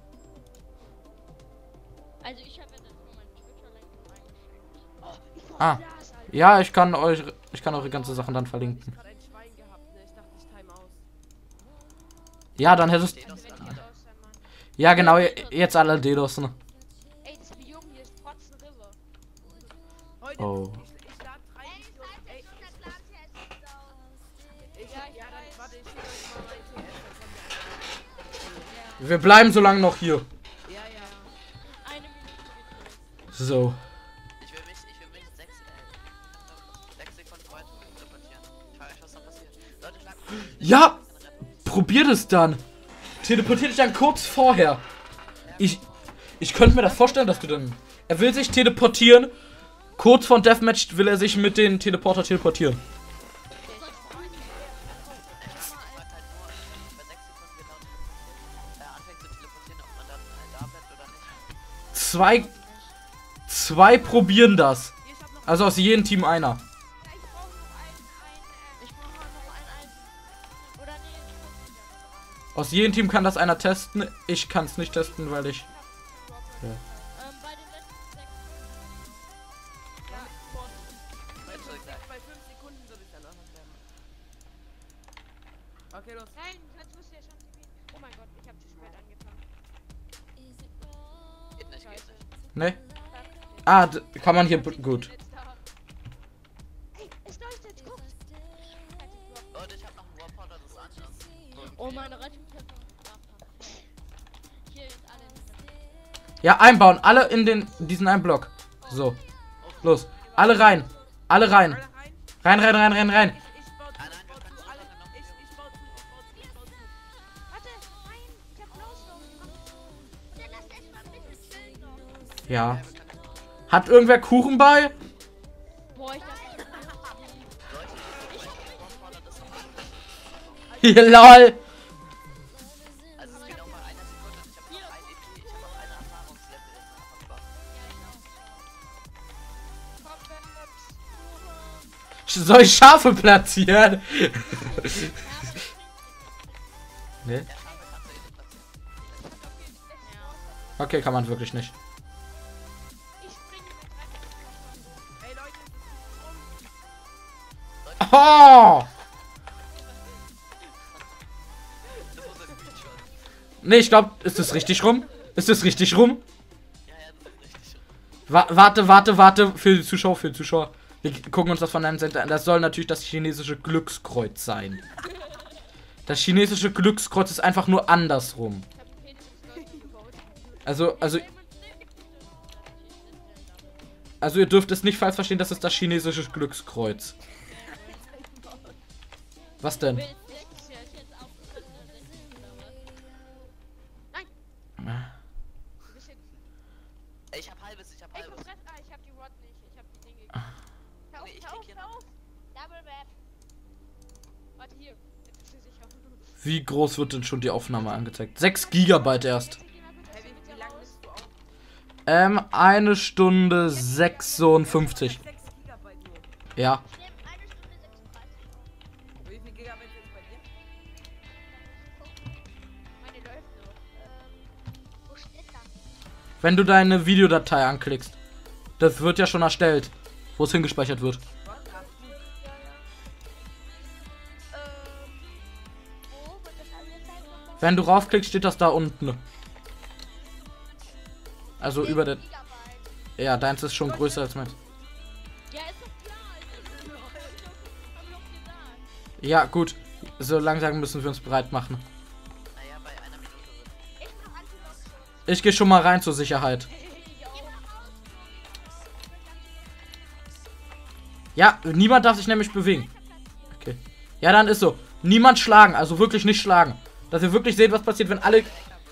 Also ich habe jetzt nur meinen Twitter-Link reingeschickt. Oh, Ah. das, Alter. Ja, ich kann eure ganze Sachen dann verlinken. Ich gerade ein Schwein gehabt, ne? Ich dachte, ich time aus. Ja, dann hättest Dedos Wenn dann. die raus sein, Mann. ja genau, jetzt alle Dedos, ne? Ey, das ist wie jung, hier ist Fotzen River. Heute, Oh. ich lade 3 Videos. Ey, ja, dann warte, ich schicke euch mal mein TS, dann kommt Wir bleiben so lange noch hier. ihr. Ja, ja. Eine Minute geht los. So. Ich will mich 6 Sekunden weiter teleportieren. Schau euch, was da passiert. Leute, schlagt Ja! Probier das dann. Teleportier dich dann kurz vorher. Ich könnte mir das vorstellen, dass du dann... Er will sich teleportieren. Kurz vor dem Deathmatch will er sich mit den Teleporter teleportieren. halt nur, bei 6 Sekunden genau anfängt zu teleportieren, ob man dann da bleibt oder nicht. Zwei probieren das. Also aus jedem Team einer. Ja, ich brauche noch ich brauche noch ein Eisen. Oder nee, ich muss nicht mehr dran. Aus jedem Team kann das einer testen. Ich kann es nicht testen, weil ich... Ja. Bei den letzten 6 Bei 5 Sekunden soll ich dann auch noch sterben. Okay, los. Nein, jetzt musst du ja schon TP. Oh mein Gott, ich hab zu spät angefangen. Ne? Ah, kann man hier... Gut. Ey, es leuchtet, guck. Leute, ich hab noch einen Warporter, das ist anders. Oh, meine Rettung könnte noch. Hier jetzt alle. Ja, einbauen. Alle in diesen einen Block. So. Los. Alle rein. Alle rein. Alle rein. Rein, rein, rein, rein, rein. Ich baue zu, Nein, ich baue wir können zu, alle. noch. Ich baue zu, ich baue zu. Warte, nein, ich hab Glowstone. Und dann lasst erst mal ein bisschen chillen noch. Ja. Hat irgendwer Kuchen bei? Boah, ich dachte, Warporter, das ist anders. Hier, lol. Also es ist genau mal einer Sekunde und ich hab noch ein EP, ich hab noch eine Erfahrungslevel in meiner Hotbar. Soll ich Schafe platzieren? Ne? Ja, Schafe kannst du eh nicht platzieren. Okay, kann man wirklich nicht. Ich spring mit Ey Leute, Oh! Das muss ein Screenshot. Ne, ich glaube, ist das richtig rum? Ist das richtig rum? Ja, das ist richtig. Warte. Für die Zuschauer. Wir gucken uns das von einem Seite an. Das soll natürlich das chinesische Glückskreuz sein. Das chinesische Glückskreuz ist einfach nur andersrum. Also ihr dürft es nicht falsch verstehen, das ist das chinesische Glückskreuz. Was denn? Ey, ich hab halbes. Ey, komplett, ich hab die Rod nicht. Ich hab die Dinge. Hör auf, Nee, ich hör auf, krieg hier hör noch. auf. Double Rap. Warte, hier. Jetzt ist sie sicher. Wie groß wird denn schon die Aufnahme angezeigt? 6 Gigabyte erst. hey, wie lange bist du auf? 1 Stunde 56. 6 Gigabyte nur. Ja. Ich nehme 1 Stunde 36 auf. Wie viel Gigabyte ist bei dir? Meine läuft noch. Wo steht das? Wenn du deine Videodatei anklickst. Das wird ja schon erstellt, wo es hingespeichert wird. Was? Ach, gut. Wo wird das angezeigt nochmal? Wenn du raufklickst, steht das da unten. Also über der... Gigabyte. Ja, deins ist schon größer als meins. ja, ist doch klar. Hab ich doch gesagt. Ja, gut. So langsam müssen wir uns bereit machen. Naja, bei einer Minute wird. Ich mach Anti-Lock. Ich gehe schon mal rein zur Sicherheit. Ja, niemand darf sich nämlich bewegen. Okay. Ja, dann ist so. Niemand schlagen, also wirklich nicht schlagen. Dass ihr wirklich seht, was passiert, wenn alle...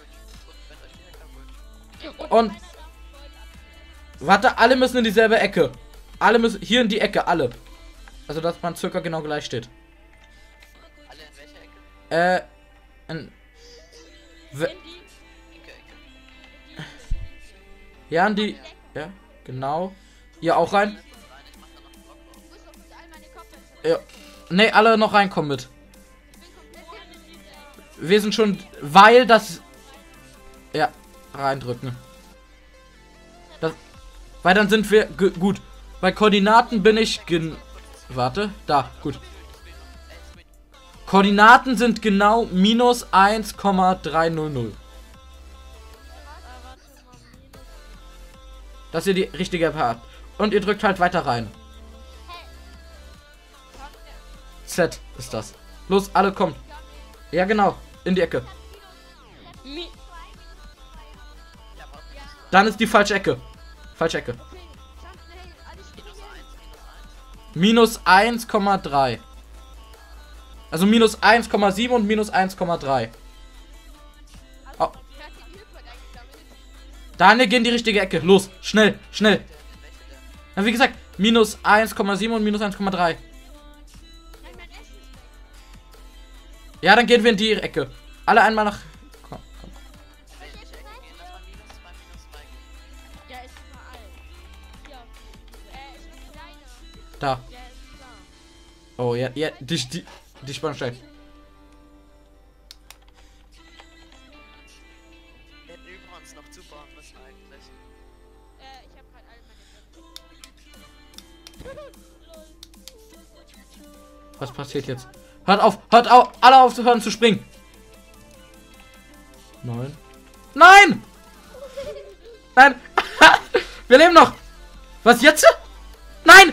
Und... Warte, alle müssen in dieselbe Ecke. Alle müssen... Hier in die Ecke, alle. Also, dass man circa genau gleich steht. Alle in welcher Ecke? In... Ecke. Ja, in die... Ja, genau. Hier auch rein. Ich mach da noch einen Block drauf. Ich muss doch mit all meine Kopfhörer. Ja. Ne, alle noch reinkommen mit. Ich bin komplett Wir sind schon... Weil das... Ja, reindrücken. Das, weil dann sind wir... Gut. Bei Koordinaten bin ich... Warte, da, gut. Koordinaten sind genau minus 1,300. Dass ihr die richtige App habt. Und ihr drückt halt weiter rein. Z ist das. Los, alle kommt. Ja, genau. In die Ecke. Dann ist die falsche Ecke. Falsche Ecke. Minus 1,3. Also minus 1,7 und minus 1,3. Oh. Daniel, geh in die richtige Ecke. Los, schnell, schnell. Na, wie gesagt, minus 1,7 und minus 1,3. Ja, dann gehen wir in die Ecke. Alle einmal nach... Komm, komm. Welche Ecke gehen? Lass mal minus 2 gehen. Ja, ist überall. Hier auf Ich bin kleiner. Da. Ja, ist klar. Oh, ja, ja, die Spannung steigt. Wir hätten über uns noch zubauen müssen eigentlich. Ich hab grad alle meine Was passiert jetzt? Hört auf, alle aufzuhören zu springen. 9. Nein! Nein! Wir leben noch. Was jetzt? Nein!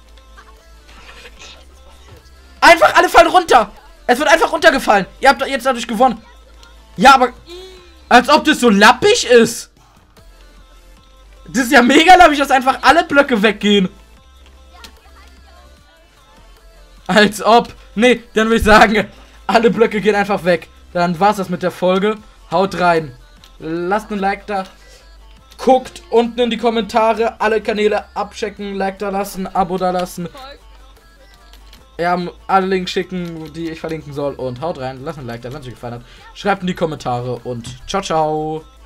Einfach alle fallen runter. Es wird einfach runtergefallen. Ihr habt jetzt dadurch gewonnen. Ja, aber als ob das so lappig ist. Das ist ja mega lappig, dass einfach alle Blöcke weggehen. Als ob. Nee, dann würde ich sagen, alle Blöcke gehen einfach weg. Dann war's das mit der Folge. Haut rein. Lasst ein Like da. Guckt unten in die Kommentare. Alle Kanäle abchecken. Like da lassen. Abo da lassen. Ja, alle Links schicken, die ich verlinken soll. Und haut rein. Lasst ein Like da, wenn es euch gefallen hat. Schreibt in die Kommentare. Und ciao, ciao.